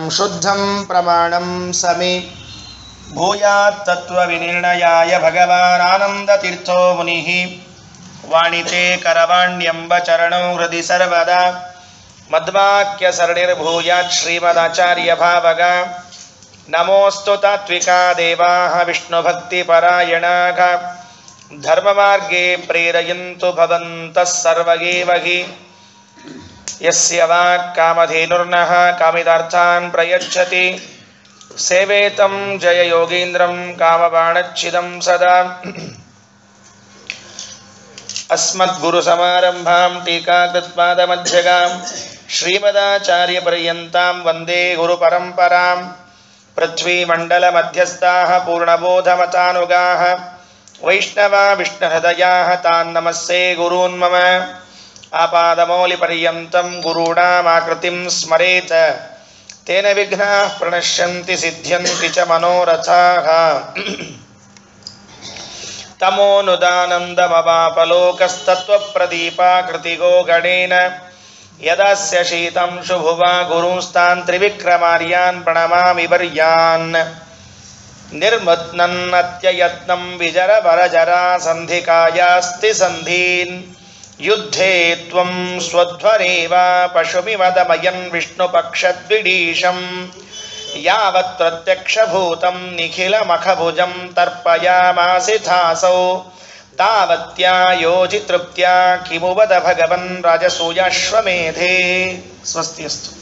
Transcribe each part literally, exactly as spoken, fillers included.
ಶುದ್ಧಂ ಪ್ರಮಾಣಂ ಸಮಿ ಭೂಯಾತ್ ತತ್ವವಿನಿರ್ಣಯಾಯ ಭಗವಾನ್ ಆನಂದತೀರ್ಥೋ ಮುನಿಃ ವಾಣಿತೆ ಕರವಾಣ್ಯಂಬ ಚರಣೌ ಹೃದಿ ಸರ್ವದಾ ಮದ್ವಾಕ್ಯ ಸರಣಿರ್ಭೂಯಾತ್ ಶ್ರೀಮದಾಚಾರ್ಯ ಭಾವಗ ನಮೋಸ್ತು ತಾತ್ವಿಕಾ ದೇವಾಃ ವಿಷ್ಣುಭಕ್ತಿಪರಾಯಣಾಃ ಧರ್ಮಮಾರ್ಗೇ ಪ್ರೇರಯಂತು ಭವಂತಃ ಸರ್ವಗೇವ ಹಿ ಯಸ್ಯ ವಾಕ್ ಕಾಮಧೇನುರ್ನಃ ಕಾಮಿತಾರ್ಥಾನ್ ಪ್ರಯಚ್ಛತಿ ಸೇವೇತಂ ಜಯ ಯೋಗೀಂದ್ರಂ ಕಾಮಬಾಣಚ್ಛಿದಂ ಸದಾ ಅಸ್ಮದ್ಗುರುಸಮಾರಂಭಾಂ ಟೀಕಾಕೃತ್ಪಾದಮಧ್ಯಗಾಂ ಶ್ರೀಮದಾಚಾರ್ಯಪರ್ಯಂತಾಂ ವಂದೇ ಗುರುಪರಂಪರಾಂ ಪೃಥ್ವೀಮಂಡಲಮಧ್ಯಸ್ಥಾಃ ಪೂರ್ಣಬೋಧಮತಾನುಗಾಃ ವೈಷ್ಣವಾ ವಿಷ್ಣುಹೃದಯಾಃ ತಾನ್ ನಮಸ್ಸೇ ಗುರೂನ್ ಮಮ ಆಪಾದಮೌಲಿಪರ್ಯಂತಂ ಗುರುಣಾಮಾಕೃತಿಂ ಸ್ಮರೇತ್ ತೇನ ವಿಘ್ನಾಃ ಪ್ರಣಶ್ಯಂತಿ ಸಿದ್ಧ್ಯಂತಿ ಚ ಮನೋರಥಾಃ ತಮೋನುದಾನಂದಮವಾಪಲೋಕಸ್ತತ್ವಪ್ರದೀಪಾಕೃತಿಗೋ ಗಣೇನ ಯದಾಸ್ಯ ಶೀತಂ ಶುಭುವಾ ಗುರುಂಸ್ತಾನ್ ತ್ರಿವಿಕ್ರಮಾರ್ಯಾನ್ ಪ್ರಣಮಾಮಿ ವರ್ಯಾನ್ ನಿರ್ಮತ್ನನ್ನತ್ಯಯತ್ನಂ ವಿಜರವರಜರಾ ಸಂಧಿಕಾಯಾಸ್ತಿ ಸಂಧೀನ್ ಯುದ್ಧೇ ತ್ವಂ ಸ್ವಧ್ವರೇವ ಪಶುಮಿವದಮಯನ್ ವಿಷ್ಣುಪಕ್ಷದ್ವಿಡೀಶಂ ಯಾವತ್ ಪ್ರತ್ಯಕ್ಷಭೂತಂ ನಿಖಿಲಮಖಭುಜಂ ತರ್ಪಯಾಮಾಸಿಥಾಸೌ ತಾವತ್ಯಾಯೋಜಿತೃಪ್ತ್ಯಾ ಕಿಮು ವದ ಭಗವನ್ ರಾಜಸೂಯಾಶ್ವಮೇಧೇ. ಸ್ವಸ್ತಿಯಸ್ತು.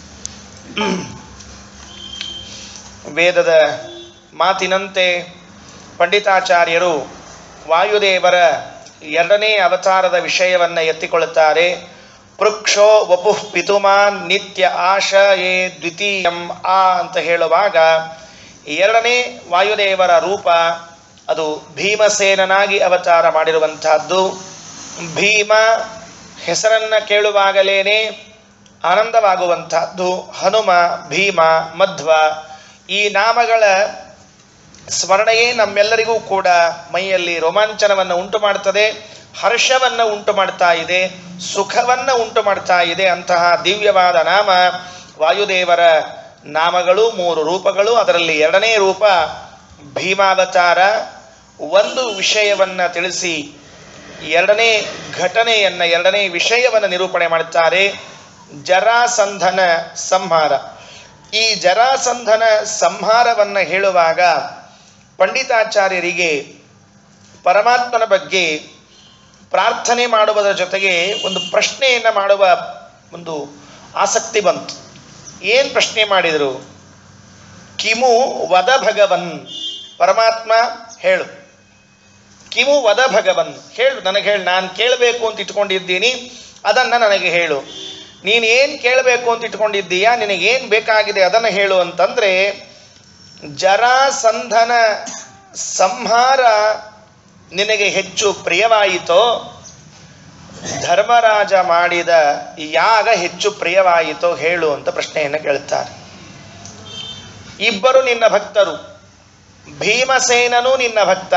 ವೇದದ ಮಾತಿನಂತೆ ಪಂಡಿತಾಚಾರ್ಯರು ವಾಯುದೇವರ ಎರಡನೇ ಅವತಾರದ ವಿಷಯವನ್ನು ಎತ್ತಿಕೊಳ್ಳುತ್ತಾರೆ. ಪೃಕ್ಷೋ ವಪುಃ ಪಿತುಮಾನ್ ನಿತ್ಯ ಆಶಯೇ ದ್ವಿತೀಯಂ ಆ ಅಂತ ಹೇಳುವಾಗ ಎರಡನೇ ವಾಯುದೇವರ ರೂಪ ಅದು ಭೀಮಸೇನನಾಗಿ ಅವತಾರ ಮಾಡಿರುವಂತಹದ್ದು. ಭೀಮ ಹೆಸರನ್ನು ಕೇಳುವಾಗಲೇನೆ ಆನಂದವಾಗುವಂತಹದ್ದು. ಹನುಮ, ಭೀಮ, ಮಧ್ವ ಈ ನಾಮಗಳ ಸ್ಮರಣೆಯೇ ನಮ್ಮೆಲ್ಲರಿಗೂ ಕೂಡ ಮೈಯಲ್ಲಿ ರೋಮಾಂಚನವನ್ನು ಉಂಟು ಮಾಡ್ತದೆ, ಹರ್ಷವನ್ನು ಉಂಟು ಮಾಡ್ತಾ ಇದೆ, ಸುಖವನ್ನು ಉಂಟು ಮಾಡ್ತಾ ಇದೆ. ಅಂತಹ ದಿವ್ಯವಾದ ನಾಮ ವಾಯುದೇವರ ನಾಮಗಳು, ಮೂರು ರೂಪಗಳು. ಅದರಲ್ಲಿ ಎರಡನೇ ರೂಪ ಭೀಮಾವತಾರ. ಒಂದು ವಿಷಯವನ್ನು ತಿಳಿಸಿ ಎರಡನೇ ಘಟನೆಯನ್ನು, ಎರಡನೇ ವಿಷಯವನ್ನು ನಿರೂಪಣೆ ಮಾಡುತ್ತಾರೆ. ಜರಾಸಂಧನ ಸಂಹಾರ. ಈ ಜರಾಸಂಧನ ಸಂಹಾರವನ್ನು ಹೇಳುವಾಗ ಪಂಡಿತಾಚಾರ್ಯರಿಗೆ ಪರಮಾತ್ಮನ ಬಗ್ಗೆ ಪ್ರಾರ್ಥನೆ ಮಾಡುವುದರ ಜೊತೆಗೆ ಒಂದು ಪ್ರಶ್ನೆಯನ್ನು ಮಾಡುವ ಒಂದು ಆಸಕ್ತಿ ಬಂತು. ಏನು ಪ್ರಶ್ನೆ ಮಾಡಿದರು? ಕಿಮು ವದ ಭಗವನ್, ಪರಮಾತ್ಮ ಹೇಳು, ಕಿಮು ವದ ಭಗವನ್ ಹೇಳು, ನನಗೆ ಹೇಳು, ನಾನು ಕೇಳಬೇಕು ಅಂತ ಇಟ್ಕೊಂಡಿದ್ದೀನಿ ಅದನ್ನು ನನಗೆ ಹೇಳು. ನೀನು ಏನು ಕೇಳಬೇಕು ಅಂತ ಇಟ್ಕೊಂಡಿದ್ದೀಯಾ, ನಿನಗೇನು ಬೇಕಾಗಿದೆ ಅದನ್ನು ಹೇಳು ಅಂತಂದರೆ, ಜರಾಸಂಧನ ಸಂಹಾರ ನಿನಗೆ ಹೆಚ್ಚು ಪ್ರಿಯವಾಯಿತೋ, ಧರ್ಮರಾಜ ಮಾಡಿದ ಯಾಗ ಹೆಚ್ಚು ಪ್ರಿಯವಾಯಿತೋ ಹೇಳು ಅಂತ ಪ್ರಶ್ನೆಯನ್ನು ಕೇಳುತ್ತಾರೆ. ಇಬ್ಬರು ನಿನ್ನ ಭಕ್ತರು, ಭೀಮಸೇನನೂ ನಿನ್ನ ಭಕ್ತ,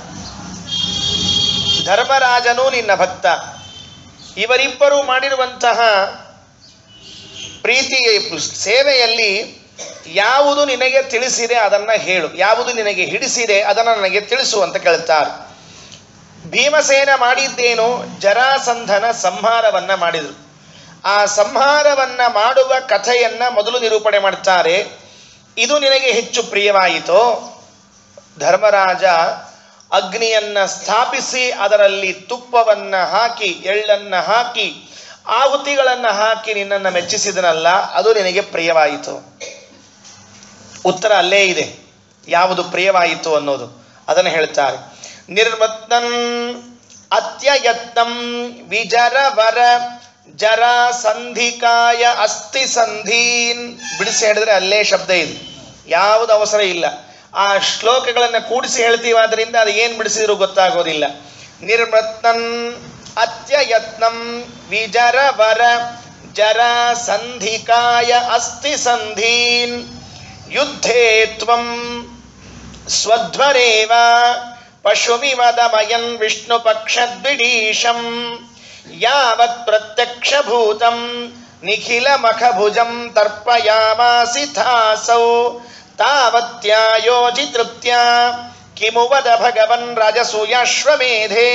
ಧರ್ಮರಾಜನೂ ನಿನ್ನ ಭಕ್ತ. ಇವರಿಬ್ಬರು ಮಾಡಿರುವಂತಹ ಪ್ರೀತಿಯ ಸೇವೆಯಲ್ಲಿ ಯಾವುದು ನಿನಗೆ ತಿಳಿಸಿದೆ ಅದನ್ನು ಹೇಳು, ಯಾವುದು ನಿನಗೆ ಹಿಡಿಸಿದೆ ಅದನ್ನು ನನಗೆ ತಿಳಿಸು ಅಂತ ಕೇಳುತ್ತಾರೆ. ಭೀಮಸೇನ ಮಾಡಿದ್ದೇನು? ಜರಾಸಂಧನ ಸಂಹಾರವನ್ನು ಮಾಡಿದರು. ಆ ಸಂಹಾರವನ್ನು ಮಾಡುವ ಕಥೆಯನ್ನು ಮೊದಲು ನಿರೂಪಣೆ ಮಾಡ್ತಾರೆ. ಇದು ನಿನಗೆ ಹೆಚ್ಚು ಪ್ರಿಯವಾಯಿತೋ? ಧರ್ಮರಾಜ ಅಗ್ನಿಯನ್ನು ಸ್ಥಾಪಿಸಿ ಅದರಲ್ಲಿ ತುಪ್ಪವನ್ನು ಹಾಕಿ, ಎಳ್ಳನ್ನು ಹಾಕಿ, ಆಹುತಿಗಳನ್ನು ಹಾಕಿ ನಿನ್ನನ್ನು ಮೆಚ್ಚಿಸಿದನಲ್ಲ, ಅದು ನಿನಗೆ ಪ್ರಿಯವಾಯಿತು? ಉತ್ತರ ಅಲ್ಲೇ ಇದೆ, ಯಾವುದು ಪ್ರಿಯವಾಯಿತು ಅನ್ನೋದು. ಅದನ್ನು ಹೇಳ್ತಾರೆ. ನಿರ್ಮತ್ನನ್ ಅತ್ಯಯತ್ನಂ ವಿಜರವರ ಜರಾಸಂಧಿಕಾಯ ಅಸ್ಥಿ ಸಂಧೀನ್. ಬಿಡಿಸಿ ಹೇಳಿದ್ರೆ ಅಲ್ಲೇ ಶಬ್ದ ಇದೆ, ಯಾವುದು ಅವಸರ ಇಲ್ಲ. ಆ ಶ್ಲೋಕಗಳನ್ನು ಕೂಡಿಸಿ ಹೇಳ್ತೀವಾದ್ರಿಂದ ಅದು ಏನು ಬಿಡಿಸಿದ್ರು ಗೊತ್ತಾಗೋದಿಲ್ಲ. ನಿರ್ಮತ್ನನ್ ಅತ್ಯಯತ್ನಂ ವಿಜರವರ ಜರಾಸಂಧಿಕಾಯ ಅಸ್ಥಿ ಸಂಧೀನ್ ಯುದ್ಧೇ ತ್ವಂ ಸ್ವಧ್ವರೇವ ಪಶುಮಿವದಮಯನ್ ವಿಷ್ಣುಪಕ್ಷದ್ವಿಡೀಶಂ ಯಾವತ್ ಪ್ರತ್ಯಕ್ಷಭೂತಂ ನಿಖಿಲ ಮಖಭುಜಂ ತರ್ಪಯಾಮಾಸಿಥಾಸೌ ತಾವತ್ಯಾಯೋಜಿ ತೃಪ್ತ್ಯ ಕಿಮು ವದ ಭಗವನ್ ರಾಜಸೂಯಾಶ್ವಮೇಧೇ.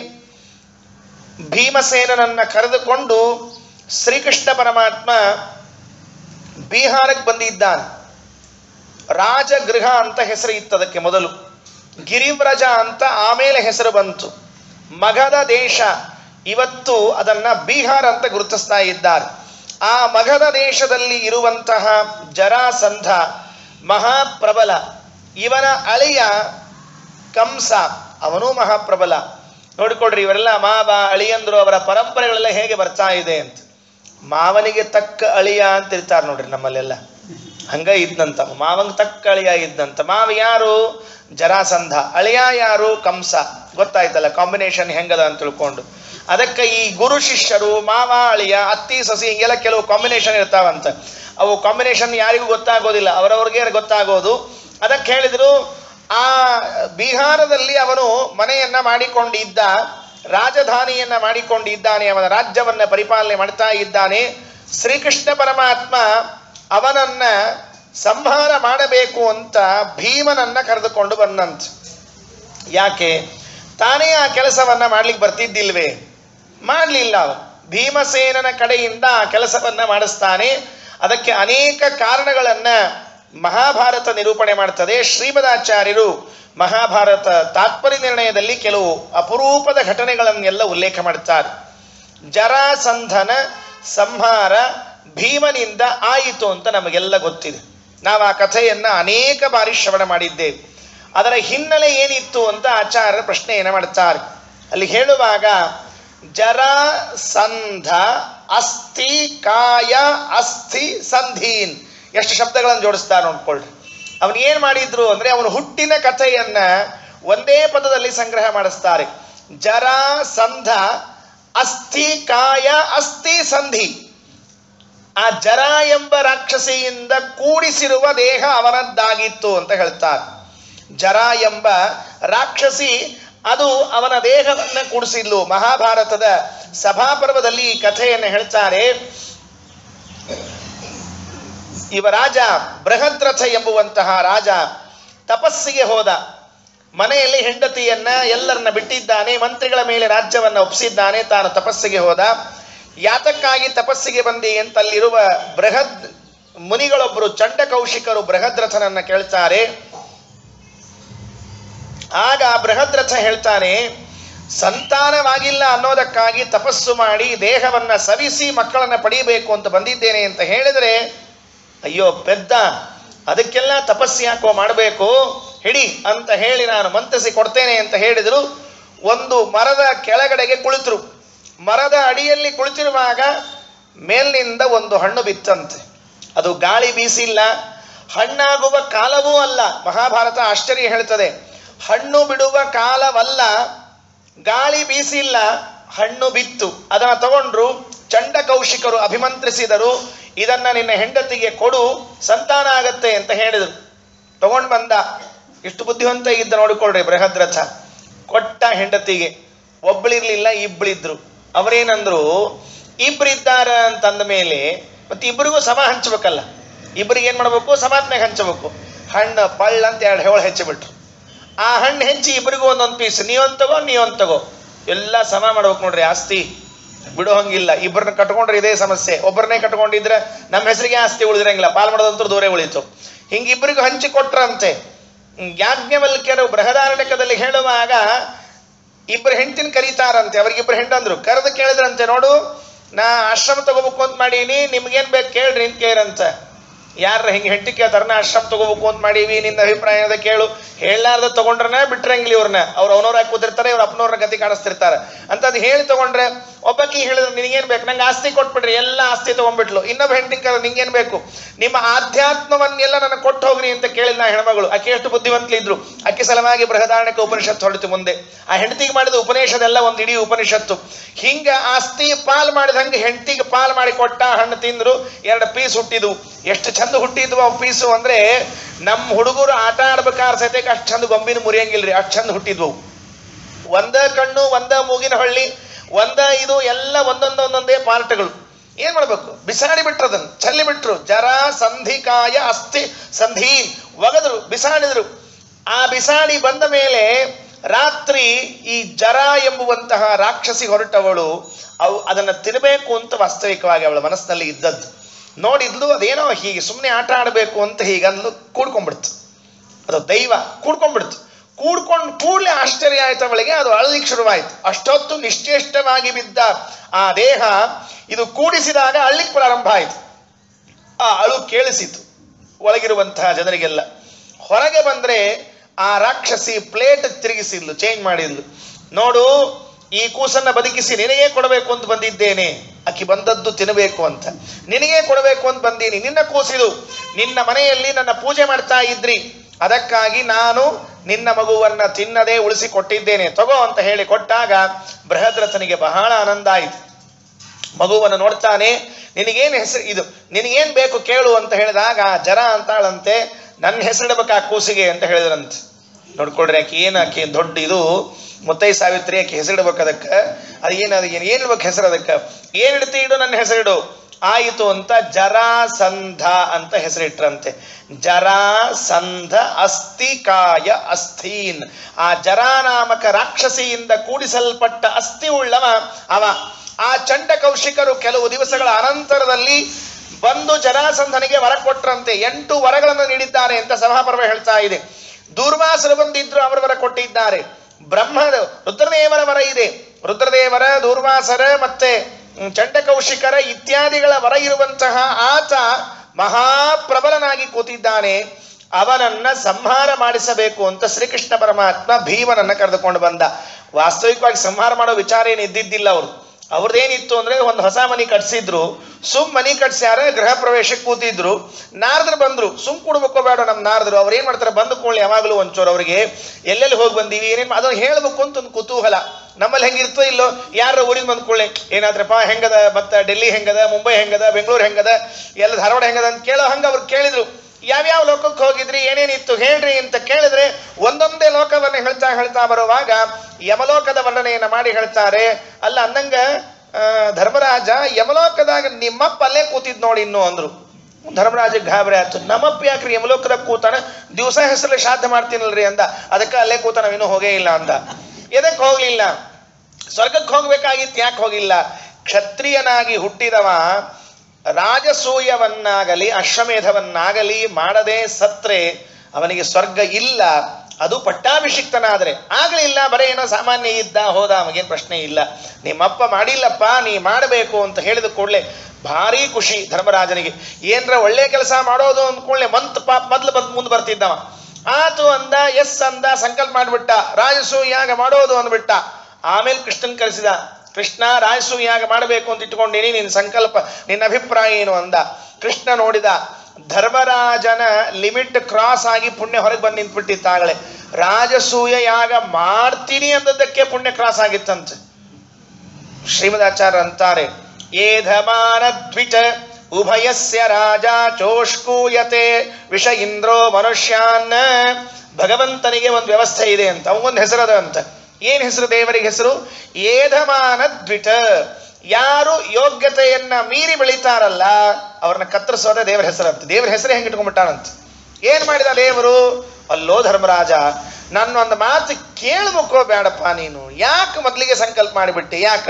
ಭೀಮಸೇನನನ್ನ ಕರೆದುಕೊಂಡು ಶ್ರೀಕೃಷ್ಣ ಪರಮಾತ್ಮ ಬಿಹಾರಕ್ಕೆ ಬಂದಿದ್ದಾನೆ. ರಾಜಗೃಹ ಅಂತ ಹೆಸರು ಇತ್ತು ಅದಕ್ಕೆ ಮೊದಲು, ಗಿರಿವ್ರಜ ಅಂತ ಆಮೇಲೆ ಹೆಸರು ಬಂತು. ಮಗಧ ದೇಶ ಇವತ್ತು ಅದನ್ನ ಬಿಹಾರ ಅಂತ ಗುರುತಿಸ್ತಾ ಇದ್ದಾರೆ. ಆ ಮಗಧ ದೇಶದಲ್ಲಿ ಇರುವಂತಹ ಜರಾಸಂಧ ಮಹಾಪ್ರಬಲ, ಇವನ ಅಳಿಯ ಕಂಸ ಅವನೂ ಮಹಾಪ್ರಬಲ. ನೋಡಿಕೊಡ್ರಿ, ಇವರೆಲ್ಲ ಮಾವ ಅಳಿಯಂದ್ರು ಅವರ ಪರಂಪರೆಗಳೆಲ್ಲ ಹೇಗೆ ಬರ್ತಾ ಇದೆ ಅಂತ. ಮಾವನಿಗೆ ತಕ್ಕ ಅಳಿಯ ಅಂತ ಇರ್ತಾರೆ ನೋಡ್ರಿ ನಮ್ಮಲ್ಲೆಲ್ಲ, ಹಂಗ ಇದ್ದಂತ ಮಾವಂಗ ತಕ್ಕ ಅಳಿಯ ಇದ್ದಂತ. ಮಾವ ಯಾರು? ಜರಾಸಂಧ. ಅಳಿಯ ಯಾರು? ಕಂಸ. ಗೊತ್ತಾಯ್ತಲ್ಲ ಕಾಂಬಿನೇಷನ್ ಹೆಂಗದ ಅಂತ ತಿಳ್ಕೊಂಡು. ಅದಕ್ಕೆ ಈ ಗುರು ಶಿಷ್ಯರು, ಮಾವ ಅಳಿಯ, ಅತ್ತಿ ಸಸಿ, ಹಿಂಗೆಲ್ಲ ಕೆಲವು ಕಾಂಬಿನೇಷನ್ ಇರ್ತಾವಂತ. ಅವು ಕಾಂಬಿನೇಷನ್ ಯಾರಿಗೂ ಗೊತ್ತಾಗೋದಿಲ್ಲ, ಅವರವ್ರಿಗೆ ಗೊತ್ತಾಗೋದು. ಅದಕ್ಕೆ ಹೇಳಿದ್ರು, ಆ ಬಿಹಾರದಲ್ಲಿ ಅವನು ಮನೆಯನ್ನ ಮಾಡಿಕೊಂಡಿದ್ದ, ರಾಜಧಾನಿಯನ್ನ ಮಾಡಿಕೊಂಡಿದ್ದಾನೆ, ಅವನ ರಾಜ್ಯವನ್ನ ಪರಿಪಾಲನೆ ಮಾಡ್ತಾ ಇದ್ದಾನೆ. ಶ್ರೀಕೃಷ್ಣ ಪರಮಾತ್ಮ ಅವನನ್ನ ಸಂಹಾರ ಮಾಡಬೇಕು ಅಂತ ಭೀಮನನ್ನ ಕರೆದುಕೊಂಡು ಬಂದಂತ. ಯಾಕೆ? ತಾನೇ ಆ ಕೆಲಸವನ್ನ ಮಾಡ್ಲಿಕ್ಕೆ ಬರ್ತಿದ್ದಿಲ್ವೇ? ಮಾಡಲಿಲ್ಲ. ಅವನು ಭೀಮಸೇನನ ಕಡೆಯಿಂದ ಆ ಕೆಲಸವನ್ನ ಮಾಡಿಸ್ತಾನೆ. ಅದಕ್ಕೆ ಅನೇಕ ಕಾರಣಗಳನ್ನ ಮಹಾಭಾರತ ನಿರೂಪಣೆ ಮಾಡ್ತದೆ. ಶ್ರೀಮದಾಚಾರ್ಯರು ಮಹಾಭಾರತ ತಾತ್ಪರ್ಯ ನಿರ್ಣಯದಲ್ಲಿ ಕೆಲವು ಅಪರೂಪದ ಘಟನೆಗಳನ್ನೆಲ್ಲ ಉಲ್ಲೇಖ ಮಾಡ್ತಾರೆ. ಜರಾಸಂಧನ ಸಂಹಾರ ಭೀಮನಿಂದ ಆಯಿತು ಅಂತ ನಮಗೆಲ್ಲ ಗೊತ್ತಿದೆ. ನಾವು ಆ ಕಥೆಯನ್ನ ಅನೇಕ ಬಾರಿ ಶ್ರವಣ ಮಾಡಿದ್ದೇವೆ. ಅದರ ಹಿನ್ನೆಲೆ ಏನಿತ್ತು ಅಂತ ಆಚಾರ್ಯರ ಪ್ರಶ್ನೆಯನ್ನು ಮಾಡ್ತಾರೆ. ಅಲ್ಲಿ ಹೇಳುವಾಗ ಜರಾಸಂಧ ಅಸ್ಥಿ ಕಾಯ ಅಸ್ಥಿ ಸಂಧೀನ್, ಎಷ್ಟು ಶಬ್ದಗಳನ್ನು ಜೋಡಿಸ್ತಾರೆ ನೋಡ್ಕೊಳ್ರಿ. ಅವನು ಏನ್ ಮಾಡಿದ್ರು ಅಂದ್ರೆ ಅವನು ಹುಟ್ಟಿನ ಕಥೆಯನ್ನ ಒಂದೇ ಪದದಲ್ಲಿ ಸಂಗ್ರಹ ಮಾಡಿಸ್ತಾರೆ. ಜರಾಸಂಧ ಅಸ್ಥಿ ಕಾಯ ಅಸ್ಥಿ ಸಂಧಿ. ಆ ಜರ ಎಂಬ ರಾಕ್ಷಸಿಯಿಂದ ಕೂಡಿಸಿರುವ ದೇಹ ಅವನದ್ದಾಗಿತ್ತು ಅಂತ ಹೇಳ್ತಾರೆ. ಜರ ಎಂಬ ರಾಕ್ಷಸಿ ಅದು ಅವನ ದೇಹವನ್ನು ಕೂಡಿಸಿದ್ಲು. ಮಹಾಭಾರತದ ಸಭಾಪರ್ವದಲ್ಲಿ ಈ ಕಥೆಯನ್ನು ಹೇಳ್ತಾರೆ. ಇವ ರಾಜ ಬೃಹದ್ರಥ ಎಂಬುವಂತಹ ರಾಜ ತಪಸ್ಸಿಗೆ ಹೋದ. ಮನೆಯಲ್ಲಿ ಹೆಂಡತಿಯನ್ನ ಎಲ್ಲರನ್ನ ಬಿಟ್ಟಿದ್ದಾನೆ, ಮಂತ್ರಿಗಳ ಮೇಲೆ ರಾಜ್ಯವನ್ನ ಒಪ್ಪಿಸಿದ್ದಾನೆ, ತಾನು ತಪಸ್ಸಿಗೆ ಹೋದ. ಯಾತಕ್ಕಾಗಿ ತಪಸ್ಸಿಗೆ ಬಂದಿ ಅಂತ ಅಲ್ಲಿರುವ ಬೃಹದ್ ಮುನಿಗಳೊಬ್ಬರು ಚಂಡ ಕೌಶಿಕರು ಬೃಹದ್ರಥನನ್ನ ಕೇಳ್ತಾರೆ. ಆಗ ಬೃಹದ್ರಥ ಹೇಳ್ತಾನೆ, ಸಂತಾನವಾಗಿಲ್ಲ ಅನ್ನೋದಕ್ಕಾಗಿ ತಪಸ್ಸು ಮಾಡಿ ದೇಹವನ್ನ ಸವಿಸಿ ಮಕ್ಕಳನ್ನ ಪಡೀಬೇಕು ಅಂತ ಬಂದಿದ್ದೇನೆ ಅಂತ ಹೇಳಿದ್ರೆ, ಅಯ್ಯೋ ಪೆದ್ದ, ಅದಕ್ಕೆಲ್ಲ ತಪಸ್ಸು ಯಾಕೋ ಮಾಡಬೇಕು, ಹಿಡಿ ಅಂತ ಹೇಳಿ ನಾನು ಮಂತ್ರಿಸಿ ಕೊಡ್ತೇನೆ ಅಂತ ಹೇಳಿದ್ರು. ಒಂದು ಮರದ ಕೆಳಗಡೆಗೆ ಕುಳಿತರು. ಮರದ ಅಡಿಯಲ್ಲಿ ಕುಳಿತಿರುವಾಗ ಮೇಲಿನಿಂದ ಒಂದು ಹಣ್ಣು ಬಿತ್ತಂತೆ. ಅದು ಗಾಳಿ ಬೀಸಿಲ್ಲ, ಹಣ್ಣಾಗುವ ಕಾಲವೂ ಅಲ್ಲ. ಮಹಾಭಾರತ ಆಶ್ಚರ್ಯ ಹೇಳ್ತದೆ, ಹಣ್ಣು ಬಿಡುವ ಕಾಲವಲ್ಲ, ಗಾಳಿ ಬೀಸಿಲ್ಲ, ಹಣ್ಣು ಬಿತ್ತು. ಅದನ್ನು ತಗೊಂಡ್ರು. ಚಂಡ ಕೌಶಿಕರು ಅಭಿಮಂತ್ರಿಸಿದರು, ಇದನ್ನ ನಿನ್ನ ಹೆಂಡತಿಗೆ ಕೊಡು, ಸಂತಾನ ಆಗತ್ತೆ ಅಂತ ಹೇಳಿದರು. ತಗೊಂಡು ಬಂದ. ಇಷ್ಟು ಬುದ್ಧಿವಂತ ಇದ್ದ ನೋಡಿಕೊಳ್ಳ್ರಿ ಬೃಹದ್ರಥ. ಕೊಟ್ಟ ಹೆಂಡತಿಗೆ. ಒಬ್ಬಳಿರ್ಲಿಲ್ಲ, ಇಬ್ಬಳಿದ್ರು. ಅವರೇನಂದ್ರು, ಇಬ್ಬರಿದ್ದಾರ ಅಂತಂದ ಮೇಲೆ ಮತ್ತೆ ಇಬ್ಬರಿಗೂ ಸಮ ಹಂಚಬೇಕಲ್ಲ, ಇಬ್ಬರಿಗೆ ಏನ್ ಮಾಡ್ಬೇಕು, ಸಮಾತ್ಮೆಗೆ ಹಂಚಬೇಕು. ಹಣ್ಣು ಪಳ್ಳ ಅಂತ ಎರಡು ಹೇಳು ಹೆಚ್ಚಿಬಿಟ್ರು. ಆ ಹಣ್ಣು ಹೆಚ್ಚಿ ಇಬ್ಬರಿಗೂ ಒಂದೊಂದು ಪೀಸ್, ನೀವೊಂದು ತಗೋ ನೀವೊಂದು ತಗೋ, ಎಲ್ಲ ಸಮ ಮಾಡ್ಬೇಕು ನೋಡ್ರಿ. ಆಸ್ತಿ ಬಿಡೋ ಹಂಗಿಲ್ಲ. ಇಬ್ಬರನ್ನ ಕಟ್ಕೊಂಡ್ರೆ ಇದೇ ಸಮಸ್ಯೆ. ಒಬ್ಬರನ್ನೇ ಕಟ್ಕೊಂಡಿದ್ರೆ ನಮ್ಮ ಹೆಸರಿಗೆ ಆಸ್ತಿ ಉಳಿದಿರಂಗಿಲ್ಲ, ಪಾಲ್ ಮಾಡೋದಂತೂ ದೂರೇ ಉಳಿತು. ಹಿಂಗೆ ಇಬ್ಬರಿಗೂ ಹಂಚಿ ಕೊಟ್ರಂತೆ. ಯಾಜ್ಞವಲ್ಕ್ಯರು ಬೃಹದಾರಣ್ಯಕದಲ್ಲಿ ಹೇಳುವಾಗ ಇಬ್ಬರು ಹೆಂಡತಿನ ಕರೀತಾರಂತೆ. ಅವ್ರಿಗಿಬ್ಬರು ಹೆಂಡಂದ್ರು ಕರೆದು ಕೇಳಿದ್ರಂತೆ, ನೋಡು ನಾ ಆಶ್ರಮ ತಗೋಬೇಕು ಅಂತ ಮಾಡೀನಿ, ನಿಮ್ಗೇನ್ ಬೇಕು ಕೇಳ್ರಿ ಅಂತ ಕೇಳ್ರಂತ. ಯಾರ ಹಿಂಗೆ ಹೆಂಡತಿ ಕೇಳ್ತಾರ, ನಾ ಆಶ್ರಮ ತಗೋಬೇಕು ಅಂತ ಮಾಡೀವಿ, ನಿನ್ನ ಅಭಿಪ್ರಾಯ ಏನದ ಕೇಳು. ಹೇಳಾರ್ದ ತಗೊಂಡ್ರನ ಬಿಟ್ರಂಗಿಲ್ಲ ಇವ್ರನ್ನ. ಅವ್ರು ಅವನವ್ರಾಗಿ ಕೂತಿರ್ತಾರೆ, ಇವ್ರ ಅಪ್ಪನವ್ರನ್ನ ಗತಿ ಕಾಣಿಸ್ತಿರ್ತಾರೆ ಅಂತ ಅದು ಹೇಳಿ ತಗೊಂಡ್ರೆ. ಒಬ್ಬಕಿ ಹೇಳಿದ್ರು, ನಿನಗೇನ್ ಬೇಕು, ನಂಗೆ ಆಸ್ತಿ ಕೊಟ್ಬಿಡ್ರಿ. ಎಲ್ಲ ಆಸ್ತಿ ತಗೊಂಡ್ಬಿಟ್ಲು. ಇನ್ನೊಬ್ಬ ಹೆಂಡತಿ ಕರೆದು, ನಿಂಗೇನ್ ಬೇಕು, ನಿಮ್ಮ ಆಧ್ಯಾತ್ಮವನ್ನೆಲ್ಲ ನನಗೆ ಕೊಟ್ಟು ಹೋಗ್ರಿ ಅಂತ ಕೇಳಿದ ಹೆಣ್ಮಗಳು. ಆಕೆ ಎಷ್ಟು ಬುದ್ಧಿವಂತಲಿದ್ರು. ಆಕೆ ಸಲವಾಗಿ ಬೃಹದಾರಣ್ಯಕ ಉಪನಿಷತ್ತು ಹೊರಡಿತು ಮುಂದೆ. ಆ ಹೆಂಡತಿಗೆ ಮಾಡಿದ ಉಪನಿಷದೆಲ್ಲ ಒಂದು ಇಡೀ ಉಪನಿಷತ್ತು. ಹಿಂಗ ಆಸ್ತಿ ಪಾಲ್ ಮಾಡಿದಂಗೆ ಹೆಂಡತಿಗೆ ಪಾಲ್ ಮಾಡಿ ಕೊಟ್ಟ. ಹಣ್ಣು ತಿಂದ್ರು, ಎರಡು ಪೀಸ್ ಹುಟ್ಟಿದ್ವು. ಎಷ್ಟು ಚಂದ ಹುಟ್ಟಿದ್ವು ಅವು ಪೀಸು ಅಂದ್ರೆ, ನಮ್ಮ ಹುಡುಗರು ಆಟ ಆಡ್ಬೇಕಾದ್ರೆ ಸಹಿತ ಅಷ್ಟು ಚಂದ ಗೊಂಬಿನ ಮುರಿಯಂಗಿಲ್ರಿ, ಅಷ್ಟು ಚಂದ ಹುಟ್ಟಿದ್ವು. ಒಂದ ಕಣ್ಣು, ಒಂದ ಮೂಗಿನ ಹಳ್ಳಿ, ಒಂದ ಇದು ಎಲ್ಲ ಒಂದೊಂದೊಂದೊಂದೇ ಪಾರ್ಟ್ಗಳು. ಏನ್ ಮಾಡ್ಬೇಕು? ಬಿಸಾಡಿ ಬಿಟ್ರು, ಅದನ್ನು ಚಲ್ಲಿ ಬಿಟ್ರು. ಜರ ಸಂಧಿಕಾಯ ಅಸ್ಥಿ ಸಂಧಿ ಒಗದ್ರು, ಬಿಸಾಡಿದ್ರು. ಆ ಬಿಸಾಡಿ ಬಂದ ಮೇಲೆ ರಾತ್ರಿ ಈ ಜರ ಎಂಬುವಂತಹ ರಾಕ್ಷಸಿ ಹೊರಟವಳು ಅವು ಅದನ್ನು ತಿನ್ನಬೇಕು ಅಂತ ವಾಸ್ತವಿಕವಾಗಿ ಅವಳ ಮನಸ್ಸಿನಲ್ಲಿ ಇದ್ದದ್ದು. ನೋಡಿದ್ಲು, ಅದೇನೋ ಹೀಗೆ ಸುಮ್ಮನೆ ಆಟ ಆಡಬೇಕು ಅಂತ ಹೀಗಂದ್ಲು, ಕೂಡ್ಕೊಂಡ್ಬಿಡ್ತು. ಅದು ದೈವ ಕೂಡ್ಕೊಂಡ್ಬಿಡ್ತು. ಕೂಡ್ಕೊಂಡು ಕೂಡಲೇ ಆಶ್ಚರ್ಯ ಆಯ್ತು ಅವಳಿಗೆ. ಅದು ಅಳಲಿಕ್ಕೆ ಶುರುವಾಯಿತು. ಅಷ್ಟೊತ್ತು ನಿಶ್ಚೇಷ್ಟವಾಗಿ ಬಿದ್ದ ಆ ದೇಹ ಇದು ಕೂಡಿಸಿದಾಗ ಅಳ್ಲಿಕ್ಕೆ ಪ್ರಾರಂಭ ಆಯಿತು. ಆ ಅಳು ಕೇಳಿಸಿತು ಒಳಗಿರುವಂತಹ ಜನರಿಗೆಲ್ಲ. ಹೊರಗೆ ಬಂದರೆ ಆ ರಾಕ್ಷಸಿ ಪ್ಲೇಟ್ ತಿರುಗಿಸಿದ್ಲು, ಚೇಂಜ್ ಮಾಡಿದ್ಲು. ನೋಡು, ಈ ಕೂಸನ್ನ ಬದುಕಿಸಿ ನಿನಗೇ ಕೊಡಬೇಕು ಅಂತ ಬಂದಿದ್ದೇನೆ. ಅಕ್ಕಿ ಬಂದದ್ದು ತಿನ್ನಬೇಕು ಅಂತ, ನಿನಗೇ ಕೊಡಬೇಕು ಅಂತ ಬಂದೀನಿ. ನಿನ್ನ ಕೂಸಿದು, ನಿನ್ನ ಮನೆಯಲ್ಲಿ ನನ್ನ ಪೂಜೆ ಮಾಡ್ತಾ ಇದ್ರಿ, ಅದಕ್ಕಾಗಿ ನಾನು ನಿನ್ನ ಮಗುವನ್ನ ತಿನ್ನದೇ ಉಳಿಸಿ ಕೊಟ್ಟಿದ್ದೇನೆ, ತಗೋ ಅಂತ ಹೇಳಿ ಕೊಟ್ಟಾಗ ಬೃಹದ್ರಥನಿಗೆ ಬಹಳ ಆನಂದ ಆಯಿತು. ಮಗುವನ್ನು ನೋಡ್ತಾನೆ. ನಿನಗೇನು ಹೆಸರು ಇದು, ನಿನಗೇನು ಬೇಕು ಕೇಳು ಅಂತ ಹೇಳಿದಾಗ ಜರ ಅಂತಾಳಂತೆ, ನನ್ನ ಹೆಸರಿಡಬೇಕು ಆ ಕೂಸಿಗೆ ಅಂತ ಹೇಳಿದ್ರಂತೆ. ನೋಡ್ಕೊಳ್ರಿ, ಆಕೆ ಏನು ಆಕೆ ದೊಡ್ಡ ಇದು ಮುತ್ತೈ ಸಾವಿತ್ರಿ, ಆಕೆ ಹೆಸರಿಡ್ಬೇಕು ಅದಕ್ಕೆ. ಅದು ಏನು ಅದು ಏನು ಏನು ಇಡ್ಬೇಕು ಹೆಸರು ಅದಕ್ಕೆ? ಏನು ಇಡ್ತಿ ಇಡು, ನನ್ನ ಹೆಸರಿಡು. ಆಯಿತು ಅಂತ ಜರಾಸಂಧ ಅಂತ ಹೆಸರಿಟ್ರಂತೆ. ಜರಾಸಂಧ ಅಸ್ಥಿಕಾಯ ಅಸ್ಥೀನ್. ಆ ಜರಾನಾಮಕ ರಾಕ್ಷಸಿಯಿಂದ ಕೂಡಿಸಲ್ಪಟ್ಟ ಅಸ್ಥಿ ಉಳ್ಳವ ಅವ. ಆ ಚಂಡ ಕೌಶಿಕರು ಕೆಲವು ದಿವಸಗಳ ಅನಂತರದಲ್ಲಿ ಬಂದು ಜರಾಸಂಧನಿಗೆ ವರ ಕೊಟ್ರಂತೆ. ಎಂಟು ವರಗಳನ್ನು ನೀಡಿದ್ದಾರೆ ಅಂತ ಸಭಾಪರ್ವ ಹೇಳ್ತಾ ಇದೆ. ದೂರ್ವಾಸರು ಬಂದಿದ್ರು, ಅವರ ವರ ಕೊಟ್ಟಿದ್ದಾರೆ. ಬ್ರಹ್ಮದ ರುದ್ರದೇವರ ವರ ಇದೆ. ರುದ್ರದೇವರ, ದೂರ್ವಾಸರ ಮತ್ತೆ ಚಂಡಕೌಶಿಕರ ಇತ್ಯಾದಿಗಳ ವರ ಇರುವಂತಹ ಆತ ಮಹಾಪ್ರಬಲನಾಗಿ ಕೂತಿದ್ದಾನೆ. ಅವನನ್ನ ಸಂಹಾರ ಮಾಡಿಸಬೇಕು ಅಂತ ಶ್ರೀಕೃಷ್ಣ ಪರಮಾತ್ಮ ಭೀಮನನ್ನ ಕರೆದುಕೊಂಡು ಬಂದ. ವಾಸ್ತವಿಕವಾಗಿ ಸಂಹಾರ ಮಾಡೋ ವಿಚಾರ ಏನು ಇದ್ದಿದ್ದಿಲ್ಲ. ಅವರು ಅವ್ರದ್ದೇನಿತ್ತು ಅಂದ್ರೆ ಒಂದು ಹೊಸ ಮನೆ ಕಟ್ಸಿದ್ರು, ಸುಮ್ ಮನೆ ಕಟ್ಸ್ಯಾರ, ಗೃಹ ಪ್ರವೇಶಕ್ಕೆ ಕೂತಿದ್ರು. ನಾರದ್ರು ಬಂದ್ರು, ಸುಮ್ ಕೊಡ್ಬೇಕು ಬೇಡ ನಮ್ಮ ನಾರದ್ರು. ಅವ್ರು ಏನ್ ಮಾಡ್ತಾರೆ, ಬಂದು ಕೊಳ್ಳಿ ಯಾವಾಗಲೂ ಒಂಚೂರು ಅವ್ರಿಗೆ ಎಲ್ಲೆಲ್ಲಿ ಹೋಗಿ ಬಂದೀವಿ ಏನೇನು ಅದನ್ನ ಹೇಳ್ಬೇಕು ಅಂತ ಒಂದು ಕುತೂಹಲ. ನಮ್ಮಲ್ಲಿ ಹೆಂಗಿರ್ತೋ ಇಲ್ಲೋ, ಯಾರು ಊರಿಂದ ಬಂದ್ಕೊಳ್ಳಿ ಏನಾದ್ರಪ್ಪ ಹೆಂಗದ, ಮತ್ತೆ ಡೆಲ್ಲಿ ಹೆಂಗದ, ಮುಂಬೈ ಹೆಂಗದ, ಬೆಂಗಳೂರು ಹೆಂಗದ, ಎಲ್ಲ ಧಾರವಾಡ ಹೆಂಗದ ಅಂತ ಕೇಳೋ ಹಂಗ ಅವ್ರು ಕೇಳಿದ್ರು. ಯಾವ್ಯಾವ ಲೋಕಕ್ಕೆ ಹೋಗಿದ್ರಿ, ಏನೇನಿತ್ತು ಹೇಳ್ರಿ ಅಂತ ಕೇಳಿದ್ರೆ ಒಂದೊಂದೇ ಲೋಕವನ್ನು ಹೇಳ್ತಾ ಹೇಳ್ತಾ ಬರುವಾಗ ಯಮಲೋಕದ ವರ್ಣನೆಯನ್ನು ಮಾಡಿ ಹೇಳ್ತಾರೆ. ಅಲ್ಲ ಅಂದಂಗ ಧರ್ಮರಾಜ ಯಮಲೋಕದಾಗ ನಿಮ್ಮಪ್ಪ ಅಲ್ಲೇ ಕೂತಿದ್ ನೋಡಿ ಇನ್ನು ಅಂದ್ರು. ಧರ್ಮರಾಜ ಗಾಬರಿ ಆಯ್ತು. ನಮ್ಮಪ್ಪ ಯಾಕ್ರಿ ಯಮಲೋಕದಾಗ ಕೂತಾನ, ದಿವಸ ಹೆಸರಲ್ಲಿ ಶ್ರಾದ್ದ ಮಾಡ್ತೀನಲ್ರಿ ಅಂದ. ಅದಕ್ಕೆ ಅಲ್ಲೇ ಕೂತ ನಾವಿನ್ನೂ ಹೋಗೇ ಇಲ್ಲ ಅಂದ. ಎದಕ್ಕೆ ಹೋಗ್ಲಿಲ್ಲ? ಸ್ವರ್ಗಕ್ಕೆ ಹೋಗ್ಬೇಕಾಗಿತ್ತು, ಯಾಕೆ ಹೋಗಿಲ್ಲ? ಕ್ಷತ್ರಿಯನಾಗಿ ಹುಟ್ಟಿದವ ರಾಜಸೂಯವನ್ನಾಗಲಿ ಅಶ್ವಮೇಧವನ್ನಾಗಲಿ ಮಾಡದೆ ಸತ್ರೆ ಅವನಿಗೆ ಸ್ವರ್ಗ ಇಲ್ಲ. ಅದು ಪಟ್ಟಾಭಿಷಿಕ್ತನಾದ್ರೆ ಆಗಲಿಲ್ಲ, ಬರೀ ಏನೋ ಸಾಮಾನ್ಯ ಇದ್ದ ಹೋದ, ಅವನಿಗೇನು ಪ್ರಶ್ನೆ ಇಲ್ಲ. ನಿಮ್ಮಪ್ಪ ಮಾಡಿಲ್ಲಪ್ಪ, ನೀ ಮಾಡಬೇಕು ಅಂತ ಹೇಳಿದ ಕೂಡಲೇ ಭಾರಿ ಖುಷಿ ಧರ್ಮರಾಜನಿಗೆ. ಏನರ ಒಳ್ಳೆ ಕೆಲಸ ಮಾಡೋದು ಅಂದ್ಕೊಳ್ಳೆ ಮಂತ್ ಪಾಪ ಮೊದ್ಲು ಬಂದು ಮುಂದೆ ಬರ್ತಿದ್ದವ. ಆತು ಅಂದ, ಎಸ್ ಅಂದ, ಸಂಕಲ್ಪ ಮಾಡಿಬಿಟ್ಟ, ರಾಜಸೂಯಾಗ ಮಾಡೋದು ಅಂದ್ಬಿಟ್ಟ. ಆಮೇಲೆ ಕೃಷ್ಣನ್ ಕರೆಸಿದ. ಕೃಷ್ಣ, ರಾಜಸೂಯಾಗ ಮಾಡಬೇಕು ಅಂತ ಇಟ್ಕೊಂಡಿನಿ, ನಿನ್ನ ಸಂಕಲ್ಪ, ನಿನ್ನ ಅಭಿಪ್ರಾಯ ಏನು ಅಂದ. ಕೃಷ್ಣ ನೋಡಿದ, ಧರ್ಮರಾಜನ ಲಿಮಿಟ್ ಕ್ರಾಸ್ ಆಗಿ ಪುಣ್ಯ ಹೊರಗೆ ಬಂದು ನಿಂತ್ಬಿಟ್ಟಿತ್ತಾಗಲೇ. ರಾಜಸೂಯ ಯಾಗ ಮಾಡ್ತೀನಿ ಅಂದದ್ದಕ್ಕೆ ಪುಣ್ಯ ಕ್ರಾಸ್ ಆಗಿತ್ತಂತೆ. ಶ್ರೀಮದಾಚಾರ್ಯ ಅಂತಾರೆ, ಏಧಮಾನ ದ್ವಿಚ ಉಭಯಸ್ಯ ರಾಜ ಚೋಷ್ಕೂಯತೆ ವಿಷ ಇಂದ್ರೋ ಮನುಷ್ಯಾನ್ನ. ಭಗವಂತನಿಗೆ ಒಂದು ವ್ಯವಸ್ಥೆ ಇದೆ ಅಂತ, ಅವಗೊಂದು ಹೆಸರದ ಅಂತ. ಏನ್ ಹೆಸರು ದೇವರಿಗೆ ಹೆಸರು? ಏಧಮಾನ ದ್ವಿಟ. ಯಾರು ಯೋಗ್ಯತೆಯನ್ನ ಮೀರಿ ಬೆಳೀತಾರಲ್ಲ ಅವ್ರನ್ನ ಕತ್ತರಿಸೋದೇ ದೇವರ ಹೆಸರಂತೆ. ದೇವರ ಹೆಸರೇ ಹೆಂಗೆ ಇಟ್ಕೊಂಡ್ಬಿಟ್ಟಾನಂತ. ಏನ್ ಮಾಡಿದ ದೇವರು? ಅಲ್ಲೋ ಧರ್ಮರಾಜ, ನನ್ನ ಒಂದು ಮಾತು ಕೇಳ್ಬೇಕೋ ಬೇಡಪ್ಪ ನೀನು, ಯಾಕೆ ಮೊದಲಿಗೆ ಸಂಕಲ್ಪ ಮಾಡಿಬಿಟ್ಟೆ? ಯಾಕ?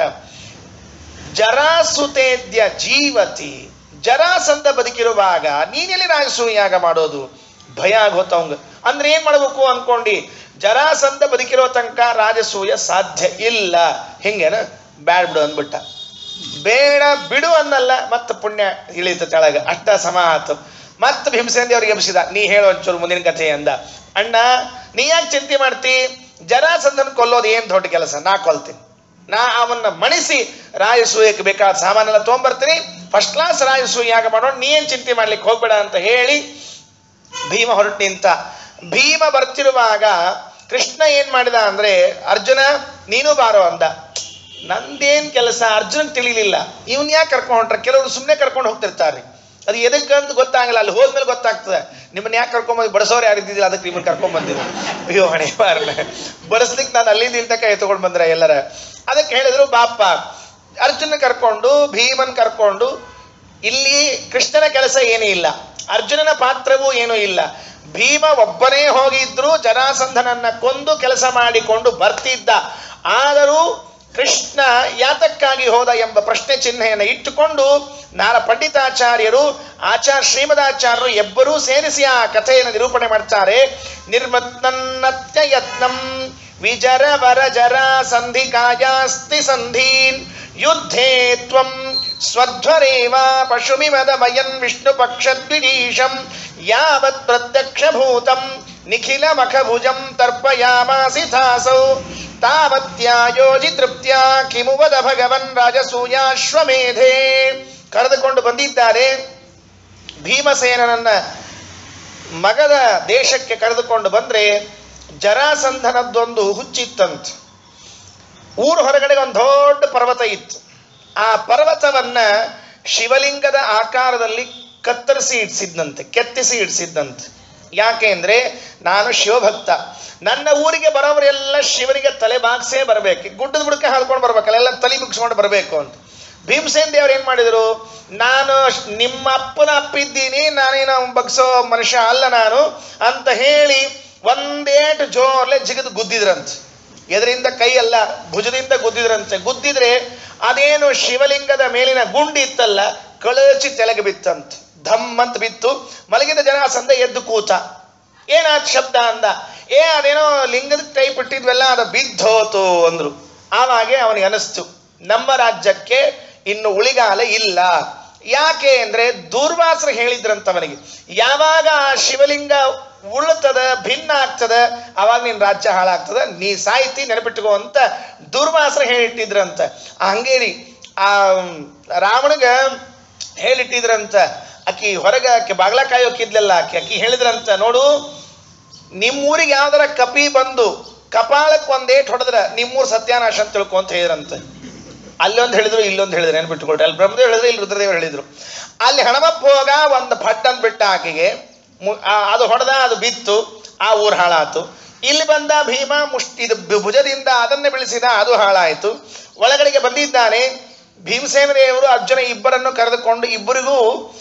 ಜರಾಸುತೇದ್ಯ ಜೀವತಿ. ಜರಾಸಂಧ ಬದುಕಿರುವಾಗ ನೀನೆಲ್ಲಿ ರಾಜಸೂಯಾಗ ಮಾಡೋದು? ಭಯ ಆಗೋತವಂಗ. ಅಂದ್ರೆ ಏನ್ ಮಾಡ್ಬೇಕು ಅನ್ಕೊಂಡಿ? ಜರಾಸಂಧ ಬದುಕಿರೋ ತನಕ ರಾಜಸೂಯ ಸಾಧ್ಯ ಇಲ್ಲ. ಹಿಂಗೇನ? ಬ್ಯಾಡ್ ಬಿಡು ಅಂದ್ಬಿಟ್ಟ. ಬೇಡ ಬಿಡು ಅನ್ನಲ್ಲ, ಮತ್ತೆ ಪುಣ್ಯ ಇಳಿತ ತೆಳಗ. ಅಷ್ಟ ಸಮ ಆತು. ಮತ್ತೆ ಭೀಮಸೇನ ಅವ್ರಿಗೆ ಎಬ್ಸಿದ, ನೀ ಹೇಳೋ ಒಂಚೂರು ಮುಂದಿನ ಕಥೆ ಅಂದ. ಅಣ್ಣ, ನೀ ಯಾಕೆ ಚಿಂತೆ ಮಾಡ್ತಿ? ಜರಾಸಂಧನ ಕೊಲ್ಲೋದು ಏನ್ ದೊಡ್ಡ ಕೆಲಸ? ನಾ ಕೊಲ್ತೀನಿ. ನಾ ಅವನ್ನ ಮಣಿಸಿ ರಾಜಸೂಯಕ್ಕೆ ಬೇಕಾದ ಸಾಮಾನೆಲ್ಲ ತೊಗೊಂಬರ್ತೀನಿ. ಫಸ್ಟ್ ಕ್ಲಾಸ್ ರಾಜಸೂಯಾಗ ಮಾಡೋಣ, ನೀ ಏನ್ ಚಿಂತೆ ಮಾಡ್ಲಿಕ್ಕೆ ಹೋಗ್ಬೇಡ ಅಂತ ಹೇಳಿ ಭೀಮ ಹೊರಟು ನಿಂತ. ಭೀಮ ಬರ್ತಿರುವಾಗ ಕೃಷ್ಣ ಏನ್ ಮಾಡಿದ ಅಂದ್ರೆ, ಅರ್ಜುನ ನೀನು ಬಾರೋ ಅಂದ. ನಂದೇನ್ ಕೆಲಸ ಅರ್ಜುನ್ ತಿಳಿಲಿಲ್ಲ. ಇವನ್ ಯಾಕೆ ಕರ್ಕೊಂಡು ಹೊಂಟ್ರ? ಕೆಲವರು ಸುಮ್ಮನೆ ಕರ್ಕೊಂಡು ಹೋಗ್ತಿರ್ತಾರೆ, ಅದು ಎದಕ್ಕಂತ ಗೊತ್ತಾಗಲ್ಲ. ಅಲ್ಲಿ ಹೋದ್ಮೇಲೆ ಗೊತ್ತಾಗ್ತದೆ. ನಿಮ್ಮನ್ನ ಯಾಕೆ ಕರ್ಕೊಂಡ್ಬಂದು, ಬಡಸೋರು ಯಾರು ಇದ್ದಿದ್ದಿಲ್ಲ, ಅದಕ್ಕೆ ನಿಮ್ಮನ್ನ ಕರ್ಕೊಂಡ್ ಬಂದಿದ್ರು. ಅಯ್ಯೋ ಹಣೆ ಬಾರಲ್ಲ, ಬಡಸ್ಲಿಕ್ಕೆ ನಾನು ಅಲ್ಲಿಂದ ಇಲ್ಲಿ ತಕ ಎತ್ಕೊಂಡು ಬಂದ್ರೆ ಎಲ್ಲರ. ಅದಕ್ಕೆ ಹೇಳಿದ್ರು, ಬಾಪ ಅರ್ಜುನ ಕರ್ಕೊಂಡು ಭೀಮನ್ ಕರ್ಕೊಂಡು ಇಲ್ಲಿ ಕೃಷ್ಣನ ಕೆಲಸ ಏನೂ ಇಲ್ಲ, ಅರ್ಜುನನ ಪಾತ್ರವೂ ಏನೂ ಇಲ್ಲ. ಭೀಮ ಒಬ್ಬನೇ ಹೋಗಿದ್ರು ಜರಾಸಂಧನನ್ನ ಕೊಂದು ಕೆಲಸ ಮಾಡಿಕೊಂಡು ಬರ್ತಿದ್ದ. ಆದರೂ ಕೃಷ್ಣ ಯಾತಕ್ಕಾಗಿ ಹೋದ ಎಂಬ ಪ್ರಶ್ನೆ ಚಿಹ್ನೆಯನ್ನು ಇಟ್ಟುಕೊಂಡು ನಾರ ಪಂಡಿತಾಚಾರ್ಯರು ಆಚಾರ್ಯ ಶ್ರೀಮದಾಚಾರ್ಯರು ಎಬ್ಬರೂ ಸೇರಿಸಿ ಆ ಕಥೆಯನ್ನು ನಿರೂಪಣೆ ಮಾಡ್ತಾರೆ. ನಿರ್ಮತ್ನನ್ನತ್ಯ ಯತ್ನಂ ವಿಜರ ವರ ಜರ ಸಂಧಿ ಕಾಯಾಸ್ತಿ ಸಂಧೀನ್ ಯುದ್ಧೇ ತ್ವಂ ಸ್ವಧ್ವರೇವ ಪಶುಮಿಮದಮಯನ್ ವಿಷ್ಣು ಪಕ್ಷದ್ವಿಜೀಶಂ ಯಾವತ್ ಪ್ರತ್ಯಕ್ಷಭೂತಂ ನಿಖಿಲ ಮಖಭುಜಂ ತರ್ಪಯಾಮಾಸಿ ಥಾಸೌ ತಾವತ್ಯಾಯೋಜಿ ತೃಪ್ತ್ಯ ಕಿಮುವದ ಭಗವನ್ ರಾಜಸೂಯಾಶ್ವಮೇಧೆ. ಕರೆದುಕೊಂಡು ಬಂದಿದ್ದಾರೆ ಭೀಮಸೇನನನ್ನ ಮಗದ ದೇಶಕ್ಕೆ ಕರೆದುಕೊಂಡು ಬಂದ್ರೆ ಜರಾಸಂಧನದ್ದೊಂದು ಹುಚ್ಚಿತ್ತಂತ. ಊರು ಹೊರಗಡೆ ಒಂದು ದೊಡ್ಡ ಪರ್ವತ ಇತ್ತು. ಆ ಪರ್ವತವನ್ನ ಶಿವಲಿಂಗದ ಆಕಾರದಲ್ಲಿ ಕತ್ತರಿಸಿ ಇಡ್ಸಿದ್ದಂತೆ, ಕೆತ್ತಿಸಿ ಇಡ್ಸಿದ್ದಂತೆ. ಯಾಕೆ ಅಂದ್ರೆ ನಾನು ಶಿವಭಕ್ತ, ನನ್ನ ಊರಿಗೆ ಬರೋವರೆಲ್ಲ ಶಿವನಿಗೆ ತಲೆ ಬಾಗ್ಸೇ ಬರ್ಬೇಕು, ಗುಡ್ಡದ ಬುಡಕ್ಕೆ ಹಾಡ್ಕೊಂಡು ಬರ್ಬೇಕಲ್ಲ, ಎಲ್ಲ ತಲೆ ಬಿಗಿಸ್ಕೊಂಡು ಬರಬೇಕು ಅಂತ. ಭೀಮಸೇನ ದೇವರು ಏನ್ ಮಾಡಿದ್ರು, ನಾನು ನಿಮ್ಮ ಅಪ್ಪನ ಅಪ್ಪಿದ್ದೀನಿ, ನಾನೇನು ಬಗ್ಸೋ ಮನುಷ್ಯ ಅಲ್ಲ ನಾನು ಅಂತ ಹೇಳಿ ಒಂದೇಟು ಜೋರ್ಲೆ ಜಿಗಿದು ಗುದ್ದಿದ್ರಂತೆ. ಎದರಿಂದ ಕೈ ಅಲ್ಲ, ಭುಜದಿಂದ ಗುದ್ದಿದ್ರಂತೆ. ಗುದ್ದಿದ್ರೆ ಅದೇನು ಶಿವಲಿಂಗದ ಮೇಲಿನ ಗುಂಡಿ ಇತ್ತಲ್ಲ, ಕಳಚಿ ತೆಲಗೆ ಬಿತ್ತಂತೆ. ಧಮ್ ಅಂತ ಬಿತ್ತು. ಮಲಗಿದ ಜರಾಸಂಧ ಎದ್ದು ಕೂತ. ಏನಾದ ಶಬ್ದ ಅಂದ. ಏ ಅದೇನೋ ಲಿಂಗದ ಟೈಪ್ ಇಟ್ಟಿದ್ವಲ್ಲ ಅದು ಬಿದ್ದೋತು ಅಂದ್ರು. ಆವಾಗೆ ಅವನಿಗೆ ಅನಿಸ್ತು, ನಮ್ಮ ರಾಜ್ಯಕ್ಕೆ ಇನ್ನು ಉಳಿಗಾಲ ಇಲ್ಲ. ಯಾಕೆ ಅಂದ್ರೆ ದುರ್ವಾಸರು ಹೇಳಿದ್ರಂತವನಿಗೆ, ಯಾವಾಗ ಆ ಶಿವಲಿಂಗ ಉಳ್ತದ ಭಿನ್ನ ಆಗ್ತದ ಅವಾಗ ನಿನ್ ರಾಜ್ಯ ಹಾಳಾಗ್ತದ, ನೀ ಸಾಹಿತಿ ನೆನಪಿಟ್ಟುಕೋ ಅಂತ ದುರ್ವಾಸರು ಹೇಳಿಟ್ಟಿದ್ರಂತ. ಹಂಗೇರಿ ಆ ರಾವಣಗ ಹೇಳಿಟ್ಟಿದ್ರಂತ. ಅಕ್ಕಿ ಹೊರಗ ಆಕೆ ಬಾಗ್ಲ ಕಾಯೋಕಿದ್ಲಲ್ಲ, ಆಕೆ ಅಕ್ಕಿ ಹೇಳಿದ್ರಂತ, ನೋಡು ನಿಮ್ಮೂರಿಗೆ ಯಾವ್ದಾರ ಕಪಿ ಬಂದು ಕಪಾಳಕ್ಕೆ ಒಂದೇಟ್ ಹೊಡೆದ್ರ ನಿಮ್ಮೂರ್ ಸತ್ಯಾನಾಶ ಅಂತ ತಿಳ್ಕೊ ಅಂತ ಹೇಳಿದ್ರಂತ. ಅಲ್ಲೊಂದು ಹೇಳಿದ್ರು ಇಲ್ಲೊಂದು ಹೇಳಿದ್ರು, ನೆನ್ಬಿಟ್ಟುಕೊಳ್ರಿ. ಅಲ್ಲಿ ಬ್ರಹ್ಮದೇವ್ ಹೇಳಿದ್ರು, ಇಲ್ಲಿ ರುದ್ರದೇವರು ಹೇಳಿದ್ರು. ಅಲ್ಲಿ ಹಣಮಪ್ಪ ಹೋಗ ಒಂದು ಭಟ್ ಅಂದ್ಬಿಟ್ಟ ಆಕೆಗೆ, ಅದು ಹೊಡೆದ, ಅದು ಬಿತ್ತು, ಆ ಊರು ಹಾಳಾತು. ಇಲ್ಲಿ ಬಂದ ಭೀಮ ಮುಷ್ಟಿ ಇದು ಭುಜದಿಂದ ಅದನ್ನೇ ಬೆಳೆಸಿದ, ಅದು ಹಾಳಾಯಿತು. ಒಳಗಡೆಗೆ ಬಂದಿದ್ದಾನೆ ಭೀಮಸೇನ ದೇವರು ಅರ್ಜುನ ಇಬ್ಬರನ್ನು ಕರೆದುಕೊಂಡು ಇಬ್ಬರಿಗೂ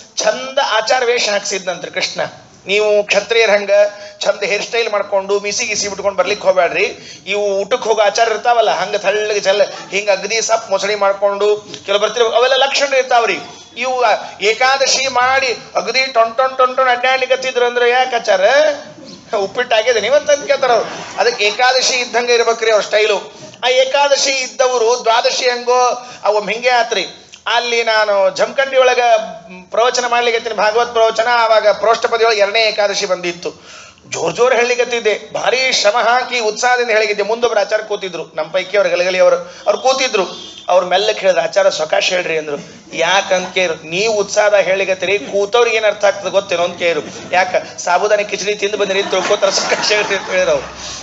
ಚಂದ ಆಚಾರ ವೇಷ ಹಾಕ್ಸಿದ್ನಂತೆ ಕೃಷ್ಣ. ನೀವು ಕ್ಷತ್ರಿಯರ ಹಂಗ ಚಂದ ಹೇರ್ ಸ್ಟೈಲ್ ಮಾಡ್ಕೊಂಡು ಮಿಸಿ ಗಿಸಿ ಬಿಟ್ಕೊಂಡು ಬರ್ಲಿಕ್ಕೆ ಹೋಗ್ಬೇಡ್ರಿ. ಇವು ಊಟಕ್ಕೆ ಹೋಗೋ ಆಚಾರ ಇರ್ತಾವಲ್ಲ, ಹಂಗ ತಳ್ಳಗೆ ಚಲ್ಲ ಹಿಂಗ ಅಗದಿ ಸಪ್ ಮೊಸಳಿ ಮಾಡ್ಕೊಂಡು ಕೆಲವು ಬರ್ತಿರ್, ಅವೆಲ್ಲ ಲಕ್ಷಣ ಇರ್ತಾವ್ರಿ. ಇವು ಏಕಾದಶಿ ಮಾಡಿ ಅಗದಿ ಟೊಣ್ ಟೊಣ್ ಟೊಣ್ ಟೊಣ್ ಅಡ್ಡಾಡ್ಲಿಕ್ಕತ್ತಿದ್ರು ಅಂದ್ರೆ ಯಾಕೆ ಆಚಾರ ಉಪ್ಪಿಟ್ಟಾಗಿದೆ ನೀವಂತ ಕೇಳ್ತಾರ ಅವ್ರು. ಅದಕ್ಕೆ ಏಕಾದಶಿ ಇದ್ದಂಗೆ ಇರ್ಬೇಕ್ರಿ ಅವ್ರ ಸ್ಟೈಲು. ಆ ಏಕಾದಶಿ ಇದ್ದವರು ದ್ವಾದಶಿ ಹಂಗೋ ಅವು ಹಿಂಗೆ ಆತ್ರಿ. ಅಲ್ಲಿ ನಾನು ಜಮಖಂಡಿ ಒಳಗ ಪ್ರವಚನ ಮಾಡ್ಲಿಕ್ಕೆ ಭಾಗವತ್ ಪ್ರವಚನ, ಆವಾಗ ಪ್ರೋಷ್ಠಪದಿ ಒಳಗೆ ಎರಡನೇ ಏಕಾದಶಿ ಬಂದಿತ್ತು. ಜೋರ್ ಜೋರ್ ಹೇಳಿಕತ್ತಿದ್ದೆ, ಭಾರಿ ಶ್ರಮ ಹಾಕಿ ಉತ್ಸಾಹದಿಂದ ಹೇಳಿದ್ದೆ. ಮುಂದೊಬ್ರು ಆಚಾರ ಕೂತಿದ್ರು, ನಮ್ಮ ಪೈಕಿ ಅವ್ರ ಗಲಗಲಿ ಅವರು ಅವ್ರು ಕೂತಿದ್ರು. ಅವ್ರ ಮೆಲ್ಲಕ್ಕೆ ಹೇಳಿದ್ರು, ಆಚಾರ ಸೊಕಾಶ ಹೇಳ್ರಿ ಅಂದ್ರು. ಯಾಕಂತ ಕೇರು, ನೀವು ಉತ್ಸಾಹದಾಗ ಹೇಳಿಕತ್ತೀರಿ, ಕೂತವ್ರಿಗೆ ಏನು ಅರ್ಥ ಆಗ್ತದೆ ಗೊತ್ತೇನೋ ಅಂತ ಕೇರು. ಯಾಕ ಸಾಬುದಾನಿ ಕಿಚಡಿ ತಿಂದು ಬಂದಿರಿ ತಿಳ್ಕೋತಾರ, ಸೊಕಾಶ ಹೇಳ್ರಿ ಅಂತ ಹೇಳಿದ್ರು.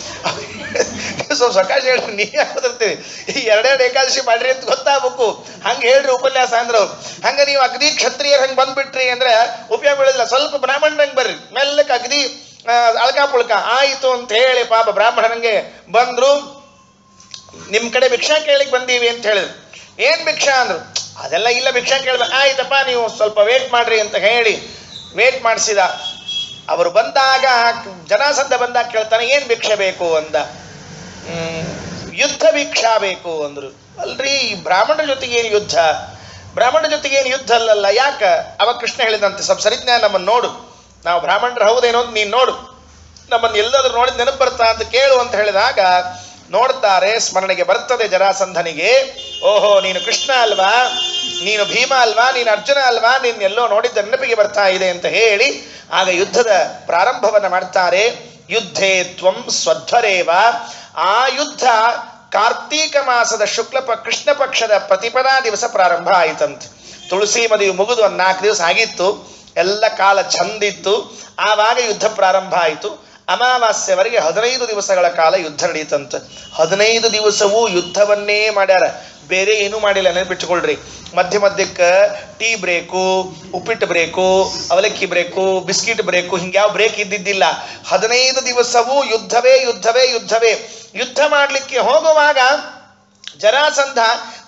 ಸ್ವಲ್ಪ ಸೊಕಾಶ ಹೇಳ್ರಿ, ನೀ ಯಾಕೋದಿರ್ತೀರಿ, ಈ ಎರಡೆರಡು ಏಕಾದಶಿ ಮಾಡ್ರಿ ಅಂತ ಗೊತ್ತಾಗಬೇಕು, ಹಂಗೆ ಹೇಳ್ರಿ ಉಪನ್ಯಾಸ ಅಂದ್ರು. ಹಂಗ ನೀವು ಅಗದಿ ಕ್ಷತ್ರಿಯರ್ ಹಂಗೆ ಬಂದ್ಬಿಟ್ರಿ ಅಂದ್ರೆ ಉಪಯೋಗ ಬೀಳೋದಿಲ್ಲ. ಸ್ವಲ್ಪ ಬ್ರಾಹ್ಮಣರಂಗೆ ಬರ್ರಿ, ಮೆಲ್ಲಕ್ಕೆ ಅಗದಿ ಅಳ್ಕಾ ಪುಳ್ಕ ಆಯಿತು ಅಂತ ಹೇಳಿ ಪಾಪ ಬ್ರಾಹ್ಮಣರಂಗೆ ಬಂದ್ರು. ನಿಮ್ ಕಡೆ ಭಿಕ್ಷಾ ಕೇಳಿಕ್ ಬಂದೀವಿ ಅಂತ ಹೇಳಿದ್ರು. ಏನ್ ಭಿಕ್ಷಾ ಅಂದ್ರು. ಅದೆಲ್ಲ ಇಲ್ಲ, ಭಿಕ್ಷಾ ಕೇಳ್ಬೇಕು. ಆಯ್ತಪ್ಪ ನೀವು ಸ್ವಲ್ಪ ವೇಟ್ ಮಾಡ್ರಿ ಅಂತ ಹೇಳಿ ವೇಟ್ ಮಾಡಿಸಿದ. ಅವರು ಬಂದಾಗ ಜರಾಸಂಧ ಬಂದಾಗ ಕೇಳ್ತಾನೆ, ಏನ್ ಭಿಕ್ಷೆ ಬೇಕು ಅಂದ. ಹ್ಮ್ ಯುದ್ಧ ಭಿಕ್ಷಾ ಬೇಕು ಅಂದ್ರು. ಅಲ್ರಿ ಬ್ರಾಹ್ಮಣರ ಜೊತೆಗೆ ಏನು ಯುದ್ಧ, ಬ್ರಾಹ್ಮಣರ ಜೊತೆಗೆ ಏನು ಯುದ್ಧ ಅಲ್ಲಲ್ಲ, ಯಾಕ? ಅವಾಗ ಕೃಷ್ಣ ಹೇಳಿದಂತೆ, ಸ್ವಲ್ಪ ಸರಿಜ್ಞಾನ ನಮ್ಮನ್ನು ನೋಡು, ನಾವು ಬ್ರಾಹ್ಮಣರು ಹೌದೇನೋ ಅಂತ ನೀನು ನೋಡು, ನಮ್ಮನ್ನು ಎಲ್ಲಾದ್ರೂ ನೋಡಿದ ನೆನಪು ಬರ್ತಾ ಅಂತ ಕೇಳು ಅಂತ ಹೇಳಿದಾಗ ನೋಡ್ತಾರೆ, ಸ್ಮರಣೆಗೆ ಬರ್ತದೆ ಜರಾಸಂಧನಿಗೆ. ಓಹೋ ನೀನು ಕೃಷ್ಣ ಅಲ್ವಾ, ನೀನು ಭೀಮ ಅಲ್ವಾ, ನೀನು ಅರ್ಜುನ ಅಲ್ವಾ, ನೀನು ಎಲ್ಲೋ ನೋಡಿದ್ದ ನೆನಪಿಗೆ ಬರ್ತಾ ಇದೆ ಅಂತ ಹೇಳಿ ಆಗ ಯುದ್ಧದ ಪ್ರಾರಂಭವನ್ನು ಮಾಡ್ತಾರೆ. ಯುದ್ಧೇ ತ್ವಂ ಸ್ವಧ್ವರೇವ. ಆ ಯುದ್ಧ ಕಾರ್ತೀಕ ಮಾಸದ ಶುಕ್ಲ ಪ ಕೃಷ್ಣ ಪಕ್ಷದ ಪ್ರತಿಪದಾ ದಿವಸ ಪ್ರಾರಂಭ ಆಯಿತಂತೆ. ತುಳಸಿ ಮದುವೆ ಮುಗಿದು ಒಂದು ನಾಲ್ಕು ದಿವಸ ಆಗಿತ್ತು, ಎಲ್ಲ ಕಾಲ ಚಂದಿತ್ತು. ಆವಾಗ ಯುದ್ಧ ಪ್ರಾರಂಭ ಆಯಿತು. ಅಮಾವಾಸ್ಯವರೆಗೆ ಹದಿನೈದು ದಿವಸಗಳ ಕಾಲ ಯುದ್ಧ ನಡೀತಂತೆ. ಹದಿನೈದು ದಿವಸವೂ ಯುದ್ಧವನ್ನೇ ಮಾಡ್ಯಾರ, ಬೇರೆ ಏನೂ ಮಾಡಿಲ್ಲ. ನೆನಪಿಟ್ಟುಕೊಳ್ರಿ, ಮಧ್ಯ ಮಧ್ಯಕ್ಕೆ ಟೀ ಬ್ರೇಕು, ಉಪ್ಪಿಟ್ಟು ಬ್ರೇಕು, ಅವಲಕ್ಕಿ ಬ್ರೇಕು, ಬಿಸ್ಕಿಟ್ ಬ್ರೇಕು, ಹಿಂಗೆ ಯಾವ ಬ್ರೇಕ್ ಇದ್ದಿದ್ದಿಲ್ಲ. ಹದಿನೈದು ದಿವಸವೂ ಯುದ್ಧವೇ ಯುದ್ಧವೇ ಯುದ್ಧವೇ. ಯುದ್ಧ ಮಾಡಲಿಕ್ಕೆ ಹೋಗುವಾಗ ಜರಾಸಂಧ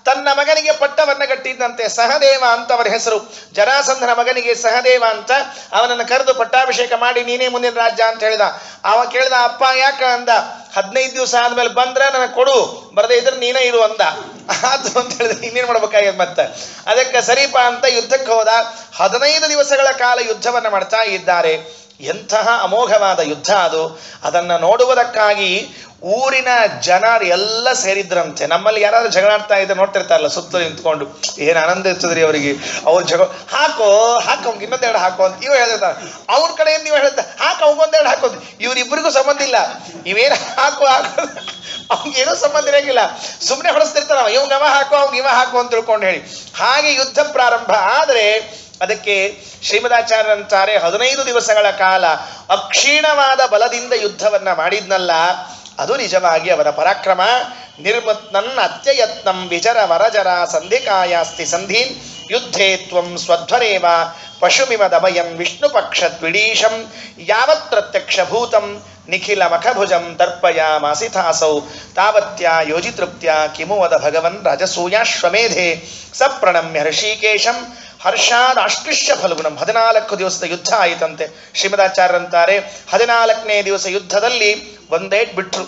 ತನ್ನ ಮಗನಿಗೆ ಪಟ್ಟವನ್ನ ಕಟ್ಟಿದ್ದಂತೆ. ಸಹದೇವ ಅಂತ ಅವರ ಹೆಸರು. ಜರಾಸಂಧನ ಮಗನಿಗೆ ಸಹದೇವ ಅಂತ ಅವನನ್ನು ಕರೆದು ಪಟ್ಟಾಭಿಷೇಕ ಮಾಡಿ ನೀನೇ ಮುಂದಿನ ರಾಜ್ಯ ಅಂತ ಹೇಳಿದ. ಅವ ಕೇಳಿದ, ಅಪ್ಪ ಯಾಕ ಅಂದ. ಹದಿನೈದು ದಿವಸ ಆದ್ಮೇಲೆ ಬಂದ್ರೆ ನನಗೆ ಕೊಡು, ಬರದೇ ಇದ್ರೆ ನೀನೇ ಇರು ಅಂದ. ಆತು ಅಂತ ಹೇಳಿದ್ರೆ ಇನ್ನೇನ್ ಮಾಡ್ಬೇಕಾಗ್ಯದ ಮತ್ತೆ. ಅದಕ್ಕೆ ಸರಿಪಾ ಅಂತ ಯುದ್ಧಕ್ಕೆ ಹೋದ. ಹದಿನೈದು ದಿವಸಗಳ ಕಾಲ ಯುದ್ಧವನ್ನ ಮಾಡ್ತಾ ಇದ್ದಾರೆ. ಎಂತಹ ಅಮೋಘವಾದ ಯುದ್ಧ ಅದು. ಅದನ್ನ ನೋಡುವುದಕ್ಕಾಗಿ ಊರಿನ ಜನರು ಎಲ್ಲ ಸೇರಿದ್ರಂತೆ. ನಮ್ಮಲ್ಲಿ ಯಾರಾದ್ರೂ ಜಗಳಾಡ್ತಾ ಇದ್ರೆ ನೋಡ್ತಿರ್ತಾರಲ್ಲ ಸುತ್ತಲೂ ನಿಂತ್ಕೊಂಡು, ಏನ್ ಆನಂದ ಇರ್ತದ್ರಿ ಅವರಿಗೆ. ಅವ್ರ ಜಗಳ ಹಾಕೋ ಹಾಕೋ ಇನ್ನೊಂದೆರಡು ಹಾಕೋ ಅಂತ ಇವ್ ಹೇಳ್ತಿರ್ತಾರೆ. ಅವ್ರ ಕಡೆಯಿಂದ ನೀವು ಹೇಳ್ತಾ ಹಾಕ ಅವಗೊಂದೆರಡು ಹಾಕೋದು. ಇವ್ರಿಬ್ರಿಗೂ ಸಂಬಂಧ ಇಲ್ಲ. ಇವೇನು ಹಾಕೋ ಹಾಕೋ ಅವ್ನಿಗೇನೂ ಸಂಬಂಧ ಇರಂಗಿಲ್ಲ. ಸುಮ್ಮನೆ ಹೊಡೆಸ್ತಿರ್ತಾರ. ಇವಂಗ ಅವ ಹಾಕೋ ಅವ್ನಿಗೆ ಇವ ಹಾಕೋ ಅಂತ ತಿಳ್ಕೊಂಡು ಹೇಳಿ. ಹಾಗೆ ಯುದ್ಧ ಪ್ರಾರಂಭ ಆದರೆ ಅದಕ್ಕೆ ಶ್ರೀಮದಾಚಾರ್ಯರಂತಾರೆ, ಹದಿನೈದು ದಿವಸಗಳ ಕಾಲ ಅಕ್ಷೀಣವಾದ ಬಲದಿಂದ ಯುದ್ಧವನ್ನ ಮಾಡಿದ್ನಲ್ಲ, ಅದು ನಿಜವಾಗಿ ಅವರ ಪರಾಕ್ರಮ. ನಿರ್ಮತ್ನನ್ ಅತ್ಯಯತ್ನಂ ವಿಚರ ವರಜರ ಸಂಧಿಕಾಯಾಸ್ತಿ ಸಂಧೀನ್ ಯುದ್ಧೇ ತ್ವಂ ಸ್ವಧ್ವರೇವ ಪಶುಮಿವ ದಮಯನ್ ವಿಷ್ಣು ಪಕ್ಷ ತ್ವಿಡೀಶಂ ಯಾವತ್ ಪ್ರತ್ಯಕ್ಷಭೂತಂ ನಿಖಿಲ ಮಖಭುಜಂ ತರ್ಪಯಾಮಾಸಿಥಾಸೌ ತಾವತ್ಯ ಯೋಜಿತೃಪ್ತ್ಯ ಕಿಮು ವದ ಭಗವನ್ ರಾಜಸೂಯಾಶ್ವಮೇಧೆ ಸ ಪ್ರಣಮ್ಯ ಹೃಷಿಕೇಶಂ ಹರ್ಷಾದಾಶ್ಲಿಷ್ಯ ಫಲ್ಗುಣಂ. ಹದಿನಾಲ್ಕು ದಿವಸದ ಯುದ್ಧ ಆಯಿತಂತೆ. ಶ್ರೀಮದಾಚಾರ್ಯರಂತಾರೆ, ಹದಿನಾಲ್ಕನೇ ದಿವಸ ಯುದ್ಧದಲ್ಲಿ ಒಂದೇಟ್ ಬಿಟ್ರು.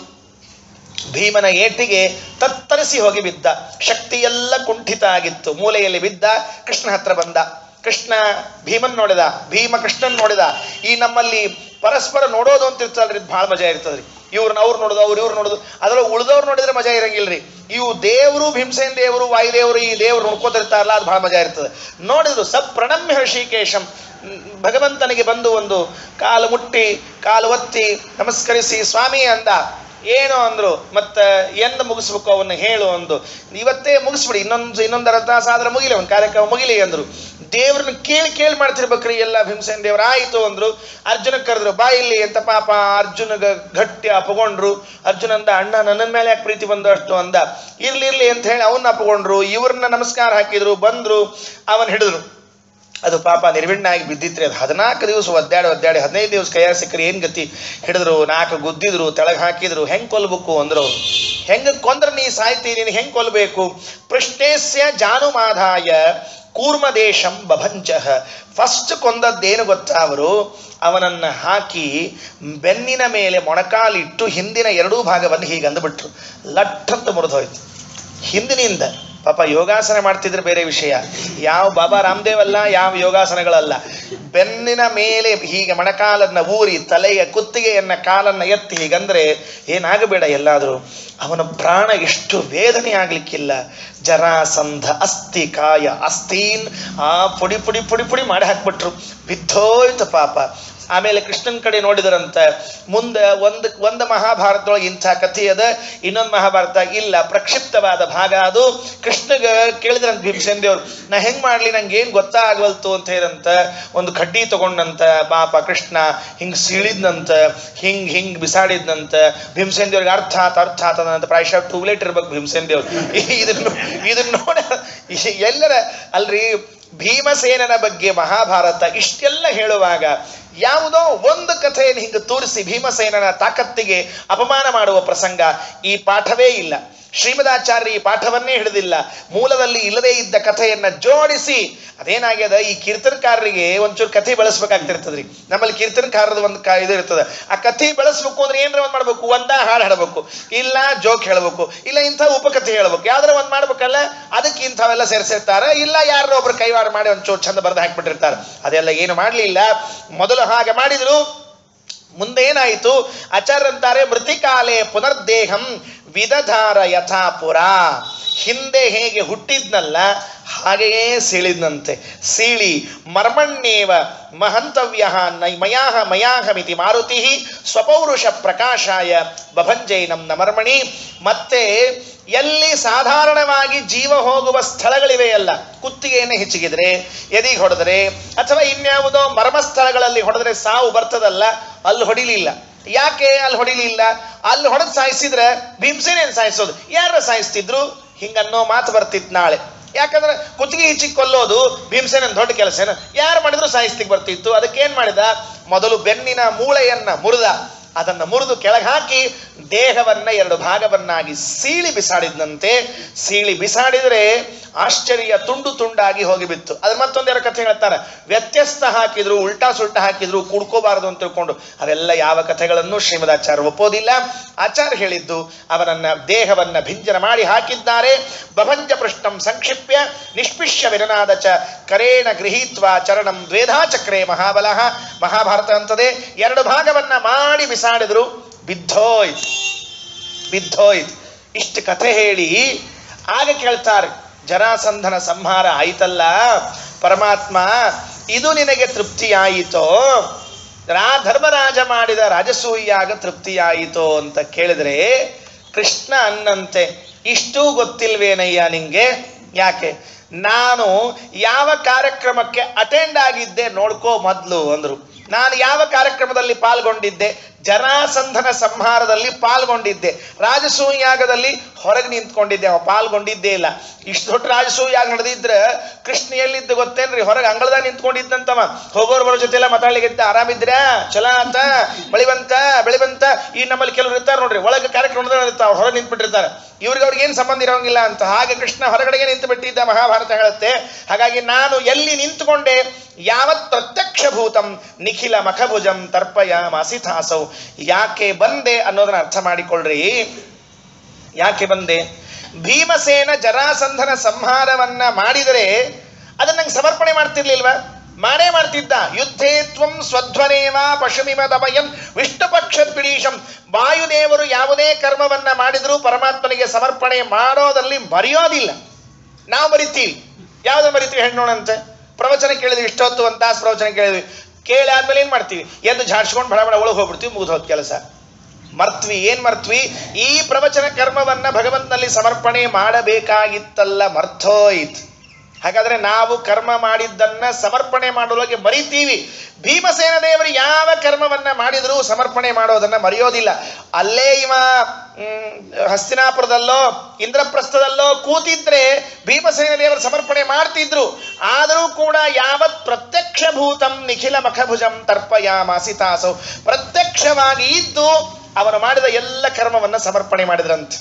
ಭೀಮನ ಏಟಿಗೆ ತತ್ತರಿಸಿ ಹೋಗಿ ಬಿದ್ದ. ಶಕ್ತಿಯೆಲ್ಲ ಕುಂಠಿತ ಆಗಿತ್ತು. ಮೂಲೆಯಲ್ಲಿ ಬಿದ್ದ. ಕೃಷ್ಣ ಹತ್ರ ಬಂದ. ಕೃಷ್ಣ ಭೀಮನ್ ನೋಡಿದ, ಭೀಮ ಕೃಷ್ಣನ್ ನೋಡಿದ. ಈ ನಮ್ಮಲ್ಲಿ ಪರಸ್ಪರ ನೋಡೋದು ಅಂತ ಇರ್ತಲ್ರಿ, ಬಹಳ ಮಜಾ ಇರ್ತದ್ರಿ. ಇವ್ರನ್ನ ಅವ್ರು ನೋಡೋದು, ಅವ್ರು ಇವ್ರು ನೋಡೋದು. ಅದ್ರೊಳಗೆ ಉಳಿದವ್ರು ನೋಡಿದ್ರೆ ಮಜಾ ಇರಂಗಿಲ್ರಿ. ಇವು ದೇವರು, ಭೀಮಸೇನ್ ದೇವರು, ವಾಯುದೇವರು, ಈ ದೇವರು ನೋಡ್ಕೋತಿರ್ತಾರಲ್ಲ, ಅದು ಬಹಳ ಮಜಾ ಇರ್ತದೆ. ನೋಡಿದ್ರು. ಸ ಪ್ರಣಮ್ಯ ಹೃಷಿಕೇಶಂ, ಭಗವಂತನಿಗೆ ಬಂದು ಒಂದು ಕಾಲು ಮುಟ್ಟಿ ಕಾಲು ಒತ್ತಿ ನಮಸ್ಕರಿಸಿ ಸ್ವಾಮಿ ಅಂದ. ಏನು ಅಂದ್ರು. ಮತ್ತೆ ಎಂದ ಮುಗಿಸ್ಬೇಕು ಅವನ್ನ ಹೇಳು ಅಂದು. ಇವತ್ತೇ ಮುಗಿಸ್ಬಿಡಿ, ಇನ್ನೊಂದು ಇನ್ನೊಂದು ಅರ್ಧ ತಾಸು ಆದ್ರೆ ಮುಗಿಲಿ, ಒಂದು ಕಾರ್ಯಕ್ರಮ ಮುಗಿಲಿ ಅಂದ್ರು. ದೇವ್ರನ್ನ ಕೇಳಿ ಕೇಳಿ ಮಾಡ್ತಿರ್ಬೇಕ್ರಿ ಎಲ್ಲ. ಭೀಮಸೇನ್ ದೇವ್ರ ಆಯ್ತು ಅಂದ್ರು. ಅರ್ಜುನ ಕರೆದ್ರು, ಬಾ ಇಲ್ಲಿ ಅಂತ. ಪಾಪ ಅರ್ಜುನಗ ಗಟ್ಟಿ ಅಪಗೊಂಡ್ರು. ಅರ್ಜುನ ಅಂದ, ಅಣ್ಣ ನನ್ನ ಮೇಲೆ ಯಾಕೆ ಪ್ರೀತಿ ಬಂದು ಅಷ್ಟು ಅಂದ. ಇರ್ಲಿ ಇರ್ಲಿ ಅಂತ ಹೇಳಿ ಅವನ್ನ ಅಪಗೊಂಡ್ರು. ಇವ್ರನ್ನ ನಮಸ್ಕಾರ ಹಾಕಿದ್ರು. ಬಂದ್ರು, ಅವನ್ ಹಿಡಿದ್ರು. ಅದು ಪಾಪ ನಿರ್ವಿಣ್ಣಾಗಿ ಬಿದ್ದಿತ್ರಿ. ಅದು ಹದಿನಾಲ್ಕು ದಿವಸ ಒದ್ದಾಡಿ ಒದ್ದಾಡಿ ಹದಿನೈದು ದಿವಸ ಕೈಯಾಗ ಸಿಕ್ಕರಿ ಏನ್ ಗತಿ. ಹಿಡಿದ್ರು, ನಾಲ್ಕು ಗುದ್ದಿದ್ರು, ತೆಳಗೆ ಹಾಕಿದ್ರು. ಹೆಂಗ್ ಕೊಲ್ಬೇಕು ಅಂದ್ರು. ಅವ್ರು ಹೆಂಗ ಕೊಂದ್ರ ನೀ ಸಾಯ್ತಿ, ನೀನು ಹೆಂಗ್ ಕೊಲ್ಬೇಕು. ಪೃಷ್ಟೇಸ್ಯ ಜಾನುಮಾಧಾಯ ಕೂರ್ಮದೇಶಂ ಬಭಂಚ. ಫಸ್ಟ್ ಕೊಂದದ್ದೇನು ಗೊತ್ತಾ ಅವರು, ಅವನನ್ನ ಹಾಕಿ ಬೆನ್ನಿನ ಮೇಲೆ ಮೊಣಕಾಲಿಟ್ಟು ಹಿಂದಿನ ಎರಡೂ ಭಾಗವನ್ನು ಹೀಗೆ ಅಂದುಬಿಟ್ರು. ಲಟ್ಟಂತ ಮುರಿದೋಯ್ತು ಹಿಂದಿನಿಂದ. ಪಾಪ ಯೋಗಾಸನ ಮಾಡ್ತಿದ್ರೆ ಬೇರೆ ವಿಷಯ. ಯಾವ ಬಾಬಾ ರಾಮದೇವ್ ಅಲ್ಲ, ಯಾವ ಯೋಗಾಸನಗಳಲ್ಲ. ಬೆನ್ನಿನ ಮೇಲೆ ಹೀಗೆ ಮೊಣಕಾಲನ್ನ ಊರಿ ತಲೆಯ ಕುತ್ತಿಗೆಯನ್ನ ಕಾಲನ್ನ ಎತ್ತಿ ಹೀಗಂದ್ರೆ ಏನಾಗಬೇಡ ಎಲ್ಲಾದ್ರೂ. ಅವನ ಪ್ರಾಣ ಎಷ್ಟು ವೇದನೆ ಆಗ್ಲಿಕ್ಕಿಲ್ಲ. ಜರಾಸಂಧ ಅಸ್ಥಿ ಕಾಯ ಅಸ್ಥೀನ್ ಆ ಪುಡಿ ಪುಡಿ ಪುಡಿ ಪುಡಿ ಮಾಡಿ ಹಾಕ್ಬಿಟ್ರು. ಬಿದ್ದೋಯ್ತು ಪಾಪ. ಆಮೇಲೆ ಕೃಷ್ಣನ್ ಕಡೆ ನೋಡಿದರಂತ. ಮುಂದೆ ಒಂದು ಒಂದು ಮಹಾಭಾರತದೊಳಗೆ ಇಂಥ ಕಥೆ ಅದ, ಇನ್ನೊಂದು ಮಹಾಭಾರತ ಇಲ್ಲ, ಪ್ರಕ್ಷಿಪ್ತವಾದ ಭಾಗ ಅದು. ಕೃಷ್ಣಗ ಕೇಳಿದ್ರಂತ ಭೀಮಸೇನ್ ದೇವ್ರು, ನಾ ಹೆಂಗ್ ಮಾಡ್ಲಿ, ನಂಗೆ ಏನ್ ಗೊತ್ತಾಗವಲ್ತು ಅಂತ ಹೇಳಿದಂತ. ಒಂದು ಕಡ್ಡಿ ತಗೊಂಡಂತ ಪಾಪ ಕೃಷ್ಣ ಹಿಂಗ್ ಸೀಳಿದ್ನಂತ, ಹಿಂಗ್ ಹಿಂಗ್ ಬಿಸಾಡಿದ್ನಂತ. ಭೀಮಸೇನ್ ದೇವ್ರಿಗೆ ಅರ್ಥ ಆತ ಅರ್ಥ ಆತದಂತ. ಪ್ರಾಯಶಃ ಟೂಬ್ಲೆಟ್ ಇರ್ಬೇಕು ಭೀಮಸೇನ್ ದೇವ್ರು. ಇದನ್ನು ಇದನ್ನ ನೋಡ ಎಲ್ಲರ ಅಲ್ರಿ. ಭೀಮಸೇನನ ಬಗ್ಗೆ ಮಹಾಭಾರತ ಇಷ್ಟೆಲ್ಲ ಹೇಳುವಾಗ ಯಾವುದೋ ಒಂದು ಕಥೆಯನ್ನು ಹಿಂಗೆ ತೋರಿಸಿ ಭೀಮಸೇನನ ತಾಕತ್ತಿಗೆ ಅಪಮಾನ ಮಾಡುವ ಪ್ರಸಂಗ ಈ ಪಾಠವೇ ಇಲ್ಲ. ಶ್ರೀಮದಾಚಾರ್ಯ ಈ ಪಾಠವನ್ನೇ ಹಿಡಿದಿಲ್ಲ. ಮೂಲದಲ್ಲಿ ಇಲ್ಲದೇ ಇದ್ದ ಕಥೆಯನ್ನ ಜೋಡಿಸಿ, ಅದೇನಾಗ್ಯದ, ಈ ಕೀರ್ತನಕಾರರಿಗೆ ಒಂಚೂರು ಕಥೆ ಬಳಸ್ಬೇಕಾಗ್ತಿರ್ತದ್ರಿ. ನಮ್ಮಲ್ಲಿ ಕೀರ್ತನಕಾರದ ಒಂದು ಕ ಇದು ಇರ್ತದೆ. ಆ ಕಥೆ ಬಳಸ್ಬೇಕು ಅಂದ್ರೆ ಏನಾರ ಒಂದ್ ಮಾಡ್ಬೇಕು. ಒಂದ ಹಾಡು ಹಾಡಬೇಕು, ಇಲ್ಲ ಜೋಕ್ ಹೇಳಬೇಕು, ಇಲ್ಲ ಇಂಥ ಉಪಕಥೆ ಹೇಳ್ಬೇಕು, ಯಾವ್ದಾರ ಒಂದ್ ಮಾಡ್ಬೇಕಲ್ಲ. ಅದಕ್ಕೆ ಇಂಥವೆಲ್ಲ ಸೇರಿಸಿರ್ತಾರ. ಇಲ್ಲ ಯಾರೋ ಒಬ್ರು ಕೈವಾಡ ಮಾಡಿ ಒಂಚೂರು ಚಂದ ಬರೆದು ಹಾಕ್ಬಿಟ್ಟಿರ್ತಾರೆ. ಅದೆಲ್ಲ ಏನು ಮಾಡ್ಲಿಲ್ಲ. ಮೊದಲು ಹಾಗೆ ಮಾಡಿದ್ರು. ಮುಂದೆ ಏನಾಯಿತು? ಆಚಾರ್ಯರಂತಾರೆ, ಮೃತಿಕಾಲೆ ಪುನರ್ದೇಹಂ ವಿದಧಾರ ಯಥಾಪುರ. ಹಿಂದೆ ಹೇಗೆ ಹುಟ್ಟಿದ್ನಲ್ಲ ಹಾಗೆಯೇ ಸೀಳಿದ್ನಂತೆ. ಸೀಳಿ ಮರ್ಮಣ್ಯೇವ ಮಹಂತವ್ಯ ಮಯಾಹ ಮಯಾಹಮಿತಿ ಮಾರುತಿ ಸ್ವಪೌರುಷ ಪ್ರಕಾಶಾಯ ಬಭಂಜೈನಂ ನಮರ್ಮಣಿ. ಮತ್ತೆ ಎಲ್ಲಿ ಸಾಧಾರಣವಾಗಿ ಜೀವ ಹೋಗುವ ಸ್ಥಳಗಳಿವೆಯಲ್ಲ, ಕುತ್ತಿಗೆಯನ್ನು ಹೆಚ್ಚಿಗಿದ್ರೆ, ಎದಿಗೆ ಹೊಡೆದ್ರೆ, ಅಥವಾ ಇನ್ಯಾವುದೋ ಮರ್ಮಸ್ಥಳಗಳಲ್ಲಿ ಹೊಡೆದ್ರೆ ಸಾವು ಬರ್ತದಲ್ಲ, ಅಲ್ಲಿ ಹೊಡಿಲಿಲ್ಲ. ಯಾಕೆ ಅಲ್ಲಿ ಹೊಡಿಲಿಲ್ಲ? ಅಲ್ಲಿ ಹೊಡೆದು ಸಾಯಿಸಿದ್ರೆ ಭೀಮಸೇನೇನು ಸಾಯಿಸೋದು, ಯಾರ ಸಾಯಿಸ್ತಿದ್ರು? ಹಿಂಗನ್ನೋ ಮಾತು ಬರ್ತಿತ್ತು ನಾಳೆ. ಯಾಕಂದ್ರೆ ಕುತ್ತಿಗೆ ಹೆಚ್ಚಿಗೆ ಕೊಲ್ಲೋದು ಭೀಮಸೇನನ್ ದೊಡ್ಡ ಕೆಲಸ ಏನು? ಯಾರು ಮಾಡಿದ್ರು ಸಾಯಿಸ್ತಿಗೆ ಬರ್ತಿತ್ತು. ಅದಕ್ಕೇನ್ ಮಾಡಿದ? ಮೊದಲು ಬೆನ್ನಿನ ಮೂಳೆಯನ್ನ ಮುರಿದ. ಅದನ್ನು ಮುರಿದು ಕೆಳಗೆ ಹಾಕಿ ದೇಹವನ್ನ ಎರಡು ಭಾಗವನ್ನಾಗಿ ಸೀಳಿ ಬಿಸಾಡಿದಂತೆ. ಸೀಳಿ ಬಿಸಾಡಿದರೆ ಆಶ್ಚರ್ಯ ತುಂಡು ತುಂಡಾಗಿ ಹೋಗಿಬಿತ್ತು. ಅದ್ರ ಮತ್ತೊಂದೆರಡು ಕಥೆ ಹೇಳ್ತಾರೆ. ವ್ಯತ್ಯಸ್ತ ಹಾಕಿದ್ರು, ಉಲ್ಟಾ ಸುಲ್ಟಾ ಹಾಕಿದ್ರು, ಕುಡ್ಕೋಬಾರದು ಅಂತ ತಿಳ್ಕೊಂಡು ಅವೆಲ್ಲ ಯಾವ ಕಥೆಗಳನ್ನು ಶ್ರೀಮದಾಚಾರ್ಯ ಒಪ್ಪೋದಿಲ್ಲ. ಆಚಾರ್ಯ ಹೇಳಿದ್ದು ಅವನನ್ನ ದೇಹವನ್ನ ಭಿಂಜನ ಮಾಡಿ ಹಾಕಿದ್ದಾರೆ. ಬಭಂಜ ಪೃಷ್ಠಂ ಸಂಕ್ಷಿಪ್ಯ ನಿಷ್ಪಿಷ್ಯ ವಿರನಾದ ಚ ಕರೇಣ ಗೃಹೀತ್ವ ಚರಣಂ ದ್ವೇಧಾ ಚಕ್ರೇ ಮಹಾಬಲಃ. ಮಹಾಭಾರತ ಅಂತದೆ. ಎರಡು ಭಾಗವನ್ನ ಮಾಡಿ ಬಿಸಾಡಿದ್ರು, ಬಿದ್ದೋಯ್ತು ಬಿದ್ದೋಯ್ತು ಇಷ್ಟು ಕಥೆ ಹೇಳಿ ಆಗ ಕೇಳ್ತಾರೆ, ಜರಾಸಂಧನ ಸಂಹಾರ ಆಯ್ತಲ್ಲ ಪರಮಾತ್ಮ, ಇದು ನಿನಗೆ ತೃಪ್ತಿಯಾಯಿತೋ? ರಾ ಧರ್ಮರಾಜ ಮಾಡಿದ ರಾಜಸೂಯಾಗ ತೃಪ್ತಿಯಾಯಿತೋ ಅಂತ ಕೇಳಿದ್ರೆ ಕೃಷ್ಣ ಅನ್ನಂತೆ, ಇಷ್ಟೂ ಗೊತ್ತಿಲ್ವೇನಯ್ಯ ನಿಂಗೆ? ಯಾಕೆ? ನಾನು ಯಾವ ಕಾರ್ಯಕ್ರಮಕ್ಕೆ ಅಟೆಂಡ್ ಆಗಿದ್ದೆ ನೋಡ್ಕೋ ಮೊದಲು ಅಂದ್ರು. ನಾನು ಯಾವ ಕಾರ್ಯಕ್ರಮದಲ್ಲಿ ಪಾಲ್ಗೊಂಡಿದ್ದೆ? ಜರಾಸಂಧನ ಸಂಹಾರದಲ್ಲಿ ಪಾಲ್ಗೊಂಡಿದ್ದೆ. ರಾಜಸೂಯಾಗದಲ್ಲಿ ಹೊರಗೆ ನಿಂತ್ಕೊಂಡಿದ್ದೆ, ಅವ ಪಾಲ್ಗೊಂಡಿದ್ದೇ ಇಲ್ಲ. ಇಷ್ಟು ದೊಡ್ಡ ರಾಜಸೂಯಾಗ ನಡೆದಿದ್ರೆ ಕೃಷ್ಣ ಎಲ್ಲಿದ್ದ ಗೊತ್ತೇನ್ರಿ? ಹೊರಗೆ ಅಂಗಳದಾಗ ನಿಂತ್ಕೊಂಡಿದ್ದಂತವ. ಹೋಗೋರು ಬರೋ ಜೊತೆ ಎಲ್ಲ ಮಾತಾಡ್ಲಿಕ್ಕೆ ಆರಾಮಿದ್ರ, ಚಲ ಅಂತ, ಬೆಳಿವಂತ ಬೆಳಿವಂತ. ಈ ನಮ್ಮಲ್ಲಿ ಕೆಲವರು ಇರ್ತಾರೆ ನೋಡ್ರಿ, ಒಳಗೆ ಕಾರ್ಯಕ್ರಮದಲ್ಲಿ ಇರ್ತಾವ, ಹೊರಗೆ ನಿಂತ್ಬಿಟ್ಟಿರ್ತಾರೆ. ಇವ್ರಿಗೆ ಅವ್ರಿಗೆ ಏನು ಸಂಬಂಧ ಇರೋಂಗಿಲ್ಲ ಅಂತ. ಹಾಗೆ ಕೃಷ್ಣ ಹೊರಗಡೆಗೆ ನಿಂತು ಬಿಟ್ಟಿದ್ದ ಮಹಾಭಾರತ ಹೇಳುತ್ತೆ. ಹಾಗಾಗಿ ನಾನು ಎಲ್ಲಿ ನಿಂತುಕೊಂಡೆ? ಯಾವತ್ ಪ್ರತ್ಯಕ್ಷ ಭೂತಂ ನಿಖಿಲ ಮಖಭುಜಂ ತರ್ಪಯ ಮಾಸಿತಾಸೌ. ಯಾಕೆ ಬಂದೆ ಅನ್ನೋದನ್ನ ಅರ್ಥ ಮಾಡಿಕೊಳ್ಳ್ರಿ. ಯಾಕೆ ಬಂದೆ? ಭೀಮಸೇನ ಜರಾಸಂಧನ ಸಂಹಾರವನ್ನ ಮಾಡಿದರೆ ಅದನ್ನ ನಂಗೆ ಸಮರ್ಪಣೆ ಮಾಡ್ತಿರ್ಲಿಲ್ವಾ? ಮಾಡೇ ಮಾಡ್ತಿದ್ದ. ಯುದ್ಧೇ ತ್ವಂ ಸ್ವಧ್ವನೇವ ಪಶುಮಿಮ ದಮಯಂ ವಿಷ್ಣುಪಕ್ಷ ಪಿಡೀಶಂ. ವಾಯುದೇವರು ಯಾವುದೇ ಕರ್ಮವನ್ನ ಮಾಡಿದರೂ ಪರಮಾತ್ಮನಿಗೆ ಸಮರ್ಪಣೆ ಮಾಡೋದಲ್ಲಿ ಮರೆಯೋದಿಲ್ಲ. ನಾವು ಮರಿತೀವಿ. ಯಾವ್ದು ಮರಿತೀವಿ ಹೆಣ್ಣೋಣಂತೆ? ಪ್ರವಚನ ಕೇಳಿದ್ವಿ, ಇಷ್ಟೊತ್ತು ಒಂದು ತಾಸು ಪ್ರವಚನ ಕೇಳಿದ್ವಿ. ಕೇಳಿ ಆದ್ಮೇಲೆ ಏನ್ ಮಾಡ್ತೀವಿ? ಎದ್ದು ಝಾಡ್ಸ್ಕೊಂಡು ಬಡ ಬಡ ಒಳಗೆ ಹೋಗ್ಬಿಡ್ತೀವಿ, ಮುಗಿದು ಹೋದ ಕೆಲಸ. ಮರ್ತ್ವಿ. ಏನ್ ಮರ್ತ್ವಿ? ಈ ಪ್ರವಚನ ಕರ್ಮವನ್ನ ಭಗವಂತನಲ್ಲಿ ಸಮರ್ಪಣೆ ಮಾಡಬೇಕಾಗಿತ್ತಲ್ಲ, ಮರ್ತೋಯ್ತು. ಹಾಗಾದ್ರೆ ನಾವು ಕರ್ಮ ಮಾಡಿದ್ದನ್ನ ಸಮರ್ಪಣೆ ಮಾಡೋದಕ್ಕೆ ಮರಿತೀವಿ. ಭೀಮಸೇನ ದೇವರು ಯಾವ ಕರ್ಮವನ್ನ ಮಾಡಿದರೂ ಸಮರ್ಪಣೆ ಮಾಡೋದನ್ನ ಮರೆಯೋದಿಲ್ಲ. ಅಲ್ಲೇ ಇವ ಹಸ್ತಿನಾಪುರದಲ್ಲೋ ಇಂದ್ರಪ್ರಸ್ಥದಲ್ಲೋ ಕೂತಿದ್ರೆ ಭೀಮಸೇನ ದೇವರು ಸಮರ್ಪಣೆ ಮಾಡ್ತಿದ್ರು. ಆದರೂ ಕೂಡ ಯಾವತ್ ಪ್ರತ್ಯಕ್ಷ ಭೂತಂ ನಿಖಿಲ ಮಖಭುಜಂ ತರ್ಪಯಾಮಾಸಿತಾಸೌ. ಪ್ರತ್ಯಕ್ಷವಾಗಿ ಇದ್ದು ಅವನು ಮಾಡಿದ ಎಲ್ಲ ಕರ್ಮವನ್ನ ಸಮರ್ಪಣೆ ಮಾಡಿದ್ರಂತೆ.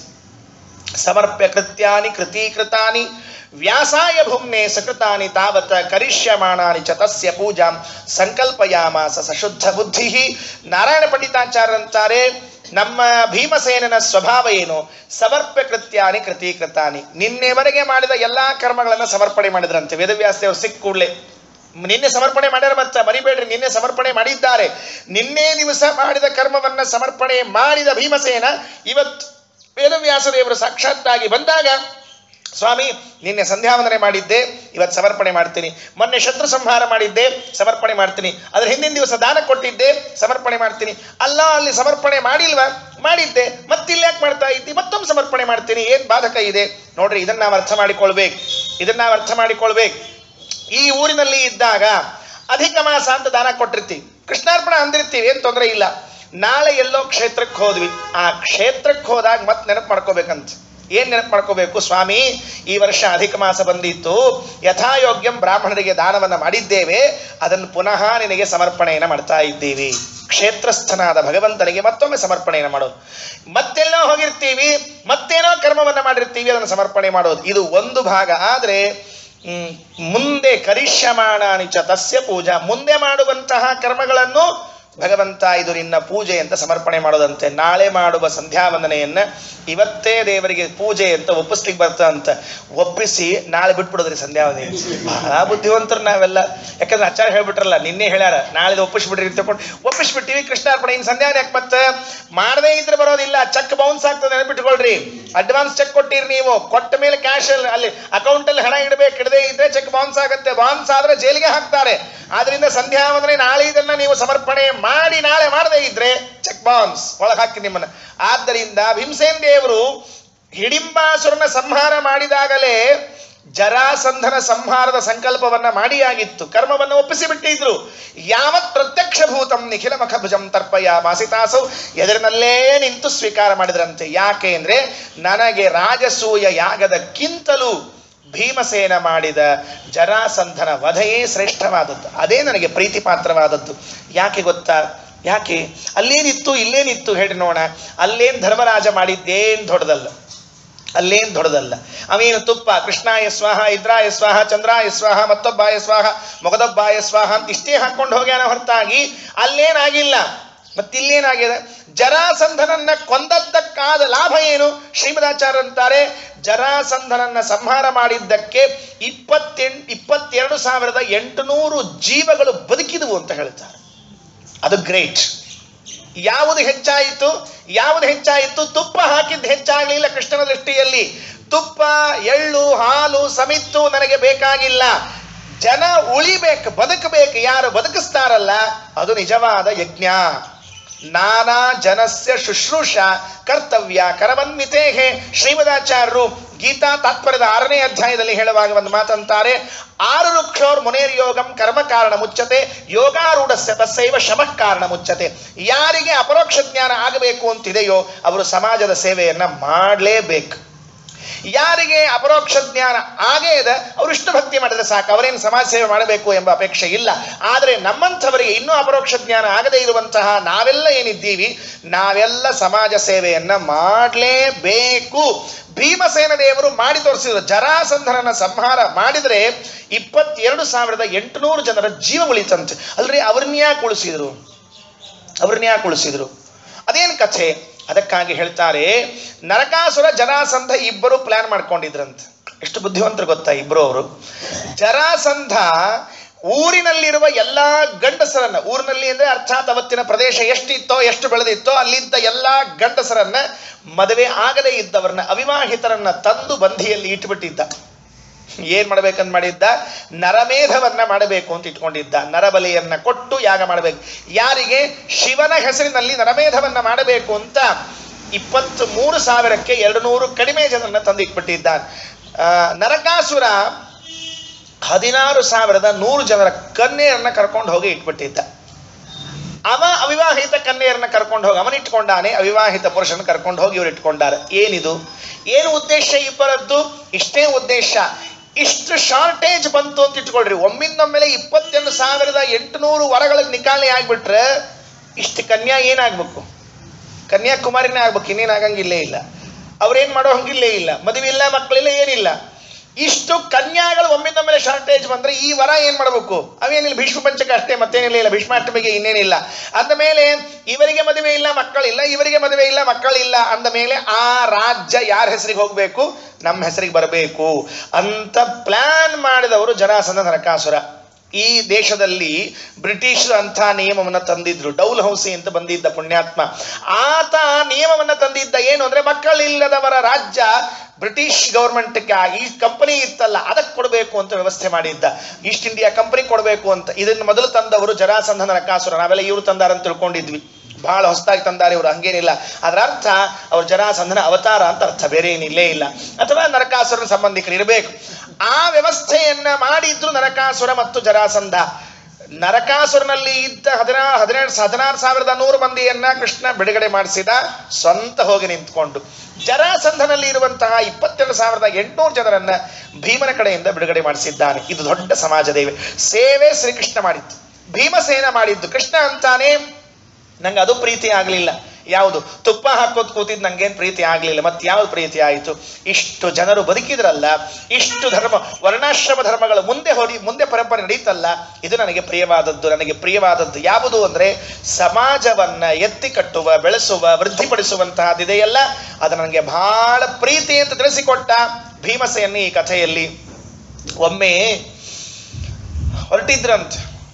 ಸಮರ್ಪ್ಯ ಕೃತ್ಯಾನಿ ಕೃತೀಕೃತಾನಿ ವ್ಯಾಸಾಯ ಭುಮ್ನೆ ಸಕೃತಾನಿ ತಾವತ ಕರಿಷ್ಯಮಾಣಾನಿ ಚ ತಸ್ಯ ಪೂಜಾಂ ಸಂಕಲ್ಪಯಾಮಾಸ ಸಶುದ್ಧ ಬುದ್ಧಿ. ನಾರಾಯಣ ಪಂಡಿತಾಚಾರ್ಯರಂತಾರೆ, ನಮ್ಮ ಭೀಮಸೇನನ ಸ್ವಭಾವ ಏನು? ಸಮರ್ಪ್ಯ ಕೃತ್ಯಾನಿ ಕೃತೀಕೃತಾನಿ. ನಿನ್ನೆವರೆಗೆ ಮಾಡಿದ ಎಲ್ಲಾ ಕರ್ಮಗಳನ್ನು ಸಮರ್ಪಣೆ ಮಾಡಿದ್ರಂತೆ. ವೇದವ್ಯಾಸದೇವರು ಸಿಕ್ಕ ಕೂಡಲೇ ನಿನ್ನೆ ಸಮರ್ಪಣೆ ಮಾಡ್ಯಾರ, ಮತ್ತೆ ಮರಿಬೇಡ್ರಿ, ನಿನ್ನೆ ಸಮರ್ಪಣೆ ಮಾಡಿದ್ದಾರೆ. ನಿನ್ನೆ ದಿವಸ ಮಾಡಿದ ಕರ್ಮವನ್ನ ಸಮರ್ಪಣೆ ಮಾಡಿದ ಭೀಮಸೇನ ಇವತ್ತು ವೇದವ್ಯಾಸದೇವರು ಸಾಕ್ಷಾತ್ತಾಗಿ ಬಂದಾಗ, ಸ್ವಾಮಿ ನಿನ್ನೆ ಸಂಧ್ಯಾವಂದನೆ ಮಾಡಿದ್ದೆ, ಇವತ್ತು ಸಮರ್ಪಣೆ ಮಾಡ್ತೀನಿ. ಮೊನ್ನೆ ಶತ್ರು ಸಂಹಾರ ಮಾಡಿದ್ದೆ, ಸಮರ್ಪಣೆ ಮಾಡ್ತೀನಿ. ಅದ್ರ ಹಿಂದಿನ ದಿವಸ ದಾನ ಕೊಟ್ಟಿದ್ದೆ, ಸಮರ್ಪಣೆ ಮಾಡ್ತೀನಿ. ಅಲ್ಲ, ಅಲ್ಲಿ ಸಮರ್ಪಣೆ ಮಾಡಿಲ್ವಾ? ಮಾಡಿದ್ದೆ. ಮತ್ತಿಲ್ಲಿ ಯಾಕೆ ಮಾಡ್ತಾ ಇದ್ದಿ? ಮತ್ತೊಮ್ಮೆ ಸಮರ್ಪಣೆ ಮಾಡ್ತೀನಿ. ಏನ್ ಬಾಧಕ ಇದೆ ನೋಡ್ರಿ. ಇದನ್ನ ನಾವು ಅರ್ಥ ಮಾಡಿಕೊಳ್ಬೇಕು. ಇದನ್ನ ನಾವು ಅರ್ಥ ಮಾಡಿಕೊಳ್ಬೇಕು. ಈ ಊರಿನಲ್ಲಿ ಇದ್ದಾಗ ಅಧಿಕ ಮಾಸ ಅಂತ ದಾನ ಕೊಟ್ಟಿರ್ತೀವಿ, ಕೃಷ್ಣಾರ್ಪಣ ಅಂದಿರ್ತೀವಿ, ಏನ್ ತೊಂದರೆ ಇಲ್ಲ. ನಾಳೆ ಎಲ್ಲೋ ಕ್ಷೇತ್ರಕ್ಕೆ ಹೋದ್ವಿ. ಆ ಕ್ಷೇತ್ರಕ್ಕೆ ಹೋದಾಗ ಮತ್ತೆ ನೆನಪು ಮಾಡ್ಕೋಬೇಕಂತ. ಏನ್ ನೆನಪು ಮಾಡ್ಕೋಬೇಕು? ಸ್ವಾಮಿ, ಈ ವರ್ಷ ಅಧಿಕ ಮಾಸ ಬಂದಿತ್ತು, ಯಥಾಯೋಗ್ಯಂ ಬ್ರಾಹ್ಮಣರಿಗೆ ದಾನವನ್ನ ಮಾಡಿದ್ದೇವೆ, ಅದನ್ನು ಪುನಃ ನಿನಗೆ ಸಮರ್ಪಣೆಯನ್ನ ಮಾಡ್ತಾ ಇದ್ದೀವಿ. ಕ್ಷೇತ್ರಸ್ಥನಾದ ಭಗವಂತನಿಗೆ ಮತ್ತೊಮ್ಮೆ ಸಮರ್ಪಣೆಯನ್ನು ಮಾಡೋದು. ಮತ್ತೆಲ್ಲೋ ಹೋಗಿರ್ತೀವಿ, ಮತ್ತೇನೋ ಕರ್ಮವನ್ನ ಮಾಡಿರ್ತೀವಿ, ಅದನ್ನು ಸಮರ್ಪಣೆ ಮಾಡೋದು. ಇದು ಒಂದು ಭಾಗ. ಆದ್ರೆ ಹ್ಮ್ ಮುಂದೆ ಕರಿಷ್ಯಮಾಣಾನಿ ಚ ತಸ್ಯ ಪೂಜಾ, ಮುಂದೆ ಮಾಡುವಂತಹ ಕರ್ಮಗಳನ್ನು ಭಗವಂತ ಇದು ನಿನ್ನ ಪೂಜೆ ಅಂತ ಸಮರ್ಪಣೆ ಮಾಡೋದಂತೆ. ನಾಳೆ ಮಾಡುವ ಸಂಧ್ಯಾವಂದನೆಯನ್ನ ಇವತ್ತೇ ದೇವರಿಗೆ ಪೂಜೆ ಅಂತ ಒಪ್ಪಿಸ್ಲಿಕ್ಕೆ ಬರ್ತ ಅಂತ ಒಪ್ಪಿಸಿ ನಾಳೆ ಬಿಟ್ಬಿಡೋದ್ರಿ ಸಂಧ್ಯಾವಂದನೆ. ಬಹಳ ಬುದ್ಧಿವಂತರು ನಾವೆಲ್ಲ. ಯಾಕಂದ್ರೆ ಆಚಾರ್ಯ ಹೇಳ್ಬಿಟ್ರಲ್ಲ, ನಿನ್ನೆ ಹೇಳ್ಯಾರ, ನಾಳೆ ಒಪ್ಪಿಸ್ಬಿಟ್ರಿ ತಗೊಂಡು ಒಪ್ಪಿಸ್ಬಿಟ್ಟಿವಿ. ಕೃಷ್ಣಾರ್ಪಣೆ ಇನ್ ಸಂಧ್ಯಾವನೆ ಯಾಕೆ ಮತ್ತೆ ಮಾಡದೇ ಇದ್ರೆ ಬರೋದಿಲ್ಲ, ಚೆಕ್ ಬೌನ್ಸ್ ಆಗ್ತದೆ, ನೆನಪಿಟ್ಕೊಳ್ರಿ. ಅಡ್ವಾನ್ಸ್ ಚೆಕ್ ಕೊಟ್ಟಿರಿ ನೀವು, ಕೊಟ್ಟ ಮೇಲೆ ಕ್ಯಾಶ್ ಅಲ್ಲಿ ಅಕೌಂಟ್ ಅಲ್ಲಿ ಹಣ ಇಡಬೇಕು, ಇಡದೇ ಇದ್ರೆ ಚೆಕ್ ಬೌನ್ಸ್ ಆಗುತ್ತೆ. ಬೌನ್ಸ್ ಆದ್ರೆ ಜೈಲಿಗೆ ಹಾಕ್ತಾರೆ. ಆದ್ರಿಂದ ಸಂಧ್ಯಾವಂದನೆ ನಾಳೆ ಇದನ್ನ ನೀವು ಸಮರ್ಪಣೆ ಮಾಡಿ ನಾಳೆ ಮಾಡದೇ ಇದ್ರೆ ಚೆಕ್ ಬೌನ್ಸ್ ಒಳಗೆ ಹಾಕಿ ನಿಮ್ಮನ್ನ. ಆದ್ದರಿಂದ ಭೀಮಸೇನ ದೇವರು ಹಿಡಿಂಬಾಸುರನ ಸಂಹಾರ ಮಾಡಿದಾಗಲೇ ಜರಾಸಂಧನ ಸಂಹಾರದ ಸಂಕಲ್ಪವನ್ನ ಮಾಡಿಯಾಗಿತ್ತು, ಕರ್ಮವನ್ನು ಒಪ್ಪಿಸಿ ಬಿಟ್ಟಿದ್ರು. ಯಾವತ್ ಪ್ರತ್ಯಕ್ಷ ಭೂತಂ ನಿಖಿಲ ಮಖಭುಜಂ ತರ್ಪಯ ಮಾಸಿತಾಸೌ. ಎದುರಿನಲ್ಲೇ ನಿಂತು ಸ್ವೀಕಾರ ಮಾಡಿದ್ರಂತೆ. ಯಾಕೆ ಅಂದ್ರೆ ನನಗೆ ರಾಜಸೂಯ ಯಾಗದಕ್ಕಿಂತಲೂ ಭೀಮಸೇನ ಮಾಡಿದ ಜರಾಸಂಧನ ವಧೆಯೇ ಶ್ರೇಷ್ಠವಾದದ್ದು, ಅದೇ ನನಗೆ ಪ್ರೀತಿ ಪಾತ್ರವಾದದ್ದು. ಯಾಕೆ ಗೊತ್ತಾ? ಯಾಕೆ? ಅಲ್ಲೇನಿತ್ತು ಇಲ್ಲೇನಿತ್ತು ಹೇಳಿ ನೋಡೋಣ. ಅಲ್ಲೇನು ಧರ್ಮರಾಜ ಮಾಡಿದ್ದೇನು ದೊಡ್ಡದಲ್ಲ, ಅಲ್ಲೇನು ದೊಡ್ಡದಲ್ಲ. ಅವೇನು ತುಪ್ಪ ಕೃಷ್ಣಾಯ ಸ್ವಾಹ, ಇದ್ರಾಯ ಸ್ವಾಹ, ಚಂದ್ರಾಯ ಸ್ವಾಹ, ಮತ್ತೊಬ್ಬಾಯ ಸ್ವಾಹ, ಮೊಗದೊಬ್ಬಾಯ ಸ್ವಾಹ ಅಂತ ಇಷ್ಟೇ ಹಾಕೊಂಡು ಹೋಗ್ಯಾನ ಹೊರತಾಗಿ ಅಲ್ಲೇನಾಗಿಲ್ಲ. ಮತ್ತಿಲ್ಲೇನಾಗಿದೆ? ಜರಾಸಂಧನನ್ನ ಕೊಂದದ್ದಕ್ಕಾದ ಲಾಭ ಏನು? ಶ್ರೀಮದಾಚಾರ್ಯ ಅಂತಾರೆ, ಜರಾಸಂಧನನ್ನ ಸಂಹಾರ ಮಾಡಿದ್ದಕ್ಕೆ ಇಪ್ಪತ್ತೆಂಟು ಇಪ್ಪತ್ತೆರಡು ಸಾವಿರದ ಎಂಟುನೂರು ಜೀವಗಳು ಬದುಕಿದವು ಅಂತ ಹೇಳ್ತಾರೆ. ಅದು ಗ್ರೇಟ್. ಯಾವುದು ಹೆಚ್ಚಾಯಿತು? ಯಾವುದು ಹೆಚ್ಚಾಯಿತು? ತುಪ್ಪ ಹಾಕಿದ್ದು ಹೆಚ್ಚಾಗಲಿಲ್ಲ ಕೃಷ್ಣನ ದೃಷ್ಟಿಯಲ್ಲಿ. ತುಪ್ಪ, ಎಳ್ಳು, ಹಾಲು, ಸಮಿತ್ತು ನನಗೆ ಬೇಕಾಗಿಲ್ಲ. ಜನ ಉಳಿಬೇಕು, ಬದುಕಬೇಕು. ಯಾರು ಬದುಕಿಸ್ತಾರಲ್ಲ ಅದು ನಿಜವಾದ ಯಜ್ಞ. ನಾನಾ ಜನಸ್ಯ ಶುಶ್ರೂಷ ಕರ್ತವ್ಯ ಕರವನ್ವಿತೇಹೆ. ಶ್ರೀಮದಾಚಾರ್ಯರು ಗೀತಾ ತಾತ್ಪರ್ಯದ ಆರನೇ ಅಧ್ಯಾಯದಲ್ಲಿ ಹೇಳುವಾಗ ಒಂದು ಮಾತಂತಾರೆ, ಆರು ವೃಕ್ಷೋರ್ ಮುನೇರ್ ಯೋಗಂ ಕರ್ಮ ಕಾರಣ ಮುಚ್ಚತೆ, ಯೋಗಾರೂಢಸ್ಯ ತಸ್ಸೈವ ಶಮಃ ಕಾರಣ ಮುಚ್ಚತೆ. ಯಾರಿಗೆ ಅಪರೋಕ್ಷ ಜ್ಞಾನ ಆಗಬೇಕು ಅಂತಿದೆಯೋ ಅವರು ಸಮಾಜದ ಸೇವೆಯನ್ನ ಮಾಡಲೇಬೇಕು. ಯಾರಿಗೆ ಅಪರೋಕ್ಷ ಜ್ಞಾನ ಆಗೇ ಇದೆ ಅವರು ಇಷ್ಟು ಭಕ್ತಿ ಮಾಡಿದ್ರೆ ಸಾಕು, ಅವರೇನು ಸಮಾಜ ಸೇವೆ ಮಾಡಬೇಕು ಎಂಬ ಅಪೇಕ್ಷೆ ಇಲ್ಲ. ಆದರೆ ನಮ್ಮಂಥವರಿಗೆ ಇನ್ನೂ ಅಪರೋಕ್ಷ ಜ್ಞಾನ ಆಗದೇ ಇರುವಂತಹ ನಾವೆಲ್ಲ ಏನಿದ್ದೀವಿ, ನಾವೆಲ್ಲ ಸಮಾಜ ಸೇವೆಯನ್ನ ಮಾಡಲೇಬೇಕು. ಭೀಮಸೇನ ದೇವರು ಮಾಡಿ ತೋರಿಸಿದ್ರು. ಜರಾಸಂಧನನ್ನ ಸಂಹಾರ ಮಾಡಿದ್ರೆ ಇಪ್ಪತ್ತೆರಡು ಸಾವಿರದ ಎಂಟುನೂರು ಜನರ ಜೀವ ಉಳಿತಂತೆ. ಅಲ್ರಿ, ಅವ್ರನ್ನ ಯಾಕೆ ಉಳಿಸಿದ್ರು? ಅವ್ರನ್ನ ಯಾಕೆ ಉಳಿಸಿದ್ರು? ಅದೇನು ಕಥೆ? ಅದಕ್ಕಾಗಿ ಹೇಳ್ತಾರೆ, ನರಕಾಸುರ ಜರಾಸಂಧ ಇಬ್ಬರು ಪ್ಲಾನ್ ಮಾಡ್ಕೊಂಡಿದ್ರಂತೆ. ಎಷ್ಟು ಬುದ್ಧಿವಂತರು ಗೊತ್ತಾ ಇಬ್ರು ಅವರು. ಜರಾಸಂಧ ಊರಿನಲ್ಲಿರುವ ಎಲ್ಲಾ ಗಂಡಸರನ್ನ, ಊರಿನಲ್ಲಿ ಅಂದ್ರೆ ಅರ್ಥಾತ್ ಅವತ್ತಿನ ಪ್ರದೇಶ ಎಷ್ಟಿತ್ತೋ ಎಷ್ಟು ಬೆಳೆದಿತ್ತೋ ಅಲ್ಲಿದ್ದ ಎಲ್ಲಾ ಗಂಡಸರನ್ನ, ಮದುವೆ ಆಗದೇ ಇದ್ದವರನ್ನ, ಅವಿವಾಹಿತರನ್ನ ತಂದು ಬಂಧಿಯಲ್ಲಿ ಇಟ್ಬಿಟ್ಟಿದ್ದ. ಏನ್ ಮಾಡ್ಬೇಕಂತ ಮಾಡಿದ್ದ? ನರಮೇಧವನ್ನ ಮಾಡಬೇಕು ಅಂತ ಇಟ್ಕೊಂಡಿದ್ದ. ನರಬಲಿಯನ್ನ ಕೊಟ್ಟು ಯಾಗ ಮಾಡಬೇಕು. ಯಾರಿಗೆ? ಶಿವನ ಹೆಸರಿನಲ್ಲಿ ನರಮೇಧವನ್ನ ಮಾಡಬೇಕು ಅಂತ ಇಪ್ಪತ್ತ್ ಮೂರು ಸಾವಿರಕ್ಕೆ ಎರಡು ನೂರು ಕಡಿಮೆ ಜನರನ್ನ ತಂದಿಟ್ಬಿಟ್ಟಿದ್ದ. ಆ ನರಕಾಸುರ ಹದಿನಾರು ಸಾವಿರದ ನೂರು ಜನರ ಕನ್ಯೆಯರನ್ನ ಕರ್ಕೊಂಡು ಹೋಗಿ ಇಟ್ಬಿಟ್ಟಿದ್ದ. ಅವ ಅವಿವಾಹಿತ ಕನ್ಯೆಯರನ್ನ ಕರ್ಕೊಂಡು ಹೋಗಿ ಅವನ ಇಟ್ಕೊಂಡಾನೆ, ಅವಿವಾಹಿತ ಪುರುಷನ ಕರ್ಕೊಂಡು ಹೋಗಿ ಇವ್ರು ಇಟ್ಕೊಂಡಾರೆ. ಏನಿದು? ಏನು ಉದ್ದೇಶ ಇಬ್ಬರದ್ದು? ಇಷ್ಟೇ ಉದ್ದೇಶ. ಇಷ್ಟು ಶಾರ್ಟೇಜ್ ಬಂತು ಅಂತ ಇಟ್ಕೊಳ್ರಿ. ಒಮ್ಮಿಂದೊಮ್ಮೆಲೆ ಇಪ್ಪತ್ತೆರಡು ಸಾವಿರದ ಎಂಟುನೂರು ವರಗಳಿಗೆ ನಿಕಾಲಿ ಆಗ್ಬಿಟ್ರೆ ಇಷ್ಟು ಕನ್ಯಾ ಏನಾಗ್ಬೇಕು? ಕನ್ಯಾಕುಮಾರಿನೇ ಆಗ್ಬೇಕು, ಇನ್ನೇನು ಆಗಂಗಿಲ್ಲೇ ಇಲ್ಲ. ಅವ್ರೇನ್ ಮಾಡೋ ಹಂಗಿಲ್ಲೇ ಇಲ್ಲ, ಮದುವೆ ಇಲ್ಲ, ಮಕ್ಕಳಿಲ್ಲ, ಏನಿಲ್ಲ. ಇಷ್ಟು ಕನ್ಯಾಗಳು ಒಮ್ಮಿಂದೊಮ್ಮೆಲೆ ಶಾರ್ಟೇಜ್ ಬಂದ್ರೆ ಈ ವರ ಏನ್ ಮಾಡಬೇಕು? ಅವೇನಿಲ್ಲ, ಭೀಷ್ಮ ಪಂಚಕ ಅಷ್ಟೇ, ಮತ್ತೇನಿಲ್ಲ. ಇಲ್ಲ ಭೀಷ್ಮಾಷ್ಟಮಿಗೆ ಇನ್ನೇನಿಲ್ಲ. ಅಂದ ಮೇಲೆ ಇವರಿಗೆ ಮದುವೆ ಇಲ್ಲ, ಮಕ್ಕಳಿಲ್ಲ, ಇವರಿಗೆ ಮದುವೆ ಇಲ್ಲ, ಮಕ್ಕಳಿಲ್ಲ ಅಂದ ಮೇಲೆ ಆ ರಾಜ್ಯ ಯಾರ ಹೆಸರಿಗೆ ಹೋಗ್ಬೇಕು? ನಮ್ಮ ಹೆಸರಿಗೆ ಬರಬೇಕು ಅಂತ ಪ್ಲಾನ್ ಮಾಡಿದವರು ಜರಾಸಂಧ ನರಕಾಸುರ. ಈ ದೇಶದಲ್ಲಿ ಬ್ರಿಟಿಷರು ಅಂಥ ನಿಯಮವನ್ನ ತಂದಿದ್ರು. ಡೌಲ್ ಹೌಸಿ ಅಂತ ಬಂದಿದ್ದ ಪುಣ್ಯಾತ್ಮ, ಆತ ನಿಯಮವನ್ನ ತಂದಿದ್ದ. ಏನು ಅಂದ್ರೆ ಮಕ್ಕಳಿಲ್ಲದವರ ರಾಜ್ಯ ಬ್ರಿಟಿಷ್ ಗೌರ್ಮೆಂಟ್ಗೆ, ಈ ಕಂಪನಿ ಇತ್ತಲ್ಲ ಅದಕ್ಕೆ ಕೊಡಬೇಕು ಅಂತ ವ್ಯವಸ್ಥೆ ಮಾಡಿದ್ದ. ಈಸ್ಟ್ ಇಂಡಿಯಾ ಕಂಪನಿ ಕೊಡಬೇಕು ಅಂತ. ಇದನ್ನು ಮೊದಲು ತಂದವರು ಜರಾಸಂಧ ನರಕಾಸುರ. ನಾವೆಲ್ಲ ಇವರು ತಂದಾರಂತ ತಿಳ್ಕೊಂಡಿದ್ವಿ. ಬಹಳ ಹೊಸದಾಗಿ ತಂದಾರೆ ಇವರು, ಹಂಗೇನಿಲ್ಲ. ಅದರ ಅರ್ಥ ಅವ್ರ ಜರಾಸಂಧನ ಅವತಾರ ಅಂತ ಅರ್ಥ, ಬೇರೆ ಏನಿಲ್ಲೇ ಇಲ್ಲ. ಅಥವಾ ನರಕಾಸುರನ ಸಂಬಂಧಿಕರು ಇರಬೇಕು. ಆ ವ್ಯವಸ್ಥೆಯನ್ನ ಮಾಡಿದ್ರು ನರಕಾಸುರ ಮತ್ತು ಜರಾಸಂಧ. ನರಕಾಸುರನಲ್ಲಿ ಇದ್ದ ಹದಿನಾ ಹದಿನೇಳು ಹದಿನಾರು ಸಾವಿರದ ನೂರು ಮಂದಿಯನ್ನ ಕೃಷ್ಣ ಬಿಡುಗಡೆ ಮಾಡಿಸಿದ, ಸ್ವಂತ ಹೋಗಿ ನಿಂತ್ಕೊಂಡು. ಜರಾಸಂಧನಲ್ಲಿ ಇರುವಂತಹ ಇಪ್ಪತ್ತೆರಡು ಸಾವಿರದ ಎಂಟುನೂರು ಜನರನ್ನ ಭೀಮನ ಕಡೆಯಿಂದ ಬಿಡುಗಡೆ ಮಾಡಿಸಿದ್ದಾನೆ. ಇದು ದೊಡ್ಡ ಸಮಾಜ ದೇವೆ ಸೇವೆ ಶ್ರೀಕೃಷ್ಣ ಮಾಡಿದ್ದು, ಭೀಮಸೇನ ಮಾಡಿದ್ದು. ಕೃಷ್ಣ ಅಂತಾನೆ, ನಂಗೆ ಅದು ಪ್ರೀತಿ ಆಗಲಿಲ್ಲ. ಯಾವುದು? ತುಪ್ಪ ಹಾಕೋದು ಕೂತಿದ್ದು ನಂಗೇನು ಪ್ರೀತಿ ಆಗಲಿಲ್ಲ. ಮತ್ತೆ ಯಾವ್ದು ಪ್ರೀತಿ ಆಯಿತು? ಇಷ್ಟು ಜನರು ಬದುಕಿದ್ರಲ್ಲ, ಇಷ್ಟು ಧರ್ಮ ವರ್ಣಾಶ್ರಮ ಧರ್ಮಗಳು ಮುಂದೆ ಹೊಡಿ ಮುಂದೆ ಪರಂಪರೆ ನಡೀತಲ್ಲ, ಇದು ನನಗೆ ಪ್ರಿಯವಾದದ್ದು. ನನಗೆ ಪ್ರಿಯವಾದದ್ದು ಯಾವುದು ಅಂದರೆ ಸಮಾಜವನ್ನ ಎತ್ತಿ ಕಟ್ಟುವ, ಬೆಳೆಸುವ, ವೃದ್ಧಿಪಡಿಸುವಂತಹದ್ದಿದೆಯಲ್ಲ, ಅದು ನನಗೆ ಬಹಳ ಪ್ರೀತಿ ಅಂತ ತಿಳಿಸಿಕೊಟ್ಟ ಭೀಮಸೇನ ಈ ಕಥೆಯಲ್ಲಿ. ಒಮ್ಮೆ ಹೊರಟಿದ್ರಂತ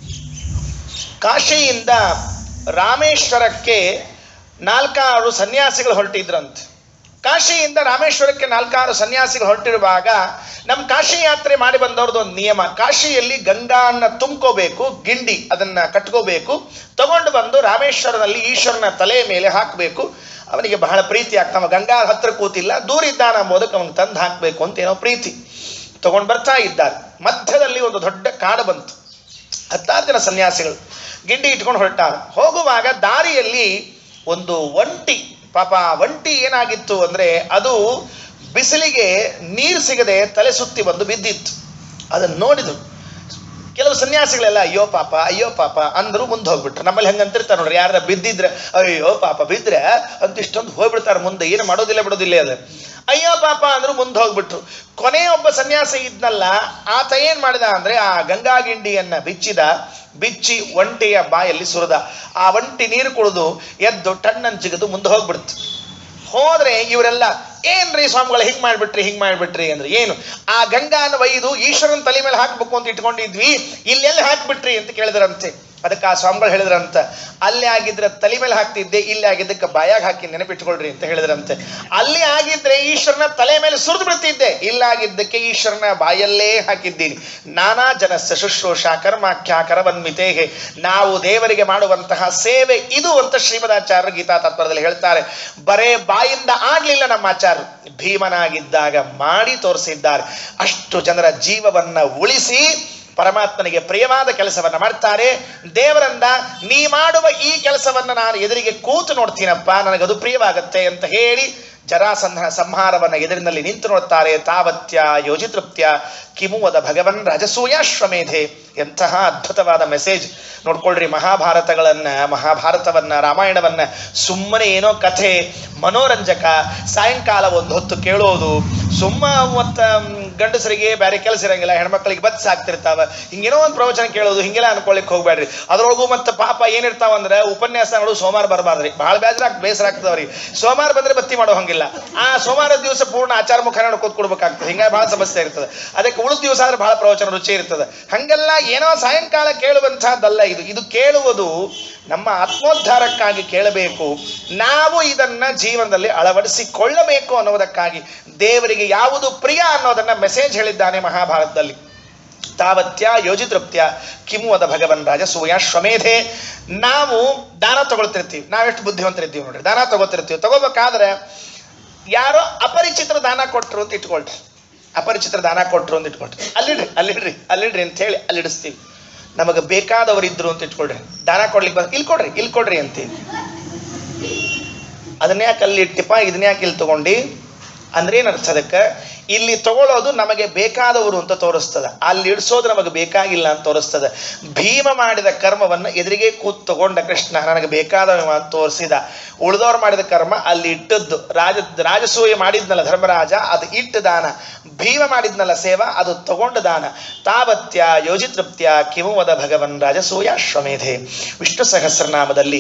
ಕಾಶಿಯಿಂದ ರಾಮೇಶ್ವರಕ್ಕೆ ನಾಲ್ಕಾರು ಸನ್ಯಾಸಿಗಳು ಹೊರಟಿದ್ರಂತೆ. ಕಾಶಿಯಿಂದ ರಾಮೇಶ್ವರಕ್ಕೆ ನಾಲ್ಕಾರು ಸನ್ಯಾಸಿಗಳು ಹೊರಟಿರುವಾಗ ನಮ್ಮ ಕಾಶಿ ಯಾತ್ರೆ ಮಾಡಿ ಬಂದವ್ರದ್ದು ಒಂದು ನಿಯಮ. ಕಾಶಿಯಲ್ಲಿ ಗಂಗಾನ್ನ ತುಂಬ್ಕೋಬೇಕು, ಗಿಂಡಿ ಅದನ್ನ ಕಟ್ಕೋಬೇಕು, ತಗೊಂಡು ಬಂದು ರಾಮೇಶ್ವರದಲ್ಲಿ ಈಶ್ವರನ ತಲೆಯ ಮೇಲೆ ಹಾಕಬೇಕು. ಅವನಿಗೆ ಬಹಳ ಪ್ರೀತಿ ಆಗ್ತಾವ. ಗಂಗಾ ಹತ್ರ ಕೂತಿಲ್ಲ, ದೂರ ಇದ್ದಾನ ಅಂಬೋದಕ್ಕೆ ಅವನಿಗೆ ತಂದು ಹಾಕಬೇಕು ಅಂತ ಏನೋ ಪ್ರೀತಿ. ತಗೊಂಡು ಬರ್ತಾ ಇದ್ದಾರೆ. ಮಧ್ಯದಲ್ಲಿ ಒಂದು ದೊಡ್ಡ ಕಾಡು ಬಂತು. ಹತ್ತಾರು ಜನ ಸನ್ಯಾಸಿಗಳು ಗಿಂಡಿ ಇಟ್ಕೊಂಡು ಹೊರಟಾರ. ಹೋಗುವಾಗ ದಾರಿಯಲ್ಲಿ ಒಂದು ಒಂಟಿ, ಪಾಪ ಒಂಟಿ ಏನಾಗಿತ್ತು ಅಂದ್ರೆ ಅದು ಬಿಸಿಲಿಗೆ ನೀರು ಸಿಗದೆ ತಲೆ ಸುತ್ತಿ ಬಂದು ಬಿದ್ದಿತ್ತು. ಅದನ್ನು ನೋಡಿದ್ರು. ಕೆಲವು ಸನ್ಯಾಸಿಗಳೆಲ್ಲ ಅಯ್ಯೋ ಪಾಪ ಅಯ್ಯೋ ಪಾಪ ಅಂದ್ರು ಮುಂದೆ ಹೋಗ್ಬಿಟ್ರು. ನಮ್ಮಲ್ಲಿ ಹಂಗಂತಿರ್ತಾರೆ ನೋಡ್ರಿ, ಯಾರ ಬಿದ್ದಿದ್ರೆ ಅಯ್ಯೋ ಪಾಪ ಬಿದ್ರೆ ಅಂತ ಇಷ್ಟೊಂದು ಹೋಗ್ಬಿಡ್ತಾರೆ, ಮುಂದೆ ಏನು ಮಾಡೋದಿಲ್ಲ ಬಿಡೋದಿಲ್ಲ ಅದು. ಅಯ್ಯೋ ಪಾಪ ಅಂದ್ರು ಮುಂದೆ ಹೋಗ್ಬಿಟ್ರು. ಕೊನೆ ಒಬ್ಬ ಸನ್ಯಾಸಿ ಇದ್ನಲ್ಲ, ಆತ ಏನ್ ಮಾಡಿದ ಅಂದ್ರೆ ಆ ಗಂಗಾ ಗಿಂಡಿಯನ್ನ ಬಿಚ್ಚಿದ, ಬಿಚ್ಚಿ ಒಂಟೆಯ ಬಾಯಲ್ಲಿ ಸುರಿದ. ಆ ಒಂಟಿ ನೀರು ಕುಡಿದು ಎದ್ದು ಟಣ್ಣನ್ ಜಿಗಿದು ಮುಂದೆ ಹೋಗ್ಬಿಡ್ತು. ಹೋದ್ರೆ ಇವರೆಲ್ಲ ಏನ್ರಿ ಸ್ವಾಮಿಗಳ ಹಿಂಗ್ ಮಾಡ್ಬಿಟ್ರಿ ಹಿಂಗ್ ಮಾಡ್ಬಿಟ್ರಿ ಅಂದ್ರೆ, ಏನು ಆ ಗಂಗಾನ ಒಯ್ದು ಈಶ್ವರನ ತಲೆ ಮೇಲೆ ಹಾಕ್ಬೇಕು ಅಂತ ಇಟ್ಕೊಂಡಿದ್ವಿ, ಇಲ್ಲೆಲ್ಲಿ ಹಾಕ್ಬಿಟ್ರಿ ಅಂತ ಕೇಳಿದ್ರಂತೆ. ಅದಕ್ಕೆ ಆ ಸ್ವಾಮಿಗಳು ಹೇಳಿದ್ರಂತ, ಅಲ್ಲಿ ಆಗಿದ್ರೆ ತಲೆ ಮೇಲೆ ಹಾಕ್ತಿದ್ದೆ, ಇಲ್ಲಿ ಆಗಿದ್ದಕ್ಕೆ ಬಾಯಾಗ ಹಾಕಿ ನೆನಪಿಟ್ಕೊಳ್ರಿ ಅಂತ ಹೇಳಿದ್ರಂತೆ. ಅಲ್ಲಿ ಆಗಿದ್ರೆ ಈಶ್ವರನ ತಲೆ ಮೇಲೆ ಸುರಿದು ಬಿಡ್ತಿದ್ದೆ, ಇಲ್ಲಾಗಿದ್ದಕ್ಕೆ ಈಶ್ವರನ ಬಾಯಲ್ಲೇ ಹಾಕಿದ್ದೀನಿ. ನಾನಾ ಜನಸ್ಯ ಶುಶ್ರೂಷಾ ಕರ್ಮಾಖ್ಯ ಕರವನ್ಮಿತೇಹೆ. ನಾವು ದೇವರಿಗೆ ಮಾಡುವಂತಹ ಸೇವೆ ಇದು ಅಂತ ಶ್ರೀಮದಾಚಾರ್ಯರು ಗೀತಾ ತತ್ವದಲ್ಲಿ ಹೇಳ್ತಾರೆ. ಬರೇ ಬಾಯಿಂದ ಆಡ್ಲಿಲ್ಲ ನಮ್ಮ ಆಚಾರ್ಯರು, ಭೀಮನಾಗಿದ್ದಾಗ ಮಾಡಿ ತೋರಿಸಿದ್ದಾರೆ. ಅಷ್ಟು ಜನರ ಜೀವವನ್ನ ಉಳಿಸಿ ಪರಮಾತ್ಮನಿಗೆ ಪ್ರಿಯವಾದ ಕೆಲಸವನ್ನ ಮಾಡ್ತಾರೆ. ದೇವರನ್ನ ನೀ ಮಾಡುವ ಈ ಕೆಲಸವನ್ನ ನಾನು ಎದುರಿಗೆ ಕೂತು ನೋಡ್ತೀನಪ್ಪ, ನನಗದು ಪ್ರಿಯವಾಗತ್ತೆ ಅಂತ ಹೇಳಿ ಜರಾಸಂಧನ ಸಂಹಾರವನ್ನ ಎದುರಿನಲ್ಲಿ ನಿಂತು ನೋಡ್ತಾರೆ. ತಾವತ್ಯ ಯೋಜಿತೃಪ್ತ್ಯ ಕಿಮುವದ ಭಗವನ್ ರಜಸೂಯಾಶ್ವಮೇಧೆ. ಎಂತಹ ಅದ್ಭುತವಾದ ಮೆಸೇಜ್ ನೋಡ್ಕೊಳ್ರಿ. ಮಹಾಭಾರತಗಳನ್ನ ಮಹಾಭಾರತವನ್ನ ರಾಮಾಯಣವನ್ನ ಸುಮ್ಮನೆ ಏನೋ ಕಥೆ ಮನೋರಂಜಕ ಸಾಯಂಕಾಲ ಒಂದು ಹೊತ್ತು ಕೇಳೋದು, ಸುಮ್ಮ ಮತ್ತ ಗಂಡಸರಿಗೆ ಬೇರೆ ಕೆಲಸ ಇರಂಗಿಲ್ಲ, ಹೆಣ್ಮಕ್ಳಿಗೆ ಬಸ್ ಆಗ್ತಿರ್ತಾವ, ಹಿಂಗೇನೋ ಒಂದು ಪ್ರವಚನ ಕೇಳೋದು, ಹಿಂಗೆಲ್ಲ ಅನ್ಕೊಳ್ಳಿಕ್ ಹೋಗ್ಬೇಡ್ರಿ. ಅದ್ರೊಳಗೂ ಮತ್ತೆ ಪಾಪ ಏನಿರ್ತಾವ ಅಂದ್ರೆ ಉಪನ್ಯಾಸಗಳು ಸೋಮವಾರ ಬರಬಾರ್ದ್ರಿ, ಬಹಳ ಬೇಸರ ಬೇಸರ ಆಗ್ತದವ್ರಿ. ಸೋಮವಾರ ಬಂದ್ರೆ ಬತ್ತಿ ಮಾಡೋ ಹಂಗಿಲ್ಲ, ಆ ಸೋಮವಾರ ದಿವಸ ಪೂರ್ಣ ಆಚಾರ ಮುಖ ನೋಡ್ಕೋತ್ ಕೊಡ್ಬೇಕಾಗ್ತದೆ. ಹಿಂಗಾಗಿ ಬಹಳ ಸಮಸ್ಯೆ ಇರ್ತದೆ. ಅದಕ್ಕೆ ಉಳಿದ ದಿವಸ ಆದ್ರೆ ಬಹಳ ಪ್ರವಚನ ರುಚಿ ಇರ್ತದೆ. ಹಂಗೆಲ್ಲ ಏನೋ ಸಾಯಂಕಾಲ ಕೇಳುವಂತಹದ್ದಲ್ಲ ಇದು. ಇದು ಕೇಳುವುದು ನಮ್ಮ ಆತ್ಮೋದ್ಧಾರಕ್ಕಾಗಿ ಕೇಳಬೇಕು. ನಾವು ಇದನ್ನ ಜೀವನದಲ್ಲಿ ಅಳವಡಿಸಿಕೊಳ್ಳಬೇಕು ಅನ್ನೋದಕ್ಕಾಗಿ ದೇವರಿಗೆ ಯಾವುದು ಪ್ರಿಯ ಅನ್ನೋದನ್ನ ಮೆಸೇಜ್ ಹೇಳಿದ್ದಾನೆ ಮಹಾಭಾರತದಲ್ಲಿ. ತಾವತ್ಯ ಯೋಜಿತೃಪ್ತ್ಯ ಕಿಮುವದ ಭಗವನ್ ರಾಜಸೂಯಾಶ್ವಮೇಧೆ. ನಾವು ದಾನ ತಗೊಳ್ತಿರ್ತೀವಿ, ನಾವೆಷ್ಟು ಬುದ್ಧಿವಂತರಿದ್ದೀವಿ ನೋಡ್ರಿ. ದಾನ ತಗೋತಿರ್ತೀವಿ, ತಗೋಬೇಕಾದ್ರೆ ಯಾರೋ ಅಪರಿಚಿತರ ದಾನ ಕೊಟ್ರು ಅಂತ ಇಟ್ಕೊಳ್ರಿ, ಅಪರಿಚಿತರ ದಾನ ಕೊಟ್ರು ಅಂತ ಇಟ್ಕೊಳ್ರಿ, ಅಲ್ಲಿಡ್ರಿ ಅಲ್ಲಿಡ್ರಿ ಅಲ್ಲಿಡ್ರಿ ಅಂತ ಹೇಳಿ ಅಲ್ಲಿಡಿಸ್ತೀವಿ. ನಮಗೆ ಬೇಕಾದವರಿದ್ರು ಅಂತ ಇಟ್ಕೊಳ್ರಿ, ದಾನ ಕೊಡ್ಲಿಕ್ಕೆ ಬಂದ ಇಲ್ಲಿ ಕೊಡ್ರಿ ಇಲ್ಲಿ ಕೊಡ್ರಿ ಅಂತೀವಿ. ಅದನ್ಯಾಕೆ ಅಲ್ಲಿ ಇಟ್ಟಿಪ್ಪ, ಇದನ್ಯಾಕೆ ಇಲ್ಲಿ ತಗೊಂಡು ಅಂದ್ರೆ ಏನರ್ಥ ಅದಕ್ಕೆ? ಇಲ್ಲಿ ತಗೊಳ್ಳೋದು ನಮಗೆ ಬೇಕಾದವರು ಅಂತ ತೋರಿಸ್ತದ, ಅಲ್ಲಿ ಇಡಿಸೋದು ನಮಗೆ ಬೇಕಾಗಿಲ್ಲ ಅಂತ ತೋರಿಸ್ತದ. ಭೀಮ ಮಾಡಿದ ಕರ್ಮವನ್ನು ಎದುರಿಗೆ ಕೂತ್ ತಗೊಂಡ ಕೃಷ್ಣ ನನಗೆ ಬೇಕಾದವ ಅಂತ ತೋರಿಸಿದ. ಉಳಿದವ್ರು ಮಾಡಿದ ಕರ್ಮ ಅಲ್ಲಿ ಇಟ್ಟದ್ದು. ರಾಜ ರಾಜಸೂಯ ಮಾಡಿದ್ನಲ್ಲ ಧರ್ಮರಾಜ, ಅದು ಇಟ್ಟು ದಾನ. ಭೀಮ ಮಾಡಿದ್ನಲ್ಲ ಸೇವಾ, ಅದು ತಗೊಂಡ ದಾನ. ತಾವತ್ಯ ಯೋಜಿತೃಪ್ತ್ಯ ಕಿಮುವದ ಭಗವನ್ ರಾಜಸೂಯಾಶ್ವಮೇಧೆ. ವಿಷ್ಣು ಸಹಸ್ರನಾಮದಲ್ಲಿ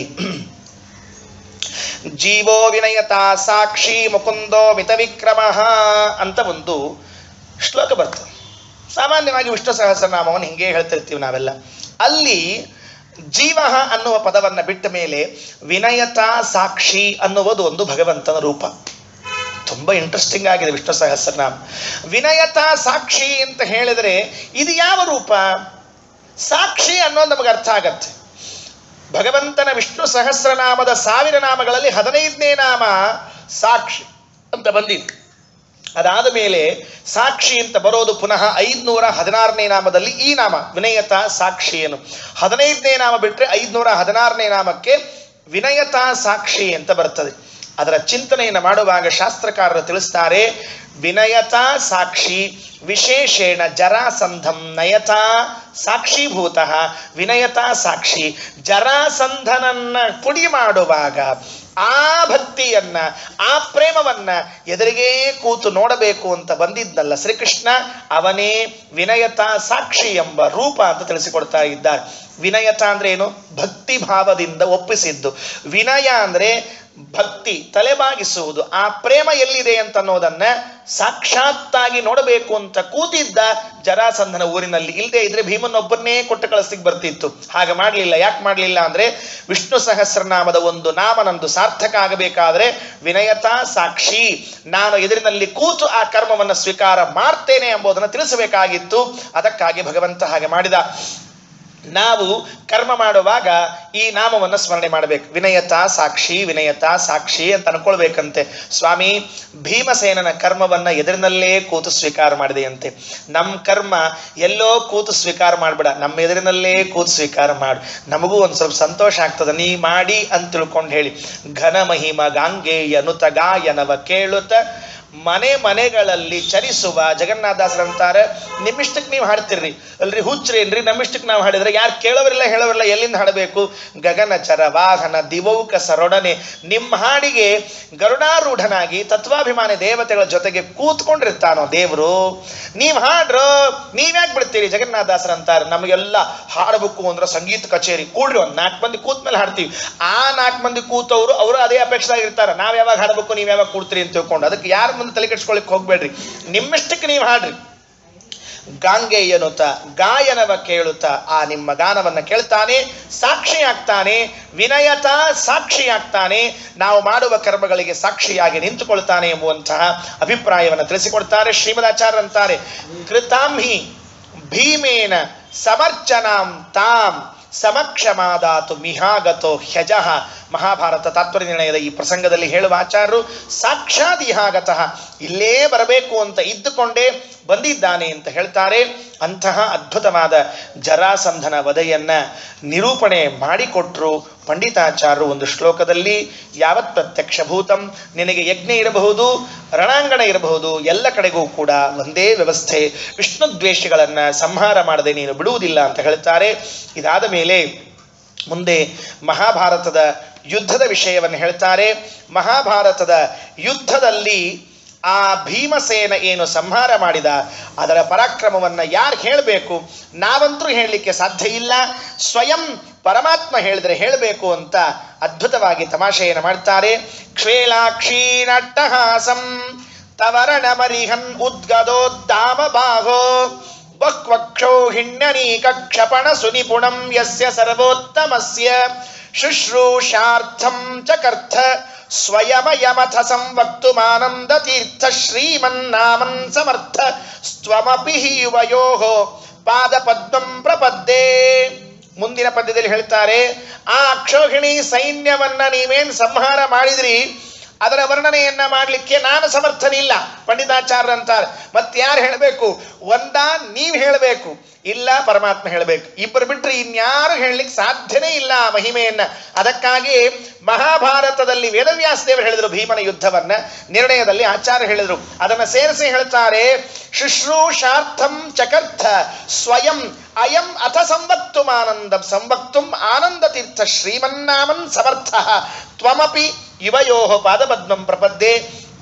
ಜೀವೋ ವಿನಯತಾ ಸಾಕ್ಷಿ ಮುಕುಂದೋ ಮಿತ ವಿಕ್ರಮ ಅಂತ ಒಂದು ಶ್ಲೋಕ ಬರ್ತದೆ. ಸಾಮಾನ್ಯವಾಗಿ ವಿಷ್ಣು ಸಹಸ್ರನಾಮವನ್ನು ಹಿಂಗೆ ಹೇಳ್ತಿರ್ತೀವಿ ನಾವೆಲ್ಲ. ಅಲ್ಲಿ ಜೀವ ಅನ್ನುವ ಪದವನ್ನ ಬಿಟ್ಟ ಮೇಲೆ ವಿನಯತಾ ಸಾಕ್ಷಿ ಅನ್ನುವುದು ಒಂದು ಭಗವಂತನ ರೂಪ. ತುಂಬಾ ಇಂಟ್ರೆಸ್ಟಿಂಗ್ ಆಗಿದೆ ವಿಷ್ಣು ಸಹಸ್ರನಾಮ. ವಿನಯತಾ ಸಾಕ್ಷಿ ಅಂತ ಹೇಳಿದರೆ ಇದು ಯಾವ ರೂಪ? ಸಾಕ್ಷಿ ಅನ್ನೋದು ನಮಗೆ ಅರ್ಥ ಆಗತ್ತೆ. ಭಗವಂತನ ವಿಷ್ಣು ಸಹಸ್ರನಾಮದ ಸಾವಿರ ನಾಮಗಳಲ್ಲಿ ಹದಿನೈದನೇ ನಾಮ ಸಾಕ್ಷಿ ಅಂತ ಬಂದಿತ್ತು. ಅದಾದ ಮೇಲೆ ಸಾಕ್ಷಿ ಅಂತ ಬರೋದು ಪುನಃ ಐದ್ನೂರ ಹದಿನಾರನೇ ನಾಮದಲ್ಲಿ ಈ ನಾಮ ವಿನಯತಾ ಸಾಕ್ಷಿಯನ್ನು. ಹದಿನೈದನೇ ನಾಮ ಬಿಟ್ಟರೆ ಐದ್ನೂರ ಹದಿನಾರನೇ ನಾಮಕ್ಕೆ ವಿನಯತಾ ಸಾಕ್ಷಿ ಅಂತ ಬರ್ತದೆ. ಅದರ ಚಿಂತನೆಯನ್ನು ಮಾಡುವಾಗ ಶಾಸ್ತ್ರಕಾರರು ತಿಳಿಸ್ತಾರೆ, ವಿನಯತಾ ಸಾಕ್ಷಿ ವಿಶೇಷೇಣ ಜರಾಸಂಧಂ ನಯತಾ ಸಾಕ್ಷೀಭೂತಃ. ವಿನಯತಾ ಸಾಕ್ಷಿ ಜರಾಸಂಧನನ್ನ ಪುಡಿ ಮಾಡುವಾಗ ಆ ಭಕ್ತಿಯನ್ನ ಆ ಪ್ರೇಮವನ್ನ ಎದುರಿಗೆ ಕೂತು ನೋಡಬೇಕು ಅಂತ ಬಂದಿದ್ದಲ್ಲ ಶ್ರೀಕೃಷ್ಣ, ಅವನೇ ವಿನಯತಾ ಸಾಕ್ಷಿ ಎಂಬ ರೂಪ ಅಂತ ತಿಳಿಸಿಕೊಡ್ತಾ ಇದ್ದಾರೆ. ವಿನಯತ ಅಂದ್ರೆ ಏನು? ಭಕ್ತಿ ಭಾವದಿಂದ ಒಪ್ಪಿಸಿದ್ದು. ವಿನಯ ಅಂದ್ರೆ ಭಕ್ತಿ, ತಲೆಬಾಗಿಸುವುದು. ಆ ಪ್ರೇಮ ಎಲ್ಲಿದೆ ಅಂತ ಅನ್ನೋದನ್ನ ಸಾಕ್ಷಾತ್ತಾಗಿ ನೋಡಬೇಕು ಅಂತ ಕೂತಿದ್ದ ಜರಾಸಂಧನ ಊರಿನಲ್ಲಿ. ಇಲ್ಲದೆ ಇದ್ರೆ ಭೀಮನೊಬ್ಬನ್ನೇ ಕೊಟ್ಟು ಕಳಿಸ್ಲಿಕ್ಕೆ ಬರ್ತಿತ್ತು. ಹಾಗೆ ಮಾಡಲಿಲ್ಲ. ಯಾಕೆ ಮಾಡಲಿಲ್ಲ ಅಂದ್ರೆ ವಿಷ್ಣು ಸಹಸ್ರನಾಮದ ಒಂದು ನಾಮ ನಂದು ಸಾರ್ಥಕ ಆಗಬೇಕಾದ್ರೆ ವಿನಯತಾ ಸಾಕ್ಷಿ, ನಾನು ಎದುರಿನಲ್ಲಿ ಕೂತು ಆ ಕರ್ಮವನ್ನು ಸ್ವೀಕಾರ ಮಾಡ್ತೇನೆ ಎಂಬುದನ್ನು ತಿಳಿಸಬೇಕಾಗಿತ್ತು. ಅದಕ್ಕಾಗಿ ಭಗವಂತ ಹಾಗೆ ಮಾಡಿದ. ನಾವು ಕರ್ಮ ಮಾಡುವಾಗ ಈ ನಾಮವನ್ನು ಸ್ಮರಣೆ ಮಾಡಬೇಕು. ವಿನಯತಾ ಸಾಕ್ಷಿ ವಿನಯತಾ ಸಾಕ್ಷಿ ಅಂತ ಅನ್ಕೊಳ್ಬೇಕಂತೆ. ಸ್ವಾಮಿ ಭೀಮಸೇನನ ಕರ್ಮವನ್ನ ಎದುರಿನಲ್ಲೇ ಕೂತು ಸ್ವೀಕಾರ ಮಾಡಿದೆಯಂತೆ. ನಮ್ಮ ಕರ್ಮ ಎಲ್ಲೋ ಕೂತು ಸ್ವೀಕಾರ ಮಾಡ್ಬೇಡ, ನಮ್ಮ ಎದುರಿನಲ್ಲೇ ಕೂತು ಸ್ವೀಕಾರ ಮಾಡು. ನಮಗೂ ಒಂದು ಸ್ವಲ್ಪ ಸಂತೋಷ ಆಗ್ತದೆ ನೀ ಮಾಡಿ ಅಂತ ತಿಳ್ಕೊಂಡು ಹೇಳಿ. ಘನ ಮಹಿಮ ಗಾಂಗೇಯ ನುತ ಗಾಯನವ ಕೇಳುತ್ತ ಮನೆ ಮನೆಗಳಲ್ಲಿ ಚಲಿಸುವ ಜಗನ್ನಾಥದಾಸರಂತಾರೆ ನಿಮ್ಮಿಷ್ಟಕ್ಕೆ ನೀವು ಹಾಡ್ತಿರ್ರಿ ಅಲ್ರಿ ಹುಚ್ಚ್ರೇನ್ರಿ ನಮ್ಮಿಷ್ಟಕ್ಕೆ ನಾವು ಹಾಡಿದ್ರೆ ಯಾರು ಕೇಳೋರಿಲ್ಲ ಹೇಳೋರಿಲ್ಲ ಎಲ್ಲಿಂದ ಹಾಡಬೇಕು ಗಗನಚರ ವಾಹನ ದಿವೌಕ ಸರೊಡನೆ ನಿಮ್ಮ ಹಾಡಿಗೆ ಗರುಡಾರೂಢನಾಗಿ ತತ್ವಾಭಿಮಾನಿ ದೇವತೆಗಳ ಜೊತೆಗೆ ಕೂತ್ಕೊಂಡಿರ್ತಾನೋ ದೇವರು ನೀವು ಹಾಡ್ರೋ ನೀವ್ಯಾಕೆ ಬಿಡ್ತೀರಿ ಜಗನ್ನಾಥದಾಸರಂತಾರೆ ನಮಗೆಲ್ಲ ಹಾಡಬೇಕು ಅಂದ್ರೆ ಸಂಗೀತ ಕಚೇರಿ ಕೂಡ್ರಿ ಒಂದು ನಾಲ್ಕು ಮಂದಿ ಕೂತ ಮೇಲೆ ಹಾಡ್ತೀವಿ ಆ ನಾಲ್ಕು ಮಂದಿ ಕೂತವರು ಅವರು ಅದೇ ಅಪೇಕ್ಷೆಯಾಗಿರ್ತಾರೆ ನಾವು ಯಾವಾಗ ಹಾಡಬೇಕು ನೀವು ಯಾವಾಗ ಕೂಡ್ತೀರಿ ಅಂತ ತಿಳ್ಕೊಂಡು ಅದಕ್ಕೆ ಯಾರು ಮುಂದೆ ತಲೆ ಕೆಡ್ಸ್ಕೊಳಕ್ ಹೋಗ್ಬೇಡ್ರಿ ನಿಮ್ಮಿಷ್ಟಕ್ಕೆ ನೀವು ಹಾಡ್ರಿ ಗಾಂಗೆಯನುತ ಗಾಯನವ ಕೇಳುತ್ತಾ ಆ ನಿಮ್ಮ ಗಾನವನ್ನ ಕೇಳ್ತಾನೆ ಸಾಕ್ಷಿಯಾಗ್ತಾನೆ ವಿನಯತ ಸಾಕ್ಷಿಯಾಗ್ತಾನೆ ನಾವು ಮಾಡುವ ಕರ್ಮಗಳಿಗೆ ಸಾಕ್ಷಿಯಾಗಿ ನಿಂತುಕೊಳ್ತಾನೆ ಎಂಬುವಂತಹ ಅಭಿಪ್ರಾಯವನ್ನು ತಿಳಿಸಿಕೊಡ್ತಾರೆ ಶ್ರೀಮದಾಚಾರ್ಯ ಅಂತಾರೆ ಕೃತಾಂಹಿ ಭೀಮೇನ ಸಮರ್ಚನಾಂ ತಾಂ ಸಮಕ್ಷಮಾದಾತು ಮಿಹಾಗತೋ ಹ್ಯಜಃ ಮಹಾಭಾರತ ತಾತ್ಪರ್ಯ ನಿರ್ಣಯದ ಈ ಪ್ರಸಂಗದಲ್ಲಿ ಹೇಳುವ ಆಚಾರ್ಯರು ಸಾಕ್ಷಾತ್ ಇಹಾಗತಃ ಇಲ್ಲೇ ಬರಬೇಕು ಅಂತ ಇದ್ದುಕೊಂಡೇ ಬಂದಿದ್ದಾನೆ ಅಂತ ಹೇಳ್ತಾರೆ ಅಂತಹ ಅದ್ಭುತವಾದ ಜರಾಸಂಧನ ವಧೆಯನ್ನ ನಿರೂಪಣೆ ಮಾಡಿಕೊಟ್ರು ಪಂಡಿತಾಚಾರ್ಯರು ಒಂದು ಶ್ಲೋಕದಲ್ಲಿ ಯಾವತ್ ಪ್ರತ್ಯಕ್ಷಭೂತಂ ನಿನಗೆ ಯಜ್ಞ ಇರಬಹುದು ರಣಾಂಗಣ ಇರಬಹುದು ಎಲ್ಲ ಕಡೆಗೂ ಕೂಡ ಒಂದೇ ವ್ಯವಸ್ಥೆ ವಿಷ್ಣು ದ್ವೇಷಿಗಳನ್ನ ಸಂಹಾರ ಮಾಡದೆ ನೀನು ಬಿಡುವುದಿಲ್ಲ ಅಂತ ಹೇಳ್ತಾರೆ ಇದಾದ ಮೇಲೆ ಮುಂದೆ ಮಹಾಭಾರತದ ಯುದ್ಧದ ವಿಷಯವನ್ನು ಹೇಳ್ತಾರೆ ಮಹಾಭಾರತದ ಯುದ್ಧದಲ್ಲಿ ಆ ಭೀಮಸೇನ ಏನು ಸಂಹಾರ ಮಾಡಿದ ಅದರ ಪರಾಕ್ರಮವನ್ನ ಯಾರು ಹೇಳಬೇಕು ನಾವಂತರೂ ಹೇಳಲಿಕ್ಕೆ ಸಾಧ್ಯ ಇಲ್ಲ ಸ್ವಯಂ ಪರಮಾತ್ಮ ಹೇಳಿದ್ರೆ ಹೇಳಬೇಕು ಅಂತ ಅದ್ಭುತವಾಗಿ ತಮಾಷೆಯನ್ನು ಮಾಡ್ತಾರೆ ಕ್ಷೇಲಾಕ್ಷೀನಟ್ಟಹಾಸಂ ತವರಣ ಮರಿಹನ್ ಉದ್ಗದೋದ್ದಾಮ ಬಾಹೋ ಬಕ್ವಕ್ಷೋ ಹಿಣ್ಯನೀಕ ಕ್ಷಪಣ ಸುನಿಪುಣಂ ಯಸ್ಯ ಸರ್ವೋತ್ತಮಸ್ಯ ಶುಶ್ರೂಷಾರ್ಥಂ ಚಕರ್ಥ ಸ್ವಯಮಯಮಥ ಸಂವಕ್ತುಮಾನಂದ ತೀರ್ಥ ಶ್ರೀಮನ್ನಾಮನ್ ಸಮರ್ಥ ಸ್ವಮಪಿ ಯುವಯೋಃ ಪಾದ ಪದ್ಮಂ ಪ್ರಪದ್ದೇ ಮುಂದಿನ ಪದ್ಯದಲ್ಲಿ ಹೇಳ್ತಾರೆ ಆ ಅಕ್ಷೋಹಿಣಿ ಸೈನ್ಯವನ್ನ ನೀವೇನ್ ಸಂಹಾರ ಮಾಡಿದ್ರಿ ಅದರ ವರ್ಣನೆಯನ್ನ ಮಾಡಲಿಕ್ಕೆ ನಾನು ಸಮರ್ಥನಿಲ್ಲ ಪಂಡಿತಾಚಾರ್ಯ ಅಂತಾರೆ ಮತ್ತೆ ಯಾರು ಹೇಳಬೇಕು ಒಂದ ನೀವು ಹೇಳಬೇಕು ಇಲ್ಲ ಪರಮಾತ್ಮ ಹೇಳಬೇಕು ಇಬ್ಬರು ಬಿಟ್ಟರೆ ಇನ್ಯಾರು ಹೇಳಲಿಕ್ಕೆ ಸಾಧ್ಯನೇ ಇಲ್ಲ ಆ ಮಹಿಮೆಯನ್ನ ಅದಕ್ಕಾಗಿ ಮಹಾಭಾರತದಲ್ಲಿ ವೇದವ್ಯಾಸ ದೇವರು ಹೇಳಿದರು ಭೀಮನ ಯುದ್ಧವನ್ನ ನಿರ್ಣಯದಲ್ಲಿ ಆಚಾರ್ಯ ಹೇಳಿದರು ಅದನ್ನ ಸೇರಿಸಿ ಹೇಳ್ತಾರೆ ಶುಶ್ರೂಷಾರ್ಥಂ ಚಕರ್ಥ ಸ್ವಯಂ ಅಯಂ ಅಥ ಸಂವಕ್ತುಮಾನಂದಂ ಸಂವಕ್ತುಂ ಆನಂದ ತೀರ್ಥ ಶ್ರೀಮನ್ನಾಮನ್ ಸಮರ್ಥ ತ್ವಮಪಿ ಯುವಯೋಃ ಪಾದಪದ್ಮಂ ಪ್ರಪದ್ದೆ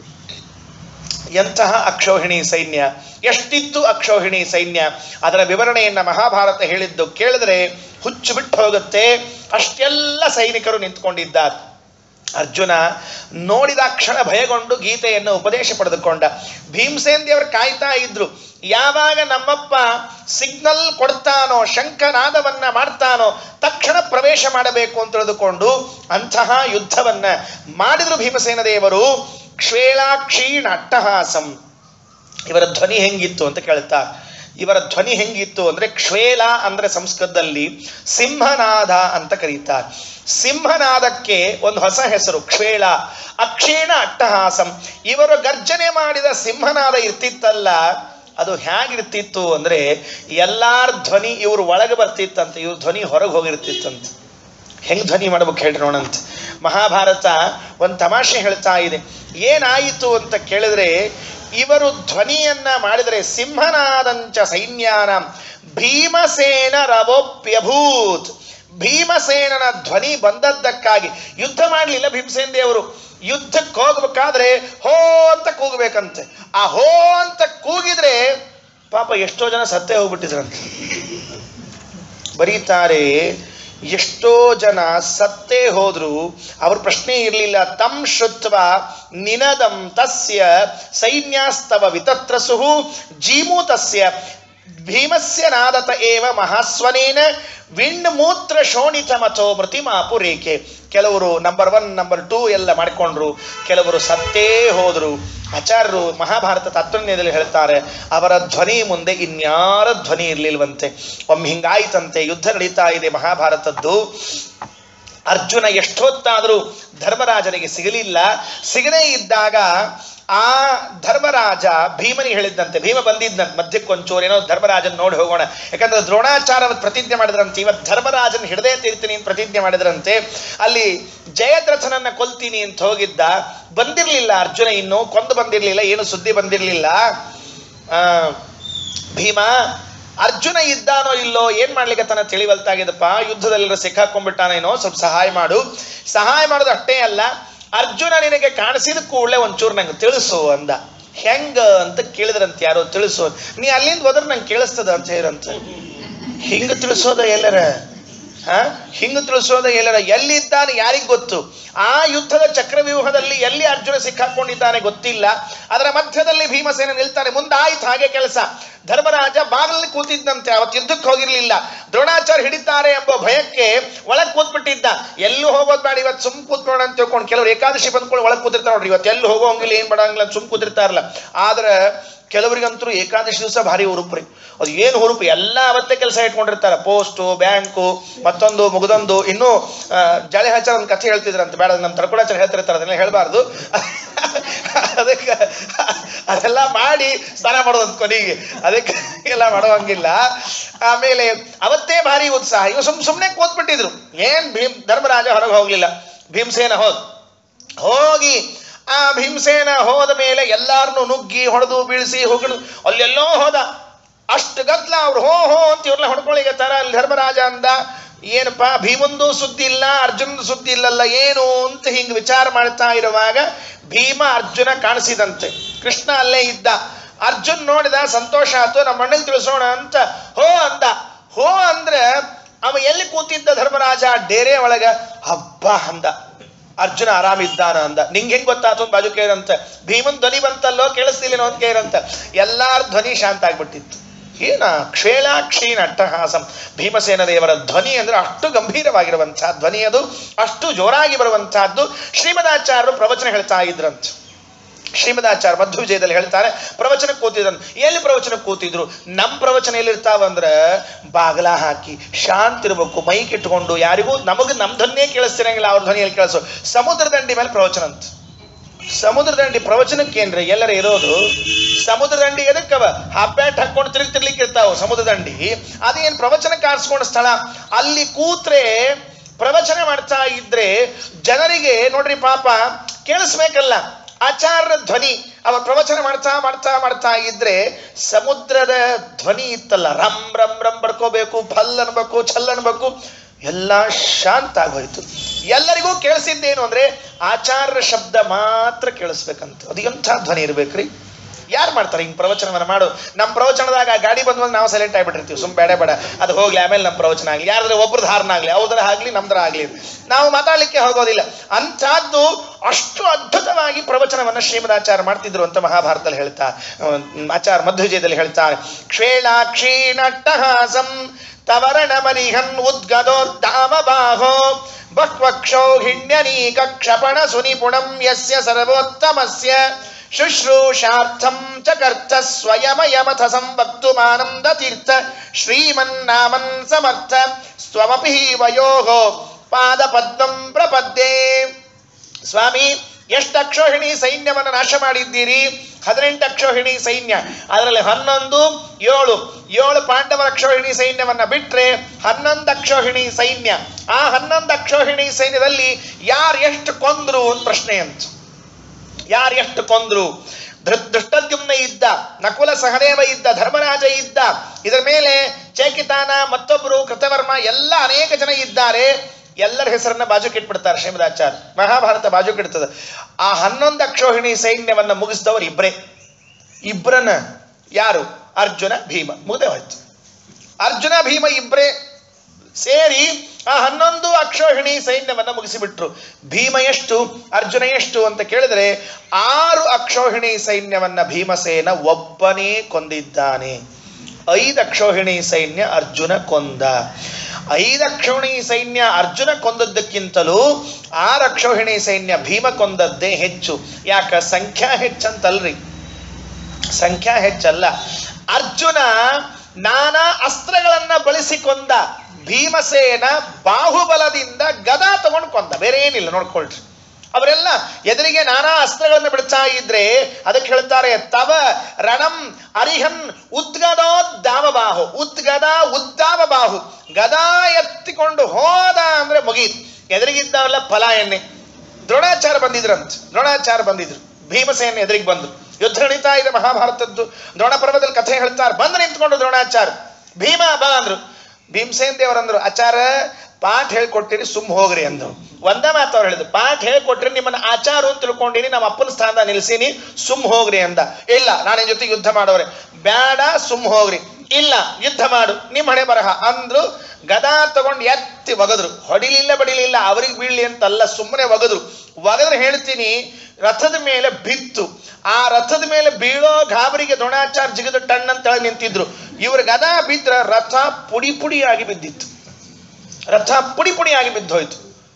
ಎಂತಹ ಅಕ್ಷೋಹಿಣಿ ಸೈನ್ಯ ಎಷ್ಟಿತ್ತು ಅಕ್ಷೋಹಿಣಿ ಸೈನ್ಯ ಅದರ ವಿವರಣೆಯನ್ನ ಮಹಾಭಾರತ ಹೇಳಿದ್ದು ಕೇಳಿದ್ರೆ ಹುಚ್ಚು ಬಿಟ್ಟು ಹೋಗುತ್ತೆ ಅಷ್ಟೆಲ್ಲ ಸೈನಿಕರು ನಿಂತ್ಕೊಂಡಿದ್ದಾರೆ ಅರ್ಜುನ ನೋಡಿದ ಕ್ಷಣ ಭಯಗೊಂಡು ಗೀತೆಯನ್ನು ಉಪದೇಶ ಪಡೆದುಕೊಂಡ ಭೀಮಸೇನ್ ದೇವರು ಕಾಯ್ತಾ ಇದ್ರು ಯಾವಾಗ ನಮ್ಮಪ್ಪ ಸಿಗ್ನಲ್ ಕೊಡ್ತಾನೋ ಶಂಖನಾದವನ್ನ ಮಾಡ್ತಾನೋ ತಕ್ಷಣ ಪ್ರವೇಶ ಮಾಡಬೇಕು ಅಂತ ತಿಳಿದುಕೊಂಡು ಅಂತಹ ಯುದ್ಧವನ್ನ ಮಾಡಿದ್ರು ಭೀಮಸೇನ ದೇವರು ಕ್ಷೇಲಾಕ್ಷೀಣ ಅಟ್ಟಹಾಸಂ ಇವರ ಧ್ವನಿ ಹೆಂಗಿತ್ತು ಅಂತ ಕೇಳ್ತಾ ಇವರ ಧ್ವನಿ ಹೆಂಗಿತ್ತು ಅಂದ್ರೆ ಕ್ಷೇಲ ಅಂದ್ರೆ ಸಂಸ್ಕೃತದಲ್ಲಿ ಸಿಂಹನಾದ ಅಂತ ಕರೀತಾರೆ ಸಿಂಹನಾದಕ್ಕೆ ಒಂದು ಹೊಸ ಹೆಸರು ಕ್ಷೇಳ ಅಕ್ಷೀಣ ಅಟ್ಟಹಾಸಂ ಇವರು ಗರ್ಜನೆ ಮಾಡಿದ ಸಿಂಹನಾದ ಇರ್ತಿತ್ತಲ್ಲ ಅದು ಹೇಗಿರ್ತಿತ್ತು ಅಂದ್ರೆ ಎಲ್ಲಾರ ಧ್ವನಿ ಇವರು ಒಳಗೆ ಬರ್ತಿತ್ತಂತೆ ಇವ್ರ ಧ್ವನಿ ಹೊರಗೆ ಹೋಗಿರ್ತಿತ್ತಂತೆ ಹೆಂಗ್ ಧ್ವನಿ ಮಾಡ್ಬೇಕು ಹೇಳ್ರಿ ನೋಡಂತ ಮಹಾಭಾರತ ಒಂದು ತಮಾಷೆ ಹೇಳ್ತಾ ಇದೆ ಏನಾಯಿತು ಅಂತ ಕೇಳಿದ್ರೆ ಇವರು ಧ್ವನಿಯನ್ನ ಮಾಡಿದರೆ ಸಿಂಹನಾದಂಚ ಸೈನ್ಯಾನ ಭೀಮಸೇನ ರವೋಪ್ಯಭೂತ್ ಭೀಮಸೇನನ ಧ್ವನಿ ಬಂದದ್ದಕ್ಕಾಗಿ ಯುದ್ಧ ಮಾಡಲಿಲ್ಲ ಭೀಮಸೇನ ದೇವರು ಯುದ್ಧಕ್ಕೆ ಹೋಗ್ಬೇಕಾದ್ರೆ ಹೋ ಅಂತ ಕೂಗಬೇಕಂತೆ ಆ ಹೋ ಅಂತ ಕೂಗಿದ್ರೆ ಪಾಪ ಎಷ್ಟೋ ಜನ ಸತ್ತೇ ಹೋಗ್ಬಿಟ್ಟಿದ್ರಂತೆ ಬರೀತಾರೆ ಎಷ್ಟೋ ಜನ ಸತ್ತೇ ಹೋದ್ರು ಅವ್ರ ಪ್ರಶ್ನೆ ಇರಲಿಲ್ಲ ತಂ ಶುತ್ವ ನಿನದಂ ತಸ್ಯ ಸೈನ್ಯಾಸ್ತವ ವಿತತ್ರಸುಹು ಜೀಮೂತಸ್ಯ ಭೀಮಸ್ಯ ನಾದತ ಏವ ಮಹಾಸ್ವನೇನ ವಿಣ್ ಮೂತ್ರ ಶೋಣಿತ ಮಥೋ ಮೃತಿಮಾಪು ರೇಖೆ ಕೆಲವರು ನಂಬರ್ ಒನ್ ನಂಬರ್ ಟೂ ಎಲ್ಲ ಮಾಡಿಕೊಂಡ್ರು ಕೆಲವರು ಸತ್ತೇ ಹೋದ್ರು ಆಚಾರ್ಯರು ಮಹಾಭಾರತ ತಾತ್ಪರ್ಯದಲ್ಲಿ ಹೇಳ್ತಾರೆ ಅವರ ಧ್ವನಿ ಮುಂದೆ ಇನ್ಯಾರ ಧ್ವನಿ ಇರ್ಲಿಲ್ವಂತೆ ಒಮ್ಮೆ ಹಿಂಗಾಯ್ತಂತೆ ಯುದ್ಧ ನಡೀತಾ ಇದೆ ಮಹಾಭಾರತದ್ದು ಅರ್ಜುನ ಎಷ್ಟೊತ್ತಾದರೂ ಧರ್ಮರಾಜನಿಗೆ ಸಿಗಲಿಲ್ಲ. ಸಿಗದೇ ಇದ್ದಾಗ ಆ ಧರ್ಮರಾಜ ಭೀಮನಿಗೆ ಹೇಳಿದ್ದಂತೆ, ಭೀಮ ಬಂದಿದ್ದಂತೆ ಮಧ್ಯಕ್ಕೊಂಚೂರು ಏನೋ ಧರ್ಮರಾಜನ್ ನೋಡಿ ಹೋಗೋಣ, ಯಾಕಂದ್ರೆ ದ್ರೋಣಾಚಾರ್ಯ ಪ್ರತಿಜ್ಞೆ ಮಾಡಿದ್ರಂತೆ, ಇವತ್ತು ಧರ್ಮರಾಜನ್ ಹಿಡದೇ ತೀರ್ತೀನಿ ಅಂತ ಪ್ರತಿಜ್ಞೆ ಮಾಡಿದ್ರಂತೆ. ಅಲ್ಲಿ ಜಯದ್ರಥನನ್ನ ಕೊಲ್ತೀನಿ ಅಂತ ಹೋಗಿದ್ದ, ಬಂದಿರ್ಲಿಲ್ಲ ಅರ್ಜುನ, ಇನ್ನು ಕೊಂದು ಬಂದಿರ್ಲಿಲ್ಲ, ಏನು ಸುದ್ದಿ ಬಂದಿರ್ಲಿಲ್ಲ. ಆ ಭೀಮ ಅರ್ಜುನ ಇದ್ದಾನೋ ಇಲ್ಲೋ, ಏನ್ ಮಾಡ್ಲಿಕ್ಕೆ ತನ್ನ ತಿಳಿವಲ್ತಾಗಿದಪ್ಪ, ಯುದ್ಧದಲ್ಲಿರೋ ಸಿಕ್ಕಾಕೊಂಡ್ಬಿಟ್ಟಾನೇನೋ, ಸ್ವಲ್ಪ ಸಹಾಯ ಮಾಡು. ಸಹಾಯ ಮಾಡೋದು ಅಷ್ಟೇ ಅಲ್ಲ, ಅರ್ಜುನ ನಿನಗೆ ಕಾಣಿಸಿದ ಕೂಡಲೇ ಒಂಚೂರು ನಂಗೆ ತಿಳಿಸು ಅಂದ. ಹೆಂಗ ಅಂತ ಕೇಳಿದ್ರಂತ ಯಾರೋ, ತಿಳಿಸು, ನೀ ಅಲ್ಲಿಂದ ಹೋದ್ರೆ ನಂಗೆ ಕೇಳಿಸ್ತದ ಅಂತ ಹೇಳಿರಂತ. ಹಿಂಗ ತಿಳಿಸೋದ ಎಲ್ಲರ ಹ ಹಿಂಗ ತಿಳಿಸೋದ ಎಲ್ಲರ ಎಲ್ಲಿದ್ದಾನೆ ಯಾರಿಗ್ ಗೊತ್ತು? ಆ ಯುದ್ಧದ ಚಕ್ರವ್ಯೂಹದಲ್ಲಿ ಎಲ್ಲಿ ಅರ್ಜುನ ಸಿಕ್ಕಾಕೊಂಡಿದ್ದಾನೆ ಗೊತ್ತಿಲ್ಲ. ಅದರ ಮಧ್ಯದಲ್ಲಿ ಭೀಮಸೇನ ನಿಲ್ತಾನೆ. ಮುಂದಾಯ್ತು ಹಾಗೆ ಕೆಲಸ. ಧರ್ಮರಾಜ ಬಾಗಿಲಲ್ಲಿ ಕೂತಿದ್ದಂತೆ, ಅವತ್ತು ಯುದ್ಧಕ್ಕೆ ಹೋಗಿರ್ಲಿಲ್ಲ. ದ್ರೋಣಾಚಾರ್ಯ ಹಿಡಿತಾರೆ ಎಂಬ ಭಯಕ್ಕೆ ಒಳಗ್ ಕೂತ್ಬಿಟ್ಟಿದ್ದ. ಎಲ್ಲೂ ಹೋಗೋದ್ ಬೇಡ, ಇವತ್ತು ಸುಮ್ ಕೂತ್ಕೊಳ್ಳೋಣ ಅಂತ ತಿಳ್ಕೊಂಡು ಕೆಲವರು ಏಕಾದಶಿ ಬಂದ್ಕೊಂಡು ಒಳಗ್ ಕೂತಿರ್ತಾರೆ ನೋಡ್ರಿ, ಇವತ್ತು ಎಲ್ಲೂ ಹೋಗೋಂಗಿಲ್ಲ, ಏನ್ ಮಾಡಂಗಿಲ್ಲ, ಸುಮ್ ಕೂತಿರ್ತಾರಲ್ಲ. ಆದ್ರೆ ಕೆಲವರಿಗಂತೂ ಏಕಾದಶಿ ದಿವಸ ಭಾರಿ ಹುರುಪ್ರಿ. ಅದು ಏನು ಹುರುಪು, ಎಲ್ಲ ಅವತ್ತೇ ಕೆಲಸ ಇಟ್ಕೊಂಡಿರ್ತಾರೆ. ಪೋಸ್ಟು, ಬ್ಯಾಂಕು, ಮತ್ತೊಂದು ಮುಗ್ದೊಂದು, ಇನ್ನೂ ಜಳೆ ಹಚ್ಚಾರ ಒಂದು ಕಥೆ ಹೇಳ್ತಿದ್ರಂತೆ, ಬೇಡ ನಮ್ಮ ತಡ್ಕೊಳಾಚಾರ ಹೇಳ್ತಿರ್ತಾರೆ, ಅದನ್ನೆಲ್ಲ ಹೇಳಬಾರ್ದು. ಅದಕ್ಕೆ ಅದೆಲ್ಲ ಮಾಡಿ ಸ್ನಾನ ಮಾಡೋದು ಕೊನೆಗೆ, ಅದಕ್ಕೆ ಎಲ್ಲ ಮಾಡುವಂಗಿಲ್ಲ. ಆಮೇಲೆ ಅವತ್ತೇ ಭಾರಿ ಉತ್ಸಾಹ. ಇವ ಸುಮ್ ಸುಮ್ಮನೆ ಕೂತ್ಬಿಟ್ಟಿದ್ರು. ಏನ್ ಭೀಮ್ ಧರ್ಮರಾಜ ಹೊರಗೆ ಹೋಗ್ಲಿಲ್ಲ. ಭೀಮಸೇನ ಹೋದ್ ಹೋಗಿ ಆ ಭೀಮಸೇನ ಹೋದ ಮೇಲೆ ಎಲ್ಲಾರನ್ನು ನುಗ್ಗಿ ಹೊಡೆದು ಬೀಳಿಸಿ ಹೊಗಳು ಅಲ್ಲೆಲ್ಲೋ ಹೋದ. ಅಷ್ಟು ಗದ್ಲ ಅವ್ರು ಹೋ ಹೋ ಅಂತ ಇವ್ರನ್ನ ಹೊಡ್ಕೊಳ್ಳಿಗೆ ತರ. ಅಲ್ಲಿ ಧರ್ಮರಾಜ ಅಂದ, ಏನಪ್ಪಾ ಭೀಮಂದು ಸುದ್ದಿ ಇಲ್ಲ, ಅರ್ಜುನಂದು ಸುದ್ದಿ ಇಲ್ಲಲ್ಲ, ಏನು ಅಂತ ಹಿಂಗ್ ವಿಚಾರ ಮಾಡ್ತಾ ಇರುವಾಗ ಭೀಮ ಅರ್ಜುನ ಕಾಣಿಸಿದಂತೆ. ಕೃಷ್ಣ ಅಲ್ಲೇ ಇದ್ದ. ಅರ್ಜುನ್ ನೋಡಿದ, ಸಂತೋಷ ಆಯ್ತು, ನಮ್ಮ ಅಣ್ಣಗೆ ತಿಳಿಸೋಣ ಅಂತ ಹೋ ಅಂದ. ಹೋ ಅಂದ್ರೆ ಅವ ಎಲ್ಲಿ ಕೂತಿದ್ದ ಧರ್ಮರಾಜ ಡೇರೆ ಒಳಗ. ಹಬ್ಬ ಅಂದ. ಅರ್ಜುನ ಆರಾಮಿದ್ದಾನ ಅಂದ. ನಿಂಗೆ ಹೆಂಗ್ ಗೊತ್ತಾತು ಬಾಜು ಕೇರಂತ. ಭೀಮನ್ ಧ್ವನಿ ಬಂತಲ್ಲೋ, ಕೇಳಿಸ್ತಿಲ್ಲೇನೋ ಅಂತ ಕೇರಂತ. ಎಲ್ಲಾರ ಧ್ವನಿ ಶಾಂತ ಆಗ್ಬಿಟ್ಟಿತ್ತು. ಏನ ಕ್ಷೇಳಾಕ್ಷೀಣ ಅಟ್ಟಹಾಸಂ. ಭೀಮಸೇನ ದೇವರ ಧ್ವನಿ ಅಂದ್ರೆ ಅಷ್ಟು ಗಂಭೀರವಾಗಿರುವಂತಹ ಧ್ವನಿ, ಅದು ಅಷ್ಟು ಜೋರಾಗಿ ಬರುವಂತಹದ್ದು. ಶ್ರೀಮದಾಚಾರ್ಯರು ಪ್ರವಚನ ಹೇಳ್ತಾ ಇದ್ರಂತ. ಶ್ರೀಮದಾಚಾರ್ಯ ಮಧ್ವವಿಜಯದಲ್ಲಿ ಹೇಳ್ತಾರೆ, ಪ್ರವಚನಕ್ಕೆ ಕೂತಿದ್ರು. ಎಲ್ಲಿ ಪ್ರವಚನಕ್ಕೆ ಕೂತಿದ್ರು? ನಮ್ಮ ಪ್ರವಚನ ಎಲ್ಲಿರ್ತಾವಂದ್ರ ಬಾಗಲ ಹಾಕಿ ಶಾಂತಿ ಇರ್ಬೇಕು, ಮೈಕ್ ಇಟ್ಕೊಂಡು, ಯಾರಿಗೂ ನಮಗೆ ನಮ್ಮ ಧ್ವನಿಯೇ ಕೇಳಿಸ್ತಿರಂಗಿಲ್ಲ, ಅವ್ರ ಧ್ವನಿಯಲ್ಲಿ ಕೇಳಿಸೋ. ಸಮುದ್ರ ದಂಡಿ ಮೇಲೆ ಪ್ರವಚನ ಅಂತ. ಸಮುದ್ರ ದಂಡಿ ಪ್ರವಚನಕ್ಕೇನ್ರಿ ಎಲ್ಲರ ಇರೋದು? ಸಮುದ್ರ ದಂಡಿ ಎದಕ್ಕವ? ಹಬ್ಬ್ಯಾಟ್ ಹಾಕೊಂಡು ತಿರುಗಿ ತಿರ್ಲಿಕ್ಕೆ ಇರ್ತಾವ ಸಮುದ್ರ ದಂಡಿ. ಅದೇನ್ ಪ್ರವಚನಕ್ಕೆ ಆರಿಸ್ಕೊಂಡ ಸ್ಥಳ. ಅಲ್ಲಿ ಕೂತ್ರೆ ಪ್ರವಚನ ಮಾಡ್ತಾ ಇದ್ರೆ ಜನರಿಗೆ ನೋಡ್ರಿ ಪಾಪ ಕೇಳಿಸ್ಬೇಕಲ್ಲ, ಆಚಾರ್ಯ ಧ್ವನಿ. ಅವ ಪ್ರವಚನ ಮಾಡ್ತಾ ಮಾಡ್ತಾ ಮಾಡ್ತಾ ಇದ್ರೆ ಸಮುದ್ರದ ಧ್ವನಿ ಇತ್ತಲ್ಲ, ರಂ ರಂ ರಂ ಬಡ್ಕೋಬೇಕು, ಫಲ್ ಅನ್ಬೇಕು, ಛಲ್ ಅನ್ಬೇಕು, ಎಲ್ಲ ಶಾಂತ ಆಗೋಯ್ತು. ಎಲ್ಲರಿಗೂ ಕೇಳಿಸಿದ್ದೇನು ಅಂದ್ರೆ ಆಚಾರ್ಯ ಶಬ್ದ ಮಾತ್ರ ಕೇಳಿಸ್ಬೇಕಂತ. ಅದು ಎಂಥ ಧ್ವನಿ ಇರ್ಬೇಕ್ರಿ? ಯಾರು ಮಾಡ್ತಾರೆ ಹಿಂಗ್ ಪ್ರವಚನವನ್ನ ಮಾಡು? ನಮ್ಮ ಪ್ರವಚನದಾಗ ಗಾಡಿ ಬಂದ್ಮೇಲೆ ನಾವು ಸೈಲೆಂಟ್ ಆಗಿಬಿಟ್ಟಿರ್ತೀವಿ, ಸುಮ್ ಬೇಡ ಬೇಡ ಅದು ಹೋಗ್ಲಿ, ಆಮೇಲೆ ನಮ್ಮ ಪ್ರವಚನ ಆಗ್ಲಿ, ಯಾರಾದ್ರೆ ಒಬ್ರದ್ದು ಹಾರ್ನ ಆಗ್ಲಿ, ಅವ್ರದ್ರ ಆಗ್ಲಿ, ನಮ್ದ್ರ ಆಗ್ಲಿ, ನಾವು ಮಾತಾಡ್ಲಿಕ್ಕೆ ಹೋಗೋದಿಲ್ಲ. ಅಂಥದ್ದು ಅಷ್ಟು ಅದ್ಭುತವಾಗಿ ಪ್ರವಚನವನ್ನ ಶ್ರೀಮದಾಚಾರ್ಯ ಮಾಡ್ತಿದ್ರು ಅಂತ ಮಹಾಭಾರತದಲ್ಲಿ ಹೇಳ್ತಾ, ಆಚಾರ್ಯ ಮಧ್ವವಿಜಯದಲ್ಲಿ ಹೇಳ್ತಾರೆ. ಕ್ಷೇಳಾಕ್ಷೀಣಟ್ಟಹಾಸಂ ತವರಣ ಮರಿಹನ್ ಉದ್ಗದೋದ್ದಾಮ ಬಾಹೋ ಬಹ್ವಕ್ಷೋ ಹಿಣ್ಯನೀಕ ಕ್ಷಪಣ ಸುನಿಪುಣಂ ಯಸ್ಯ ಸರ್ವೋತ್ತಮಸ್ಯ ಶುಶ್ರೂಷಾರ್ಥಂ ಚಕರ್ಥ ಸ್ವಯಮಯಮಥ ಸಂವಕ್ತುಮಾನಂದ ತೀರ್ಥ ಶ್ರೀಮನ್ನಾಮನ್ ಸಮರ್ಥ ಸ್ವಮಪಿ ವಯೋಃ ಪಾದ ಪದ್ಮಂ ಪ್ರಪದ್ಯೆ. ಸ್ವಾಮಿ, ಎಷ್ಟು ಅಕ್ಷೋಹಿಣಿ ಸೈನ್ಯವನ್ನು ನಾಶ ಮಾಡಿದ್ದೀರಿ? ಹದಿನೆಂಟು ಅಕ್ಷೋಹಿಣಿ ಸೈನ್ಯ, ಅದರಲ್ಲಿ ಹನ್ನೊಂದು ಏಳು ಏಳು ಪಾಂಡವರ ಅಕ್ಷೋಹಿಣಿ ಸೈನ್ಯವನ್ನ ಬಿಟ್ರೆ ಹನ್ನೊಂದು ಅಕ್ಷೋಹಿಣಿ ಸೈನ್ಯ. ಆ ಹನ್ನೊಂದು ಅಕ್ಷೋಹಿಣಿ ಸೈನ್ಯದಲ್ಲಿ ಯಾರು ಎಷ್ಟು ಕೊಂದ್ರು ಅಂತ ಪ್ರಶ್ನೆ ಅಂತ. ಯಾರು ಎಷ್ಟು ಕೊಂದ್ರು? ದೃಷ್ಟದ್ಯುಮ್ನ ಇದ್ದ, ನಕುಲ ಸಹದೇವ ಇದ್ದ, ಧರ್ಮರಾಜ ಇದ್ದ, ಇದರ ಮೇಲೆ ಚೇಕಿತಾನ, ಮತ್ತೊಬ್ಬರು ಕೃತವರ್ಮ, ಎಲ್ಲ ಅನೇಕ ಜನ ಇದ್ದಾರೆ. ಎಲ್ಲರ ಹೆಸರನ್ನ ಬಾಜುಕಿಟ್ಬಿಡ್ತಾರೆ ಶ್ರೀಮದಾಚಾರ್ಯ. ಮಹಾಭಾರತ ಬಾಜುಕಿಡ್ತದೆ. ಆ ಹನ್ನೊಂದು ಅಕ್ಷೋಹಿಣಿ ಸೈನ್ಯವನ್ನ ಮುಗಿಸಿದವರು ಇಬ್ಬರೇ. ಇಬ್ಬರನ್ನ ಯಾರು? ಅರ್ಜುನ ಭೀಮ. ಮುಗ್ದೆ ಹೋಯ್ತು. ಅರ್ಜುನ ಭೀಮ ಇಬ್ಬರೇ ಸೇರಿ ಆ ಹನ್ನೊಂದು ಅಕ್ಷೋಹಿಣಿ ಸೈನ್ಯವನ್ನ ಮುಗಿಸಿಬಿಟ್ರು. ಭೀಮ ಎಷ್ಟು, ಅರ್ಜುನ ಎಷ್ಟು ಅಂತ ಕೇಳಿದ್ರೆ ಆರು ಅಕ್ಷೋಹಿಣಿ ಸೈನ್ಯವನ್ನ ಭೀಮಸೇನ ಒಬ್ಬನೇ ಕೊಂದಿದ್ದಾನೆ. ಐದು ಅಕ್ಷೋಹಿಣಿ ಸೈನ್ಯ ಅರ್ಜುನ ಕೊಂದ. ಐದು ಅಕ್ಷೋಹಿಣಿ ಸೈನ್ಯ ಅರ್ಜುನ ಕೊಂದದ್ದಕ್ಕಿಂತಲೂ ಆರು ಅಕ್ಷೋಹಿಣಿ ಸೈನ್ಯ ಭೀಮ ಕೊಂದದ್ದೇ ಹೆಚ್ಚು. ಯಾಕ? ಸಂಖ್ಯಾ ಹೆಚ್ಚಂತಲ್ರಿ, ಸಂಖ್ಯಾ ಹೆಚ್ಚಲ್ಲ. ಅರ್ಜುನ ನಾನಾ ಅಸ್ತ್ರಗಳನ್ನ ಬಳಸಿಕೊಂಡ, ಭೀಮಸೇನ ಬಾಹುಬಲದಿಂದ ಗದಾ ತಗೊಂಡು ಕೊಂದ, ಬೇರೆ ಏನಿಲ್ಲ. ನೋಡ್ಕೊಳ್ರಿ, ಅವರೆಲ್ಲ ಎದುರಿಗೆ ನಾನಾ ಅಸ್ತ್ರಗಳನ್ನು ಬಿಡ್ತಾ ಇದ್ರೆ ಅದಕ್ಕೆ ಹೇಳ್ತಾರೆ ತವ ರಣಂ ಅರಿಹನ್ ಉದ್ಗದೋದ್ದಾವ ಬಾಹು. ಉದ್ಗದ ಉದ್ದಾವ ಬಾಹು, ಗದಾ ಎತ್ತಿಕೊಂಡು ಹೋದ ಅಂದ್ರೆ ಮುಗೀತು. ಎದುರಿಗಿದ್ದವಲ್ಲ ಫಲ ಎಣ್ಣೆ. ದ್ರೋಣಾಚಾರ್ಯ ಬಂದಿದ್ರಂತ, ದ್ರೋಣಾಚಾರ್ಯ ಬಂದಿದ್ರು, ಭೀಮಸೇನ ಎದುರಿಗೆ ಬಂದ್ರು. ಯುದ್ಧ ನಡೀತಾ ಇದೆ ಮಹಾಭಾರತದ್ದು. ದ್ರೋಣ ಪರ್ವದಲ್ಲಿ ಕಥೆ ಹೇಳ್ತಾರೆ. ಬಂದು ನಿಂತ್ಕೊಂಡು ದ್ರೋಣಾಚಾರ್ಯ, ಭೀಮ ಬಾ ಅಂದ್ರು. ಭೀಮಸೇನ್ ದೇವರಂದ್ರು, ಆಚಾರ್ಯ ಪಾಠ ಹೇಳ್ಕೊಟ್ಟಿರಿ, ಸುಮ್ ಹೋಗ್ರಿ ಅಂದ್ರು. ಒಂದೇ ಮಾತು ಅವ್ರು ಹೇಳಿದ್ರು, ಪಾಠ ಹೇಳ್ಕೊಟ್ರಿ, ನಿಮ್ಮನ್ನ ಆಚಾರ ಅಂತ ತಿಳ್ಕೊಂಡಿನಿ, ನಮ್ಮ ಅಪ್ಪನ ಸ್ಥಾನದ ನಿಲ್ಸೀನಿ, ಸುಮ್ ಹೋಗ್ರಿ ಅಂದ. ಇಲ್ಲ, ನಾನು ನಿನ್ ಜೊತೆ ಯುದ್ಧ ಮಾಡೋರೆ. ಬೇಡ, ಸುಮ್ ಹೋಗ್ರಿ. ಇಲ್ಲ, ಯುದ್ಧ ಮಾಡು, ನಿಮ್ಮ ಹಣೆ ಬರಹ ಅಂದ್ರು. ಗದಾ ತಗೊಂಡು ಎತ್ತಿ ಒಗದ್ರು. ಹೊಡಿಲಿಲ್ಲ ಬಡಿಲಿಲ್ಲ, ಅವ್ರಿಗೆ ಬೀಳ್ಲಿ ಅಂತಲ್ಲ, ಸುಮ್ಮನೆ ಒಗದ್ರು. ಒಗದ್ರೆ ಹೇಳ್ತೀನಿ, ರಥದ ಮೇಲೆ ಬಿತ್ತು. ಆ ರಥದ ಮೇಲೆ ಬೀಳೋ ಗಾಬರಿಗೆ ದ್ರೋಣಾಚಾರ್ಯ ಜಿಗಿದು ಟಣ್ ಅಂತ ಹೇಳಿ ನಿಂತಿದ್ರು. ಇವ್ರ ಗದಾ ಬಿದ್ರ ರಥ ಪುಡಿ ಪುಡಿಯಾಗಿ ಬಿದ್ದಿತ್ತು. ರಥ ಪುಡಿ ಪುಡಿಯಾಗಿ ಬಿದ್ದೋಯ್ತು.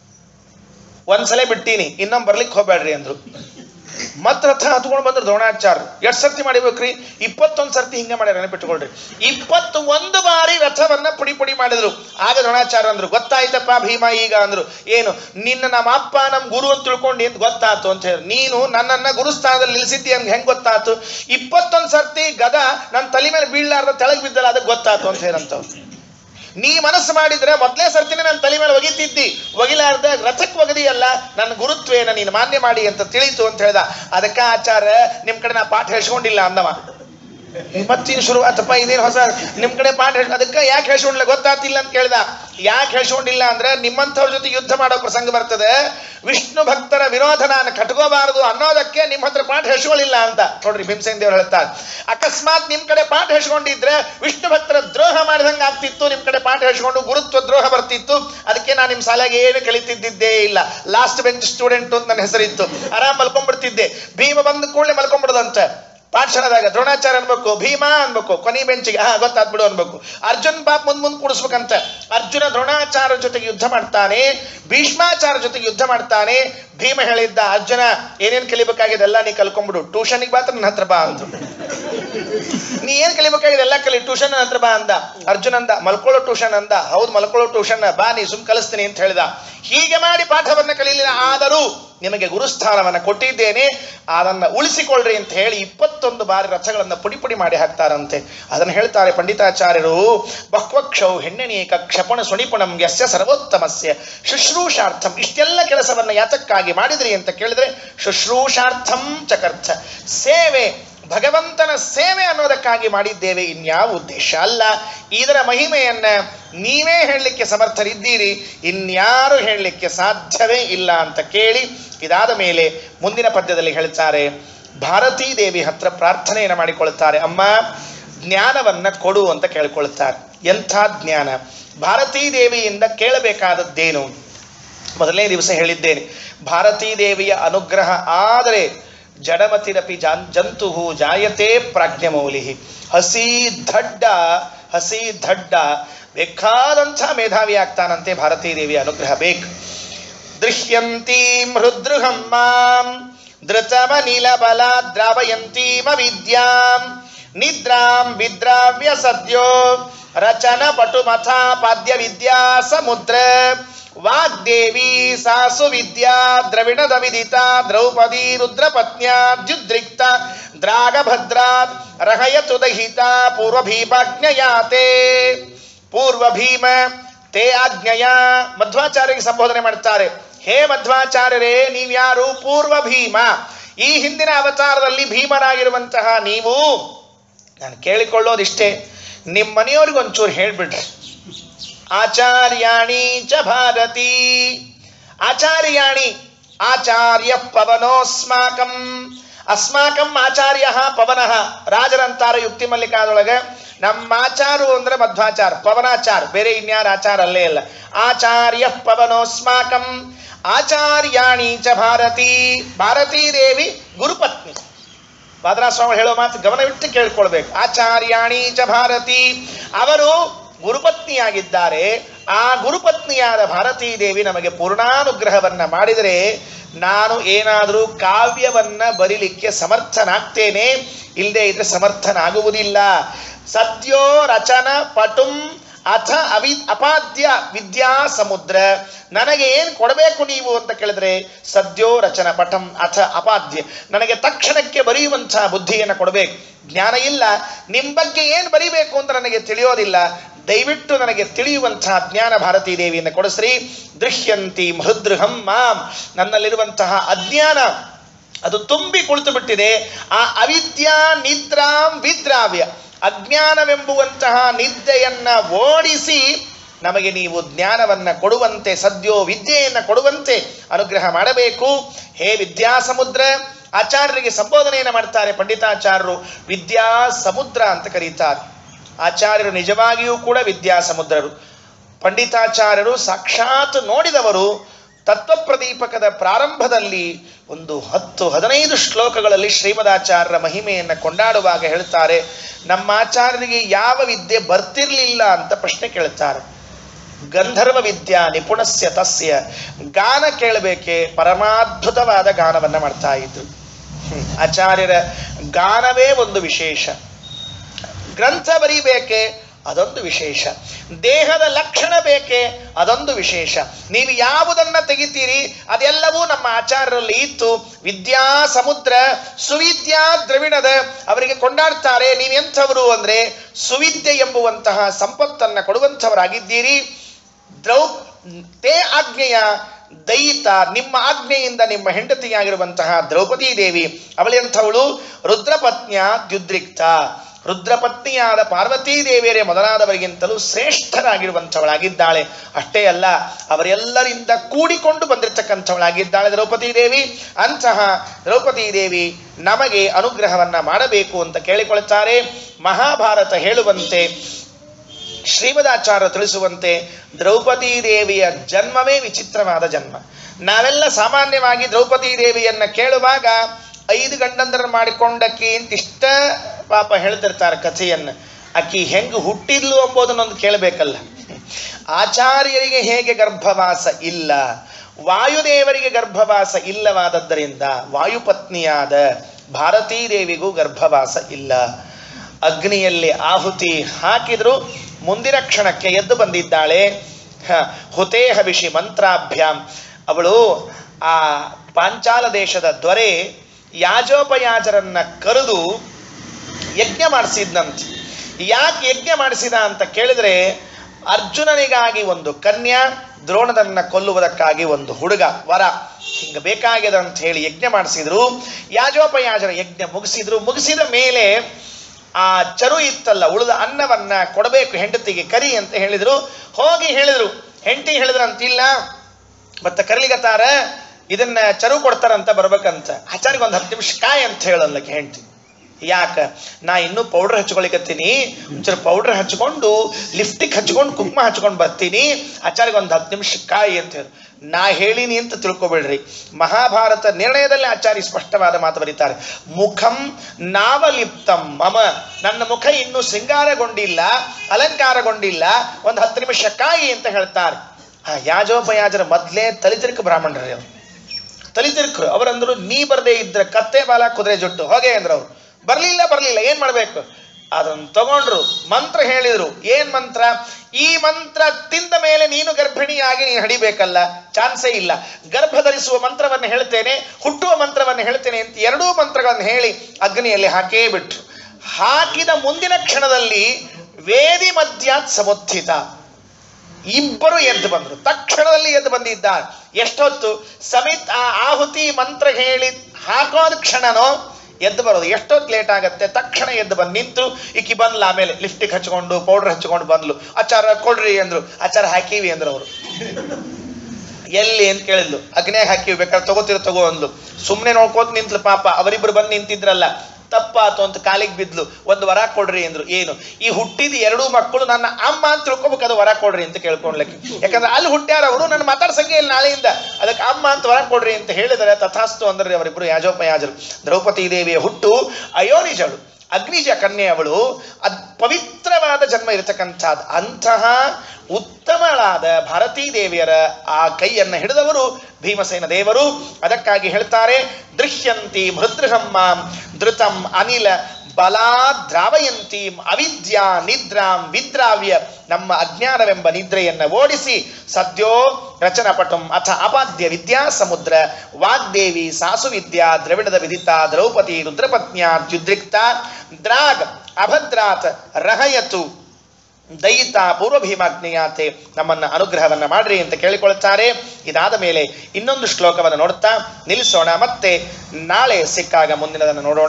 ಒಂದ್ಸಲ ಬಿಟ್ಟೀನಿ, ಇನ್ನೊಮ್ಮೆ ಬರ್ಲಿಕ್ಕೆ ಹೋಗ್ಬೇಡ್ರಿ ಅಂದ್ರು. ಮತ್ ರಥ ಹತ್ಕೊಂಡು ಬಂದ್ರು ದ್ರೋಣಾಚಾರ್ಯ. ಎಷ್ಟು ಸರ್ತಿ ಮಾಡಿಬೇಕ್ರಿ? ಇಪ್ಪತ್ತೊಂದು ಸರ್ತಿ ಹಿಂಗೆ ಮಾಡ್ಯಾರ, ನೆನಪಿಟ್ಕೊಳ್ರಿ. ಇಪ್ಪತ್ತು ಒಂದು ಬಾರಿ ರಥವನ್ನ ಪುಡಿ ಪುಡಿ ಮಾಡಿದ್ರು. ಆಗ ದ್ರೋಣಾಚಾರ್ಯ ಅಂದ್ರು, ಗೊತ್ತಾಯ್ತಪ್ಪ ಭೀಮ ಈಗ ಅಂದ್ರು. ಏನು, ನಿನ್ನ ನಮ್ಮ ಅಪ್ಪ ನಮ್ ಗುರು ಅಂತ ತಿಳ್ಕೊಂಡು ಅಂತ ಗೊತ್ತಾತು ಅಂತ ಹೇಳಿ, ನೀನು ನನ್ನನ್ನ ಗುರುಸ್ಥಾನದಲ್ಲಿ ನಿಲ್ಸಿದ್ದಿ ಅಂತ ಹೆಂಗ್ ಗೊತ್ತಾತು? ಇಪ್ಪತ್ತೊಂದು ಸರ್ತಿ ಗದ ನನ್ನ ತಲೆ ಮೇಲೆ ಬೀಳಲಾರ್ದ ತೆಳಗ್ ಬಿದ್ದಲ್ಲ, ಅದಕ್ಕೆ ಗೊತ್ತಾತು ಅಂತ ಹೇಳಂತವ್ರು. ನೀ ಮನಸ್ಸು ಮಾಡಿದ್ರೆ ಮೊದಲೇ ಸರ್ತಿನೇ ನನ್ನ ತಲೆ ಮೇಲೆ ಒಗಿತಿದ್ದಿ, ಒಗಿಲಾರ್ದ ರಥಕ್ಕೆ ಒಗದಿಯಲ್ಲ, ನನ್ನ ಗುರುತ್ವೇನ ನೀನು ಮಾನ್ಯ ಮಾಡಿ ಅಂತ ತಿಳಿತು ಅಂತ ಹೇಳ್ದ. ಅದಕ್ಕೆ ಆಚಾರ್ಯ ನಿಮ್ ಕಡೆ ನಾ ಪಾಠ ಹೇಳ್ಸ್ಕೊಂಡಿಲ್ಲ ಅಂದವ. ಮತ್ತೇನು ಶುರು ಆತಪ್ಪ, ಇದೇನು ಹೊಸ ನಿಮ್ ಕಡೆ ಪಾಠ ಹೇಳ್, ಅದಕ್ಕೆ ಯಾಕೆ ಹೇಳ್ಸ್ಕೊಂಡಿಲ್ಲ ಗೊತ್ತಾತಿಲ್ಲ ಅಂತ ಕೇಳ್ದ. ಯಾಕೆ ಹೇಳ್ಸ್ಕೊಂಡಿಲ್ಲ ಅಂದ್ರೆ ನಿಮ್ಮಂಥವ್ರ ಜೊತೆ ಯುದ್ಧ ಮಾಡೋ ಪ್ರಸಂಗ ಬರ್ತದೆ, ವಿಷ್ಣು ಭಕ್ತರ ವಿರೋಧ ನಾನು ಕಟ್ಕೋಬಾರದು ಅನ್ನೋದಕ್ಕೆ ನಿಮ್ಮ ಹತ್ರ ಪಾಠ ಹೇಳ್ಸ್ಕೊಳ್ಳಿಲ್ಲ ಅಂತ. ನೋಡ್ರಿ, ಭೀಮಸೇನ ದೇವರು ಹೇಳ್ತಾರೆ, ಅಕಸ್ಮಾತ್ ನಿಮ್ ಕಡೆ ಪಾಠ ಹೇಳ್ಸ್ಕೊಂಡಿದ್ರೆ ವಿಷ್ಣು ಭಕ್ತರ ದ್ರೋಹ ಮಾಡಿದಂಗೆ ಆಗ್ತಿತ್ತು. ನಿಮ್ ಕಡೆ ಪಾಠ ಹೇಳ್ಸ್ಕೊಂಡು ಗುರುತ್ವ ದ್ರೋಹ ಬರ್ತಿತ್ತು. ಅದಕ್ಕೆ ನಾನು ನಿಮ್ ಶಾಲೆಗೆ ಏನು ಕಲಿತಿದ್ದಿದ್ದೇ ಇಲ್ಲ. ಲಾಸ್ಟ್ ಬೆಂಚ್ ಸ್ಟೂಡೆಂಟ್ ಅಂತ ನನ್ನ ಹೆಸರಿತ್ತು. ಆರಾಮ್ ಮಲ್ಕೊಂಡ್ಬಿಡ್ತಿದ್ದೆ. ಭೀಮ ಬಂದ ಕೂಡಲೇ ಮಲ್ಕೊಂಡ್ಬಿಡೋದಂತೆ. ಪಾಠಶಾಲದಾಗ ದ್ರೋಣಾಚಾರ್ಯ ಅನ್ಬೇಕು, ಭೀಮ ಅನ್ಬೇಕು, ಕೊನಿ ಬೆಂಚಿಗೆ ಹಾ ಗೊತ್ತಾಗ್ಬಿಡು ಅನ್ಬೇಕು. ಅರ್ಜುನ್ ಬಾಪ್ ಮುಂದ್ ಮುಂದ್ ಕೂಡಿಸ್ಬೇಕಂತ. ಅರ್ಜುನ ದ್ರೋಣಾಚಾರ್ಯ ಜೊತೆಗೆ ಯುದ್ಧ ಮಾಡ್ತಾನೆ, ಭೀಷ್ಮಾಚಾರ್ಯ ಜೊತೆಗೆ ಯುದ್ಧ ಮಾಡ್ತಾನೆ. ಭೀಮ ಹೇಳಿದ್ದ, ಅರ್ಜುನ ಏನೇನ್ ಕಲಿಬೇಕಾಗಿದೆ ಎಲ್ಲ ನೀ ಕಲ್ಕೊಂಡ್ಬಿಡು, ಟ್ಯೂಷನ್ಗೆ ಬಾ ನನ್ನ ಹತ್ರ ಬಾ ಅಂದ್ರು. ನೀ ಏನ್ ಕಲಿಬೇಕಾಗಿದೆ ಎಲ್ಲ ಕಲಿ, ಟ್ಯೂಷನ್ ನನ್ನ ಹತ್ರ ಬಾ ಅಂದ. ಅರ್ಜುನ್ ಅಂದ, ಮಲ್ಕೊಳ್ಳೋ ಟ್ಯೂಷನ್ ಅಂದ. ಹೌದು, ಮಲ್ಕೊಳ್ಳೋ ಟ್ಯೂಷನ್, ಬಾ ನೀ ಸುಮ್ ಕಲಿಸ್ತೀನಿ ಅಂತ ಹೇಳಿದ. ಹೀಗೆ ಮಾಡಿ ಪಾಠವನ್ನ ಕಲೀಲಿಲ್ಲ, ಆದರೂ ನಿಮಗೆ ಗುರುಸ್ಥಾನವನ್ನ ಕೊಟ್ಟಿದ್ದೇನೆ, ಅದನ್ನ ಉಳಿಸಿಕೊಳ್ಳ್ರಿ ಅಂತ ಹೇಳಿ ಇಪ್ಪತ್ತೊಂದು ಬಾರಿ ರಥಗಳನ್ನ ಪುಡಿ ಪುಡಿ ಮಾಡಿ ಹಾಕ್ತಾರಂತೆ. ಅದನ್ನು ಹೇಳ್ತಾರೆ ಪಂಡಿತಾಚಾರ್ಯರು, ಬಹ್ವಕ್ಷೌ ಹೆಣ್ಣೆನೇಕ ಕ್ಷಪಣ ಸುಣಿಪುಣಂ ಯಸ್ಯ ಸರ್ವೋತ್ತಮಸ್ಯ ಶುಶ್ರೂಷಾರ್ಥಂ. ಇಷ್ಟೆಲ್ಲ ಕೆಲಸವನ್ನ ಯಾತಕ್ಕಾಗಿ ಮಾಡಿದ್ರಿ ಅಂತ ಕೇಳಿದ್ರೆ, ಶುಶ್ರೂಷಾರ್ಥಂ ಚಕರ್ಥ, ಸೇವೆ, ಭಗವಂತನ ಸೇವೆ ಅನ್ನೋದಕ್ಕಾಗಿ ಮಾಡಿದ್ದೇವೆ, ಇನ್ಯಾವ ಉದ್ದೇಶ ಅಲ್ಲ. ಇದರ ಮಹಿಮೆಯನ್ನ ನೀವೇ ಹೇಳಲಿಕ್ಕೆ ಸಮರ್ಥರಿದ್ದೀರಿ, ಇನ್ಯಾರು ಹೇಳಲಿಕ್ಕೆ ಸಾಧ್ಯವೇ ಇಲ್ಲ ಅಂತ ಕೇಳಿ, ಇದಾದ ಮೇಲೆ ಮುಂದಿನ ಪದ್ಯದಲ್ಲಿ ಹೇಳ್ತಾರೆ, ಭಾರತೀ ದೇವಿ ಹತ್ರ ಪ್ರಾರ್ಥನೆಯನ್ನು ಮಾಡಿಕೊಳ್ತಾರೆ. ಅಮ್ಮ, ಜ್ಞಾನವನ್ನ ಕೊಡು ಅಂತ ಕೇಳ್ಕೊಳ್ತಾರೆ. ಎಂಥ ಜ್ಞಾನ? ಭಾರತೀ ದೇವಿಯಿಂದ ಕೇಳಬೇಕಾದದ್ದೇನು? ಮೊದಲನೇ ದಿವಸ ಹೇಳಿದ್ದೇನೆ, ಭಾರತೀ ದೇವಿಯ ಅನುಗ್ರಹ ಆದರೆ ಜಡಮತಿರಪಿ ಜಾನ್ ಜಂತು ಜಾಯತೆ ಪ್ರಾಜ್ಞಮೌಲಿ. ಹಸಿ ದಡ್ಡ ಹಸಿ ದಡ್ಡ ಬೇಕಾದಂಥ ಮೇಧಾವಿ ಆಗ್ತಾನಂತೆ. ಭಾರತೀ ದೇವಿಯ ಅನುಗ್ರಹ ಬೇಕು. ದೃಶ್ಯಂತೀಂ ಹೃದೃಹಂ ಮಾಂ ಧೃತಮನಿಲ ಬಲ ದ್ರಾವಯಂತೀಮ ವಿದ್ಯಾಂ ನಿದ್ರಾಂ ವಿದ್ರಾವ್ಯ ಸದ್ಯೋ ರಚನ ಪಟುಮಥಾ ಪಾದ್ಯ ವಿದ್ಯಾ ಸಮುದ್ರ ವಾಗ್ದೇವಿ ಸಾಸು ವಿದ್ಯಾ ದ್ರವಿಣದ ವಿದಿತ ದ್ರೌಪದಿ ರುದ್ರಪತ್ನ್ಯಾದ್ಯುದ್ರಿಕ್ತ ದ್ರಾಗಭದ್ರಾತ್ ರಹಯತು ದಹಿತ ಪೂರ್ವಭೀಮಾಜ್ಞಯಾತೆ. ಪೂರ್ವಭೀಮ ತೇ ಆಜ್ಞೆಯ ಮಧ್ವಾಚಾರ್ಯರಿಗೆ ಸಂಬೋಧನೆ ಮಾಡ್ತಾರೆ. ಹೇ ಮಧ್ವಾಚಾರ್ಯರೇ, ನೀವ್ಯಾರು? ಪೂರ್ವ ಭೀಮ. ಈ ಹಿಂದಿನ ಅವತಾರದಲ್ಲಿ ಭೀಮರಾಗಿರುವಂತಹ ನೀವು, ನಾನು ಕೇಳಿಕೊಳ್ಳೋದಿಷ್ಟೇ, ನಿಮ್ಮ ಮನೆಯವ್ರಿಗೆ ಒಂಚೂರು ಹೇಳ್ಬಿಡ್ರಿ. ಆಚಾರ್ಯಾಣಿ ಚ ಭಾರತೀ, ಆಚಾರ್ಯಾಣಿ, ಆಚಾರ್ಯ ಪವನೋಸ್ಮಾಕಂ, ಅಸ್ಮಾಕಂ ಆಚಾರ್ಯ ಪವನಃ. ರಾಜರಂತಾರ ಯುಕ್ತಿ ಮಲ್ಲಿಕಾದೊಳಗೆ ನಮ್ಮ ಆಚಾರು ಅಂದ್ರೆ ಮಧ್ವಾಚಾರ, ಪವನಾಚಾರ, ಬೇರೆ ಇನ್ಯಾರ ಆಚಾರ ಅಲ್ಲೇ ಇಲ್ಲ. ಆಚಾರ್ಯ ಪವನೋಸ್ಮಾಕಂ ಆಚಾರ್ಯಾಣಿ ಚ ಭಾರತೀ. ಭಾರತೀ ದೇವಿ ಗುರುಪತ್ನಿ. ಬಾದರಾಸ್ವಾಮಿ ಹೇಳೋ ಮಾತು ಗಮನವಿಟ್ಟು ಕೇಳ್ಕೊಳ್ಬೇಕು. ಆಚಾರ್ಯಾಣಿ ಚ ಭಾರತೀ, ಅವರು ಗುರುಪತ್ನಿಯಾಗಿದ್ದಾರೆ. ಆ ಗುರುಪತ್ನಿಯಾದ ಭಾರತೀ ದೇವಿ ನಮಗೆ ಪೂರ್ಣಾನುಗ್ರಹವನ್ನ ಮಾಡಿದರೆ ನಾನು ಏನಾದರೂ ಕಾವ್ಯವನ್ನ ಬರೀಲಿಕ್ಕೆ ಸಮರ್ಥನಾಗ್ತೇನೆ, ಇಲ್ಲದೆ ಇದ್ರೆ ಸಮರ್ಥನಾಗುವುದಿಲ್ಲ. ಸದ್ಯೋ ರಚನ ಪಟುಂ ಅಥ ಅವಿ ಅಪಾದ್ಯ ವಿದ್ಯಾ ಸಮುದ್ರ, ನನಗೆ ಏನು ಕೊಡಬೇಕು ನೀವು ಅಂತ ಕೇಳಿದ್ರೆ ಸದ್ಯೋ ರಚನ ಪಠಂ ಅಥ ಅಪಾದ್ಯ, ನನಗೆ ತಕ್ಷಣಕ್ಕೆ ಬರೆಯುವಂತಹ ಬುದ್ಧಿಯನ್ನು ಕೊಡಬೇಕು. ಜ್ಞಾನ ಇಲ್ಲ, ನಿಮ್ಮ ಬಗ್ಗೆ ಏನು ಬರೀಬೇಕು ಅಂತ ನನಗೆ ತಿಳಿಯೋದಿಲ್ಲ, ದಯವಿಟ್ಟು ನನಗೆ ತಿಳಿಯುವಂತಹ ಜ್ಞಾನ ಭಾರತೀ ದೇವಿಯನ್ನು ಕೊಡಿಸ್ರಿ. ದೃಶ್ಯಂತಿ ಮಹೃದೃಹಂ ಮಾಂ, ನನ್ನಲ್ಲಿರುವಂತಹ ಅಜ್ಞಾನ ಅದು ತುಂಬಿ ಕುಳಿತು ಬಿಟ್ಟಿದೆ. ಆ ಅವಿದ್ಯಾ ನಿದ್ರಾಂ ವಿದ್ರಾವ್ಯ, ಅಜ್ಞಾನವೆಂಬುವಂತಹ ನಿದ್ದೆಯನ್ನ ಓಡಿಸಿ ನಮಗೆ ನೀವು ಜ್ಞಾನವನ್ನ ಕೊಡುವಂತೆ, ಸದ್ಯೋ ವಿದ್ಯೆಯನ್ನು ಕೊಡುವಂತೆ ಅನುಗ್ರಹ ಮಾಡಬೇಕು. ಹೇ ವಿದ್ಯಾ ಸಮುದ್ರ, ಆಚಾರ್ಯರಿಗೆ ಸಂಬೋಧನೆಯನ್ನು ಮಾಡ್ತಾರೆ ಪಂಡಿತಾಚಾರ್ಯರು, ವಿದ್ಯಾ ಸಮುದ್ರ ಅಂತ ಕರೀತಾರೆ. ಆಚಾರ್ಯರು ನಿಜವಾಗಿಯೂ ಕೂಡ ವಿದ್ಯಾ ಸಮುದ್ರರು. ಪಂಡಿತಾಚಾರ್ಯರು ಸಾಕ್ಷಾತ್ ನೋಡಿದವರು. ತತ್ವಪ್ರದೀಪಕದ ಪ್ರಾರಂಭದಲ್ಲಿ ಒಂದು ಹತ್ತು ಹದಿನೈದು ಶ್ಲೋಕಗಳಲ್ಲಿ ಶ್ರೀಮದಾಚಾರ್ಯರ ಮಹಿಮೆಯನ್ನು ಕೊಂಡಾಡುವಾಗ ಹೇಳ್ತಾರೆ, ನಮ್ಮ ಆಚಾರ್ಯರಿಗೆ ಯಾವ ವಿದ್ಯೆ ಬರ್ತಿರ್ಲಿಲ್ಲ ಅಂತ ಪ್ರಶ್ನೆ ಕೇಳ್ತಾರೆ. ಗಂಧರ್ವ ವಿದ್ಯಾ ನಿಪುಣಸ್ಯ ತಸ್ಯ, ಗಾನ ಕೇಳಬೇಕೆ ಪರಮಾದ್ಭುತವಾದ ಗಾನವನ್ನು ಮಾಡ್ತಾ ಇದ್ರು. ಆಚಾರ್ಯರ ಗಾನವೇ ಒಂದು ವಿಶೇಷ. ಗ್ರಂಥ ಬರೀಬೇಕೆ ಅದೊಂದು ವಿಶೇಷ. ದೇಹದ ಲಕ್ಷಣ ಬೇಕೆ ಅದೊಂದು ವಿಶೇಷ. ನೀವು ಯಾವುದನ್ನ ತೆಗಿತೀರಿ ಅದೆಲ್ಲವೂ ನಮ್ಮ ಆಚಾರ್ಯರಲ್ಲಿ ಇತ್ತು. ವಿದ್ಯಾ ಸಮುದ್ರ ಸುವಿದ್ಯಾ ದ್ರವಿಣದ, ಅವರಿಗೆ ಕೊಂಡಾಡ್ತಾರೆ, ನೀವೆಂಥವರು ಅಂದ್ರೆ ಸುವಿದ್ಯೆ ಎಂಬುವಂತಹ ಸಂಪತ್ತನ್ನ ಕೊಡುವಂಥವರಾಗಿದ್ದೀರಿ. ದ್ರೌ ತೇ ಆಜ್ಞೆಯ ದಯಿತ, ನಿಮ್ಮ ಆಜ್ಞೆಯಿಂದ ನಿಮ್ಮ ಹೆಂಡತಿಯಾಗಿರುವಂತಹ ದ್ರೌಪದಿ ದೇವಿ ಅವಳೆಂಥವಳು ರುದ್ರಪತ್ನಿಯ ದ್ಯುದ್ರಿಕ್ತ, ರುದ್ರಪತ್ನಿಯಾದ ಪಾರ್ವತೀ ದೇವಿಯರೇ ಮೊದಲಾದವರಿಗಿಂತಲೂ ಶ್ರೇಷ್ಠರಾಗಿರುವಂಥವಳಾಗಿದ್ದಾಳೆ. ಅಷ್ಟೇ ಅಲ್ಲ, ಅವರೆಲ್ಲರಿಂದ ಕೂಡಿಕೊಂಡು ಬಂದಿರತಕ್ಕಂಥವಳಾಗಿದ್ದಾಳೆ ದ್ರೌಪದಿ ದೇವಿ. ಅಂತಹ ದ್ರೌಪದಿ ದೇವಿ ನಮಗೆ ಅನುಗ್ರಹವನ್ನ ಮಾಡಬೇಕು ಅಂತ ಕೇಳಿಕೊಳ್ತಾರೆ. ಮಹಾಭಾರತ ಹೇಳುವಂತೆ, ಶ್ರೀಮದಾಚಾರ್ಯ ತಿಳಿಸುವಂತೆ, ದ್ರೌಪದಿ ದೇವಿಯ ಜನ್ಮವೇ ವಿಚಿತ್ರವಾದ ಜನ್ಮ. ನಾವೆಲ್ಲ ಸಾಮಾನ್ಯವಾಗಿ ದ್ರೌಪದಿ ದೇವಿಯನ್ನ ಕೇಳುವಾಗ ಐದು ಗಂಡಂದರನ್ನು ಮಾಡಿಕೊಂಡಕ್ಕಿ ಅಂತ ಇಷ್ಟ ಪಾಪ ಹೇಳ್ತಿರ್ತಾರೆ ಕಥೆಯನ್ನು. ಅಕ್ಕಿ ಹೆಂಗೆ ಹುಟ್ಟಿದ್ಲು ಎಂಬುದನ್ನೊಂದು ಕೇಳಬೇಕಲ್ಲ. ಆಚಾರ್ಯರಿಗೆ ಹೇಗೆ ಗರ್ಭವಾಸ ಇಲ್ಲ, ವಾಯುದೇವರಿಗೆ ಗರ್ಭವಾಸ ಇಲ್ಲವಾದದ್ದರಿಂದ ವಾಯುಪತ್ನಿಯಾದ ಭಾರತೀ ದೇವಿಗೂ ಗರ್ಭವಾಸ ಇಲ್ಲ. ಅಗ್ನಿಯಲ್ಲಿ ಆಹುತಿ ಹಾಕಿದ್ರು, ಮುಂದಿನ ಕ್ಷಣಕ್ಕೆ ಎದ್ದು ಬಂದಿದ್ದಾಳೆ. ಹುತೇಹ ವಿಷಿ ಮಂತ್ರಾಭ್ಯಾಂ, ಅವಳು ಆ ಪಾಂಚಾಲ ದೇಶದ ದೊರೆ ಯಾಜೋಪಯಾಜರನ್ನ ಕರೆದು ಯಜ್ಞ ಮಾಡಿಸಿದ್ನಂತೆ. ಯಾಕೆ ಯಜ್ಞ ಮಾಡಿಸಿದ ಅಂತ ಕೇಳಿದ್ರೆ, ಅರ್ಜುನನಿಗಾಗಿ ಒಂದು ಕನ್ಯಾ, ದ್ರೋಣದನ್ನ ಕೊಲ್ಲುವುದಕ್ಕಾಗಿ ಒಂದು ಹುಡುಗ ವರ, ಹಿಂಗ ಬೇಕಾಗಿದೆ ಅಂತ ಹೇಳಿ ಯಜ್ಞ ಮಾಡಿಸಿದ್ರು. ಯಾಜೋಪಯಾಜರ ಯಜ್ಞ ಮುಗಿಸಿದ್ರು. ಮುಗಿಸಿದ ಮೇಲೆ ಆ ಚರು ಇತ್ತಲ್ಲ, ಉಳಿದ ಅನ್ನವನ್ನ ಕೊಡಬೇಕು ಹೆಂಡತಿಗೆ, ಕರಿ ಅಂತ ಹೇಳಿದ್ರು. ಹೋಗಿ ಹೇಳಿದ್ರು, ಹೆಂಡತಿ ಹೇಳಿದ್ರಂತಿಲ್ಲ, ಮತ್ತೆ ಕರಿಲಿಗತ್ತಾರ, ಇದನ್ನ ಚರು ಕೊಡ್ತಾರಂತ ಬರ್ಬೇಕಂತ. ಆಚಾರ್ಯಗೆ ಒಂದು ಹತ್ತು ನಿಮಿಷ ಕಾಯಿ ಅಂತ ಹೇಳಲ್ಲಕ್ಕೆ ಹೆಂಡತಿ. ಯಾಕ, ನಾ ಇನ್ನೂ ಪೌಡ್ರ್ ಹಚ್ಕೊಳಿಕತ್ತೀನಿ, ಒಂಚೂರು ಪೌಡ್ರ್ ಹಚ್ಕೊಂಡು ಲಿಫ್ಟಿಗೆ ಹಚ್ಕೊಂಡು ಕುಂಕುಮ ಹಚ್ಕೊಂಡು ಬರ್ತೀನಿ, ಆಚಾರ್ಯಗೆ ಒಂದು ಹತ್ತು ನಿಮಿಷ ಕಾಯಿ ಅಂತ ಹೇಳಿ. ನಾ ಹೇಳಿನಿ ಅಂತ ತಿಳ್ಕೊಬೇಡ್ರಿ. ಮಹಾಭಾರತ ನಿರ್ಣಯದಲ್ಲಿ ಆಚಾರ್ಯ ಸ್ಪಷ್ಟವಾದ ಮಾತು ಬರೀತಾರೆ, ಮುಖಂ ನಾವಲಿಪ್ತಂ ಮಮ, ನನ್ನ ಮುಖ ಇನ್ನೂ ಶೃಂಗಾರಗೊಂಡಿಲ್ಲ, ಅಲಂಕಾರಗೊಂಡಿಲ್ಲ, ಒಂದು ಹತ್ತು ನಿಮಿಷ ಕಾಯಿ ಅಂತ ಹೇಳ್ತಾರೆ. ಆ ಯಾಜೋಪಯಾಜರ ಮೊದಲೇ ತಲಿತಿರ್ಕ ಬ್ರಾಹ್ಮಣರೇ, ಅವರು ತಲಿತಿರ್ಕರು. ಅವರಂದ್ರು, ನೀ ಬರದೇ ಇದ್ರೆ ಕತ್ತೆ ಬಾಲ ಕುದುರೆ ಜುಟ್ಟು ಹೋಗೆ ಅಂದ್ರು. ಅವ್ರು ಬರ್ಲಿಲ್ಲ ಬರ್ಲಿಲ್ಲ ಏನ್ ಮಾಡ್ಬೇಕು, ಅದನ್ನ ತಗೊಂಡ್ರು, ಮಂತ್ರ ಹೇಳಿದ್ರು. ಏನ್ ಮಂತ್ರ? ಈ ಮಂತ್ರ ತಿಂದ ಮೇಲೆ ನೀನು ಗರ್ಭಿಣಿಯಾಗಿ ನೀನು ಹಡಿಬೇಕಲ್ಲ, ಚಾನ್ಸೇ ಇಲ್ಲ. ಗರ್ಭ ಧರಿಸುವ ಮಂತ್ರವನ್ನು ಹೇಳ್ತೇನೆ, ಹುಟ್ಟುವ ಮಂತ್ರವನ್ನು ಹೇಳ್ತೇನೆ ಅಂತ ಎರಡೂ ಮಂತ್ರಗಳನ್ನು ಹೇಳಿ ಅಗ್ನಿಯಲ್ಲಿ ಹಾಕೇ ಬಿಟ್ರು. ಹಾಕಿದ ಮುಂದಿನ ಕ್ಷಣದಲ್ಲಿ ವೇದಿ ಮಧ್ಯಾತ್ ಸಮುತ್ಥಿತ, ಇಬ್ಬರು ಎದ್ದು ಬಂದರು. ತಕ್ಷಣದಲ್ಲಿ ಎದ್ದು ಬಂದಿದ್ದಾರೆ. ಎಷ್ಟೊತ್ತು? ಸಮಿತ್ ಆ ಆಹುತಿ ಮಂತ್ರ ಹೇಳಿ ಹಾಕೋದ ಕ್ಷಣನೋ ಎದ್ದು ಬರೋದು. ಎಷ್ಟೊತ್ತು ಲೇಟ್ ಆಗತ್ತೆ, ತಕ್ಷಣ ಎದ್ದು ಬಂದು ನಿಂತು ಇಕ್ಕಿ ಬಂದ್ಲು. ಆಮೇಲೆ ಲಿಫ್ಟಿಗೆ ಹಚ್ಕೊಂಡು ಪೌಡರ್ ಹಚ್ಕೊಂಡು ಬಂದ್ಲು. ಆಚಾರ ಕೊಡ್ರಿ ಅಂದ್ರು. ಆಚಾರ ಹಾಕಿವಿ ಅಂದ್ರು. ಅವರು ಎಲ್ಲಿ ಅಂತ ಕೇಳಿದ್ಲು. ಅಗ್ನ್ಯಾಗ ಹಾಕಿವಿ, ಬೇಕಾದ್ರೆ ತಗೋತಿರೋ ತಗೋ ಅಂದ್ಲು. ಸುಮ್ಮನೆ ನೋಡ್ಕೋತ ನಿಂತ್ಲು. ಪಾಪ ಅವರಿಬ್ರು ಬಂದು ನಿಂತಿದ್ರಲ್ಲ, ತಪ್ಪಾತು ಅಂತ ಕಾಲಿಗೆ ಬಿದ್ಲು. ಒಂದು ವರ ಕೊಡ್ರಿ ಅಂದ್ರು. ಏನು? ಈ ಹುಟ್ಟಿದ ಎರಡೂ ಮಕ್ಕಳು ನನ್ನ ಅಮ್ಮ ಅಂತ ತಿಳ್ಕೊಬೇಕು, ಅದು ವರ ಕೊಡ್ರಿ ಅಂತ ಕೇಳ್ಕೊಂಡ್ಲಕ್ಕೆ. ಯಾಕಂದ್ರೆ ಅಲ್ಲಿ ಹುಟ್ಟ್ಯಾರ ಅವರು, ನನ್ನ ಮಾತಾಡ್ಸಂಗೆ ಇಲ್ಲ ನಾಳೆಯಿಂದ, ಅದಕ್ಕೆ ಅಮ್ಮ ಅಂತ ವರ ಕೊಡ್ರಿ ಅಂತ ಹೇಳಿದರೆ ತಥಾಸ್ತು ಅಂದ್ರೆ ಅವರಿಬ್ರು ಯಾಜೋಪಯಾಜರು. ದ್ರೌಪದಿ ದೇವಿಯ ಹುಟ್ಟು ಅಯೋನಿಜಳು, ಅಗ್ನಿಜ ಕನ್ಯೆ ಅವಳು. ಅದ್ ಪವಿತ್ರವಾದ ಜನ್ಮ ಇರತಕ್ಕಂಥದ್ದು. ಅಂತಹ ಉತ್ತಮಳಾದ ಭಾರತೀ ದೇವಿಯರ ಆ ಕೈಯನ್ನು ಹಿಡಿದವರು ಭೀಮಸೇನ ದೇವರು. ಅದಕ್ಕಾಗಿ ಹೇಳ್ತಾರೆ, ದೃಶ್ಯಂತಿ ಭೃದೃಹಂ ಮಾಂ ಧೃತಂ ಅನಿಲ ಬಲಾ ದ್ರಾವಯಂತೀಂ ಅವಿದ್ಯಾ ನಿದ್ರಾಂ ವಿದ್ರಾವ್ಯ, ನಮ್ಮ ಅಜ್ಞಾನವೆಂಬ ನಿದ್ರೆಯನ್ನು ಓಡಿಸಿ ಸದ್ಯೋ ರಚನಪಟುಂ ಅಥ ಅಪಾದ್ಯ ವಿದ್ಯಾ ಸಮುದ್ರ ವಾಗ್ದೇವಿ ಸಾಸು ವಿದ್ಯಾ ದ್ರವಿಣದ ವಿದಿತ ದ್ರೌಪದಿ ರುದ್ರಪತ್ನ್ಯಾದ್ಯುದ್ರಿಕ್ತ ದ್ರಾಗ್ ಅಭದ್ರಾತ್ ರಹಯತು ದಯಿತ ಪೂರ್ವಭೀಮಾಗ್ನೇಯಾತೆ, ನಮ್ಮನ್ನು ಅನುಗ್ರಹವನ್ನು ಮಾಡ್ರಿ ಅಂತ ಕೇಳಿಕೊಳ್ತಾರೆ. ಇದಾದ ಮೇಲೆ ಇನ್ನೊಂದು ಶ್ಲೋಕವನ್ನು ನೋಡ್ತಾ ನಿಲ್ಲಿಸೋಣ. ಮತ್ತೆ ನಾಳೆ ಸಿಕ್ಕಾಗ ಮುಂದಿನದನ್ನು ನೋಡೋಣ.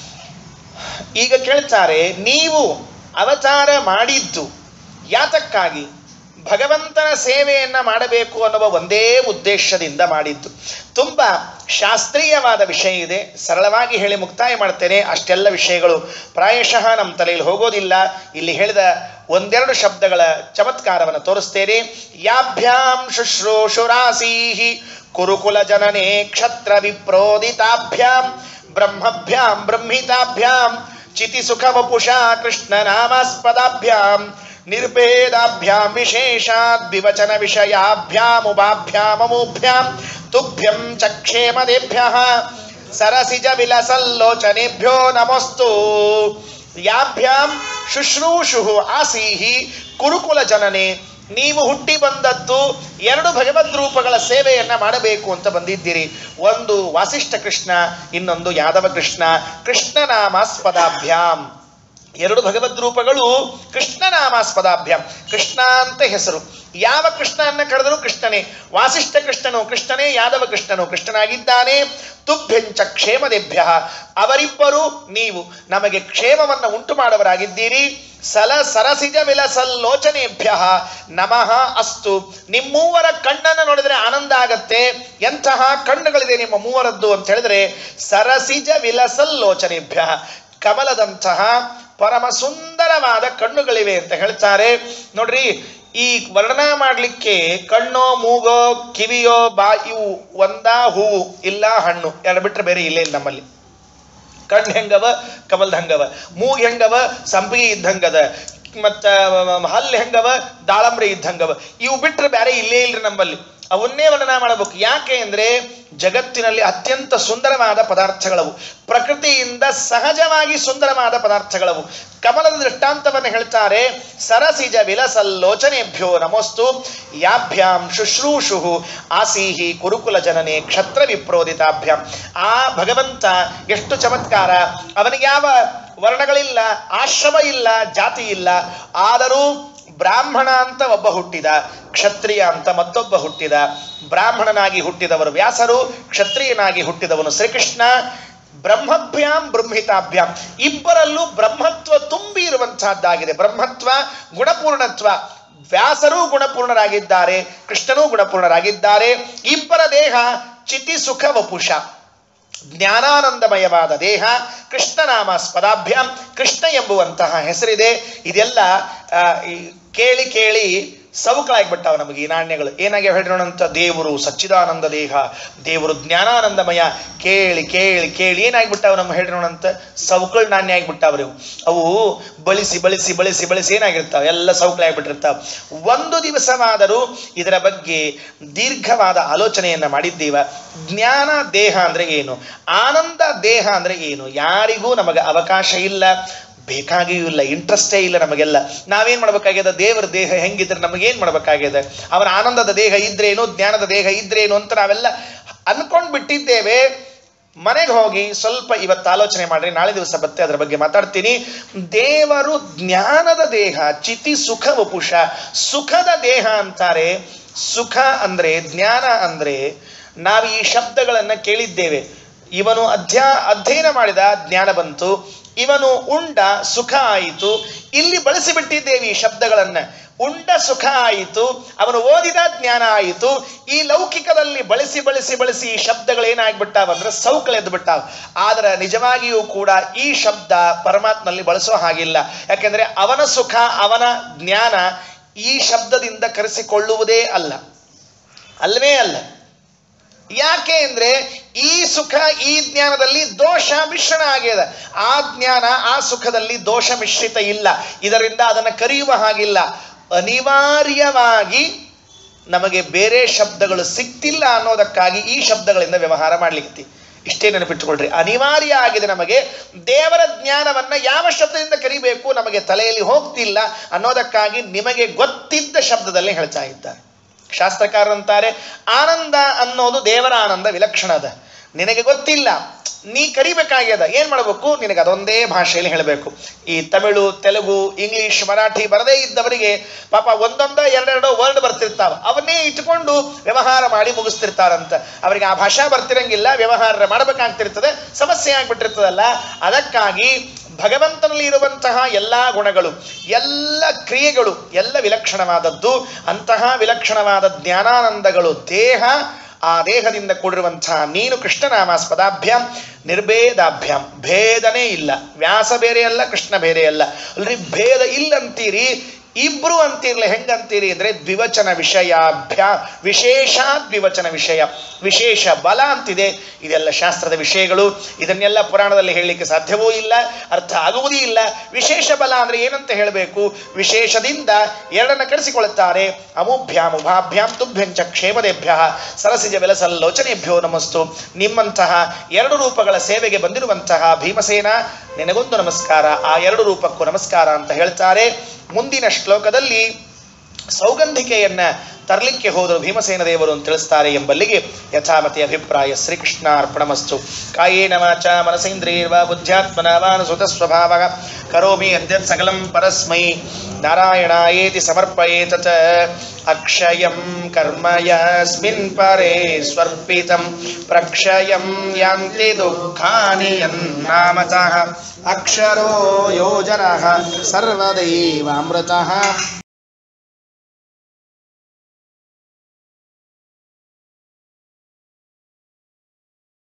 ಈಗ ಕೇಳ್ತಾರೆ, ನೀವು ಅವತಾರ ಮಾಡಿದ್ದು ಯಾತಕ್ಕಾಗಿ? ಭಗವಂತನ ಸೇವೆಯನ್ನ ಮಾಡಬೇಕು ಅನ್ನುವ ಒಂದೇ ಉದ್ದೇಶದಿಂದ ಮಾಡಿದ್ದು. ತುಂಬ ಶಾಸ್ತ್ರೀಯವಾದ ವಿಷಯ ಇದೆ, ಸರಳವಾಗಿ ಹೇಳಿ ಮುಕ್ತಾಯ ಮಾಡ್ತೇನೆ. ಅಷ್ಟೆಲ್ಲ ವಿಷಯಗಳು ಪ್ರಾಯಶಃ ನಮ್ಮ ತಲೆಯಲ್ಲಿ ಹೋಗೋದಿಲ್ಲ. ಇಲ್ಲಿ ಹೇಳಿದ ಒಂದೆರಡು ಶಬ್ದಗಳ ಚಮತ್ಕಾರವನ್ನು ತೋರಿಸ್ತೇನೆ. ಯಾಭ್ಯಾಂ ಶುಶ್ರೂಷುರಾಸೀಹಿ ಕುರುಕುಲ ಜನನೇ ಕ್ಷತ್ರ ವಿಪ್ರೋದಿತಾಭ್ಯಾಂ ಬ್ರಹ್ಮಭ್ಯಾಂ ಬ್ರಹ್ಮಿತಾಭ್ಯಾಂ ಚಿತಿ ಸುಖ ವಪುಷಾ ಕೃಷ್ಣ ನಾಮಾಸ್ಪದಾಭ್ಯಾಂ ನಿರ್ಭೇದಾಭ್ಯಾಂ ವಿಶೇಷಾದ್ ವಿವಚನ ವಿಷಯಾಭ್ಯಾಂ ಉಭಾಭ್ಯಾಂ ಅಮೂಭ್ಯಾಂ ತುಭ್ಯಂ ಚಕ್ಷೇಮದೇಭ್ಯಃ ಸರಸಿಜ ವಿಲಸಲ್ಲೋಚನೇಭ್ಯೋ ನಮೋಸ್ತು. ಯಾಭ್ಯಾಂ ಶುಶ್ರೂಷು ಆಸೀಹಿ ಕುರುಕುಲ ಜನನೇ, ನೀವು ಹುಟ್ಟಿ ಬಂದದ್ದು ಎರಡು ಭಗವದ್ ರೂಪಗಳ ಸೇವೆಯನ್ನ ಮಾಡಬೇಕು ಅಂತ ಬಂದಿದ್ದೀರಿ. ಒಂದು ವಾಸಿಷ್ಠ ಕೃಷ್ಣ, ಇನ್ನೊಂದು ಯಾದವ ಕೃಷ್ಣ. ಕೃಷ್ಣನಾಮಾಸ್ಪದಾಭ್ಯಾಂ, ಎರಡು ಭಗವದ್ ರೂಪಗಳು ಕೃಷ್ಣನಾಮಾಸ್ಪದಾಭ್ಯಾಂ, ಕೃಷ್ಣ ಅಂತ ಹೆಸರು. ಯಾವ ಕೃಷ್ಣನ್ನ ಕರೆದರೂ ಕೃಷ್ಣನೇ. ವಾಸಿಷ್ಠ ಕೃಷ್ಣನು ಕೃಷ್ಣನೇ, ಯಾದವ ಕೃಷ್ಣನು ಕೃಷ್ಣನಾಗಿದ್ದಾನೆ. ತುಭ್ಯಂಚ ಕ್ಷೇಮದೇಭ್ಯ, ಅವರಿಬ್ಬರು ನೀವು ನಮಗೆ ಕ್ಷೇಮವನ್ನು ಉಂಟು ಮಾಡುವರಾಗಿದ್ದೀರಿ. ಸಲ ಸರಸಿಜ ವಿಲಸಲ್ಲೋಚನೇಭ್ಯ ನಮಃ ಅಸ್ತು. ನಿಮ್ಮೂವರ ಕಣ್ಣನ್ನು ನೋಡಿದರೆ ಆನಂದ ಆಗತ್ತೆ. ಎಂತಹ ಕಣ್ಣುಗಳಿದೆ ನಿಮ್ಮ ಮೂವರದ್ದು ಅಂತ ಹೇಳಿದ್ರೆ, ಸರಸಿಜ ವಿಲಸಲ್ಲೋಚನೇಭ್ಯ, ಕಮಲದಂತಹ ಪರಮ ಸುಂದರವಾದ ಕಣ್ಣುಗಳಿವೆ ಅಂತ ಹೇಳ್ತಾರೆ. ನೋಡ್ರಿ, ಈ ವರ್ಣನ ಮಾಡಲಿಕ್ಕೆ ಕಣ್ಣೋ ಮೂಗೋ ಕಿವಿಯೋ ಬಾ ಇವು ಒಂದಾ ಹೂವು ಇಲ್ಲ ಹಣ್ಣು ಎರಡು ಬಿಟ್ಟರೆ ಬೇರೆ ಇಲ್ಲೇ ಇಲ್ಲ ನಮ್ಮಲ್ಲಿ. ಕಣ್ಣು ಹೆಂಗವ ಕಮಲ್ದ ಹಂಗವ, ಮೂಗ್ ಹೆಂಗವ ಸಂಪಿಗೆ ಇದ್ದಂಗದ, ಮತ್ತ ಹಲ್ಲು ಹೆಂಗವ ದಾಳಂಬ್ರಿ ಇದ್ದಂಗವ. ಇವು ಬಿಟ್ಟರೆ ಬೇರೆ ಇಲ್ಲೇ ಇಲ್ರಿ ನಮ್ಮಲ್ಲಿ. ಅವನ್ನೇ ವರ್ಣನ ಮಾಡಬೇಕು. ಯಾಕೆ ಅಂದ್ರೆ ಜಗತ್ತಿನಲ್ಲಿ ಅತ್ಯಂತ ಸುಂದರವಾದ ಪದಾರ್ಥಗಳವು, ಪ್ರಕೃತಿಯಿಂದ ಸಹಜವಾಗಿ ಸುಂದರವಾದ ಪದಾರ್ಥಗಳವು. ಕಮಲದ ದೃಷ್ಟಾಂತವನ್ನು ಹೇಳ್ತಾರೆ. ಸರಸಿಜ ವಿಲಸಲ್ಲೋಚನೇಭ್ಯೋ ನಮೋಸ್ತು. ಯಾಭ್ಯಾಂ ಶುಶ್ರೂಷು ಆಸೀಹಿ ಕುರುಕುಲ ಜನನೇ ಕ್ಷತ್ರ ವಿಪ್ರೋದಿತಾಭ್ಯಾಂ. ಆ ಭಗವಂತ ಎಷ್ಟು ಚಮತ್ಕಾರ. ಅವನಿಗೆ ಯಾವ ವರ್ಣಗಳಿಲ್ಲ, ಆಶ್ರಮ ಇಲ್ಲ, ಜಾತಿ ಇಲ್ಲ. ಆದರೂ ಬ್ರಾಹ್ಮಣ ಅಂತ ಒಬ್ಬ ಹುಟ್ಟಿದ, ಕ್ಷತ್ರಿಯ ಅಂತ ಮತ್ತೊಬ್ಬ ಹುಟ್ಟಿದ. ಬ್ರಾಹ್ಮಣನಾಗಿ ಹುಟ್ಟಿದವರು ವ್ಯಾಸರು, ಕ್ಷತ್ರಿಯನಾಗಿ ಹುಟ್ಟಿದವನು ಶ್ರೀಕೃಷ್ಣ. ಬ್ರಹ್ಮಭ್ಯಾಂ ಬ್ರಹ್ಮಿತಾಭ್ಯಾಂ, ಇಬ್ಬರಲ್ಲೂ ಬ್ರಹ್ಮತ್ವ ತುಂಬಿ ಇರುವಂತಹದ್ದಾಗಿದೆ. ಬ್ರಹ್ಮತ್ವ ಗುಣಪೂರ್ಣತ್ವ. ವ್ಯಾಸರೂ ಗುಣಪೂರ್ಣರಾಗಿದ್ದಾರೆ, ಕೃಷ್ಣನೂ ಗುಣಪೂರ್ಣರಾಗಿದ್ದಾರೆ. ಇಬ್ಬರ ದೇಹ ಚಿತಿ ಸುಖ ವಪುಷ, ಜ್ಞಾನಾನಂದಮಯವಾದ ದೇಹ. ಕೃಷ್ಣನಾಮಾಸ್ಪದಾಭ್ಯಾಂ, ಕೃಷ್ಣ ಎಂಬುವಂತಹ ಹೆಸರಿದೆ. ಇದೆಲ್ಲ ಕೇಳಿ ಕೇಳಿ ಸೌಕಳಾಗ್ಬಿಟ್ಟಾವ ನಮಗೆ ಈ ನಾಣ್ಯಗಳು. ಏನಾಗಿ ಹೇಳಿರೋಣಂತ, ದೇವರು ಸಚ್ಚಿದಾನಂದ ದೇಹ, ದೇವರು ಜ್ಞಾನಾನಂದಮಯ. ಕೇಳಿ ಕೇಳಿ ಕೇಳಿ ಏನಾಗ್ಬಿಟ್ಟಾವ ನಮ್ಮ ಹೇಳಿರೋಣಂತ, ಸೌಕಳ್ ನಾಣ್ಯ ಆಗ್ಬಿಟ್ಟಾವ್ರಿ. ಅವು ಬಳಸಿ ಬಳಸಿ ಬಳಸಿ ಬಳಸಿ ಏನಾಗಿರ್ತಾವ, ಎಲ್ಲ ಸೌಕಳ ಆಗ್ಬಿಟ್ಟಿರ್ತಾವ. ಒಂದು ದಿವಸವಾದರೂ ಇದರ ಬಗ್ಗೆ ದೀರ್ಘವಾದ ಆಲೋಚನೆಯನ್ನ ಮಾಡಿದ್ದೀವ. ಜ್ಞಾನ ದೇಹ ಅಂದ್ರೆ ಏನು, ಆನಂದ ದೇಹ ಅಂದ್ರೆ ಏನು, ಯಾರಿಗೂ ನಮಗೆ ಅವಕಾಶ ಇಲ್ಲ, ಬೇಕಾಗಿಯೂ ಇಲ್ಲ, ಇಂಟ್ರೆಸ್ಟೇ ಇಲ್ಲ ನಮಗೆಲ್ಲ. ನಾವೇನ್ ಮಾಡ್ಬೇಕಾಗ್ಯದ, ದೇವರ ದೇಹ ಹೆಂಗಿದ್ರೆ ನಮಗೇನ್ ಮಾಡ್ಬೇಕಾಗ್ಯದ, ಅವನ ಆನಂದದ ದೇಹ ಇದ್ರೇನು, ಜ್ಞಾನದ ದೇಹ ಇದ್ರೇನು ಅಂತ ನಾವೆಲ್ಲ ಅನ್ಕೊಂಡ್ ಬಿಟ್ಟಿದ್ದೇವೆ. ಮನೆಗೆ ಹೋಗಿ ಸ್ವಲ್ಪ ಇವತ್ತು ಆಲೋಚನೆ ಮಾಡ್ರಿ, ನಾಳೆ ದಿವಸ ಬತ್ತೆ ಅದರ ಬಗ್ಗೆ ಮಾತಾಡ್ತೀನಿ. ದೇವರು ಜ್ಞಾನದ ದೇಹ, ಚಿತಿ ಸುಖ ವಪುಷ, ಸುಖದ ದೇಹ ಅಂತಾರೆ. ಸುಖ ಅಂದ್ರೆ, ಜ್ಞಾನ ಅಂದ್ರೆ, ನಾವು ಈ ಶಬ್ದಗಳನ್ನ ಕೇಳಿದ್ದೇವೆ. ಇವನು ಅಧ್ಯಾ ಅಧ್ಯಯನ ಮಾಡಿದ ಜ್ಞಾನ ಬಂತು, ಇವನು ಉಂಡ ಸುಖ ಆಯಿತು. ಇಲ್ಲಿ ಬಳಸಿಬಿಟ್ಟಿದ್ದೇವೆ ಈ ಶಬ್ದಗಳನ್ನ. ಉಂಡ ಸುಖ ಆಯಿತು, ಅವನು ಓದಿದ ಜ್ಞಾನ ಆಯಿತು. ಈ ಲೌಕಿಕದಲ್ಲಿ ಬಳಸಿ ಬಳಸಿ ಬಳಸಿ ಈ ಶಬ್ದಗಳೇನಾಗ್ಬಿಟ್ಟಾವಂದ್ರೆ ಸೌಕಳೆದ್ದು ಬಿಟ್ಟಾವ. ಆದರೆ ನಿಜವಾಗಿಯೂ ಕೂಡ ಈ ಶಬ್ದ ಪರಮಾತ್ಮನಲ್ಲಿ ಬಳಸೋ ಹಾಗಿಲ್ಲ. ಯಾಕೆಂದ್ರೆ ಅವನ ಸುಖ, ಅವನ ಜ್ಞಾನ ಈ ಶಬ್ದದಿಂದ ಕರೆಸಿಕೊಳ್ಳುವುದೇ ಅಲ್ಲ, ಅಲ್ವೇ ಅಲ್ಲ. ಯಾಕೆ ಅಂದ್ರೆ ಈ ಸುಖ, ಈ ಜ್ಞಾನದಲ್ಲಿ ದೋಷ ಮಿಶ್ರಣ ಆಗ್ಯದ. ಆ ಜ್ಞಾನ, ಆ ಸುಖದಲ್ಲಿ ದೋಷ ಮಿಶ್ರಿತ ಇಲ್ಲ. ಇದರಿಂದ ಅದನ್ನು ಕರೆಯುವ ಹಾಗಿಲ್ಲ. ಅನಿವಾರ್ಯವಾಗಿ ನಮಗೆ ಬೇರೆ ಶಬ್ದಗಳು ಸಿಕ್ತಿಲ್ಲ ಅನ್ನೋದಕ್ಕಾಗಿ ಈ ಶಬ್ದಗಳಿಂದ ವ್ಯವಹಾರ ಮಾಡ್ಲಿಕ್ಕೆ. ಇಷ್ಟೇ ನೆನಪಿಟ್ಟುಕೊಳ್ರಿ. ಅನಿವಾರ್ಯ ಆಗಿದೆ ನಮಗೆ ದೇವರ ಜ್ಞಾನವನ್ನ ಯಾವ ಶಬ್ದದಿಂದ ಕರಿಬೇಕು ನಮಗೆ ತಲೆಯಲ್ಲಿ ಹೋಗ್ತಿಲ್ಲ ಅನ್ನೋದಕ್ಕಾಗಿ ನಿಮಗೆ ಗೊತ್ತಿದ್ದ ಶಬ್ದದಲ್ಲಿ ಹೇಳ್ತಾ ಇದ್ದಾರೆ. ಶಾಸ್ತ್ರಕಾರರಂತಾರೆ ಆನಂದ ಅನ್ನೋದು ದೇವರ ಆನಂದ ವಿಲಕ್ಷಣದ. ನಿನಗೆ ಗೊತ್ತಿಲ್ಲ, ನೀ ಕರಿಬೇಕಾಗ್ಯದ, ಏನ್ ಮಾಡಬೇಕು? ನಿನಗೆ ಅದೊಂದೇ ಭಾಷೆಯಲ್ಲಿ ಹೇಳಬೇಕು. ಈ ತಮಿಳು, ತೆಲುಗು, ಇಂಗ್ಲಿಷ್, ಮರಾಠಿ ಬರದೇ ಇದ್ದವರಿಗೆ ಪಾಪ ಒಂದೊಂದ ಎರಡೆರಡೋ ವರ್ಡ್ ಬರ್ತಿರ್ತಾವ, ಅವನ್ನೇ ಇಟ್ಕೊಂಡು ವ್ಯವಹಾರ ಮಾಡಿ ಮುಗಿಸ್ತಿರ್ತಾರಂತ. ಅವರಿಗೆ ಆ ಭಾಷಾ ಬರ್ತಿರಂಗಿಲ್ಲ, ವ್ಯವಹಾರ ಮಾಡಬೇಕಾಗ್ತಿರ್ತದೆ, ಸಮಸ್ಯೆ ಆಗ್ಬಿಟ್ಟಿರ್ತದಲ್ಲ. ಅದಕ್ಕಾಗಿ ಭಗವಂತನಲ್ಲಿ ಇರುವಂತಹ ಎಲ್ಲ ಗುಣಗಳು, ಎಲ್ಲ ಕ್ರಿಯೆಗಳು ಎಲ್ಲ ವಿಲಕ್ಷಣವಾದದ್ದು. ಅಂತಹ ವಿಲಕ್ಷಣವಾದ ಜ್ಞಾನಾನಂದಗಳು ದೇಹ, ಆ ದೇಹದಿಂದ ಕೂಡಿರುವಂತಹ ನೀನು ಕೃಷ್ಣನಾಮಾಸ್ಪದಾಭ್ಯಾಂ ನಿರ್ಭೇದಾಭ್ಯಾಂ, ಭೇದನೇ ಇಲ್ಲ. ವ್ಯಾಸ ಬೇರೆ ಅಲ್ಲ, ಕೃಷ್ಣ ಬೇರೆ ಅಲ್ಲ. ಅಲ್ರಿ ಭೇದ ಇಲ್ಲಂತೀರಿ, ಇಬ್ರು ಅಂತೀರ್ಲಿ. ಹೆಂಗಂತೀರಿ ಅಂದ್ರೆ ದ್ವಿವಚನ ವಿಷಯಾಭ್ಯಾ ವಿಶೇಷ ದ್ವಿವಚನ ವಿಷಯ, ವಿಶೇಷ ಬಲ ಅಂತಿದೆ. ಇದೆಲ್ಲ ಶಾಸ್ತ್ರದ ವಿಷಯಗಳು, ಇದನ್ನೆಲ್ಲ ಪುರಾಣದಲ್ಲಿ ಹೇಳಲಿಕ್ಕೆ ಸಾಧ್ಯವೂ ಇಲ್ಲ, ಅರ್ಥ ಆಗುವುದೂ ಇಲ್ಲ. ವಿಶೇಷ ಬಲ ಅಂದ್ರೆ ಏನಂತ ಹೇಳಬೇಕು? ವಿಶೇಷದಿಂದ ಎರಡನ್ನ ಕರೆಸಿಕೊಳ್ಳುತ್ತಾರೆ. ಅಮುಭ್ಯಾಂ ಉಭಾಭ್ಯಾಂ ತುಭ್ಯಂಚ ಕ್ಷೇಮದೇಭ್ಯ ಸರಸಿಜ ವಿಲಸಲ್ಲೋಚನೆಭ್ಯೋ ನಮಸ್ತು. ನಿಮ್ಮಂತಹ ಎರಡು ರೂಪಗಳ ಸೇವೆಗೆ ಬಂದಿರುವಂತಹ ಭೀಮಸೇನ, ನಿನಗೊಂದು ನಮಸ್ಕಾರ, ಆ ಎರಡು ರೂಪಕ್ಕೂ ನಮಸ್ಕಾರ ಅಂತ ಹೇಳ್ತಾರೆ. ಮುಂದಿನ ಶ್ಲೋಕದಲ್ಲಿ ಸೌಗಂಧಿಕೆಯನ್ನ ತರಲಿಕ್ಕೆ ಹೋದರು ಭೀಮಸೇನ ದೇವರು ಅಂತ ತಿಳಿಸ್ತಾರೆ ಎಂಬಲ್ಲಿಗೆ ಯಥಾಮತಿ ಅಭಿಪ್ರಾಯ. ಶ್ರೀಕೃಷ್ಣ ಅರ್ಪಣಮಸ್ತು. ಕಾಯೇನ ವಾಚಾ ಮನಸೇಂದ್ರಿಯರ್ವಾ ಬುದ್ಧ್ಯಾತ್ಮನಾ ವಾ ಅನುಸೃತ ಸ್ವಭಾವಃ ಕರೋಮಿ ಅದ್ಯತ್ ಸಕಲಂ ಪರಸ್ಮೈ ನಾರಾಯಣಾಯೇತಿ ಸಮರ್ಪಯೇತತ್. ಅಕ್ಷಯಂ ಕರ್ಮ ಯಸ್ಮಿನ್ ಪರೇ ಸ್ವರ್ಪಿತಂ ಪ್ರಕ್ಷಯಂ ಯಾಂತಿ ದುಃಖಾನಿ ಯನ್ನಾಮತಃ. ಅಕ್ಷರೋ ಯೋಜನಃ ಸರ್ವದೈವಾಮೃತಃ.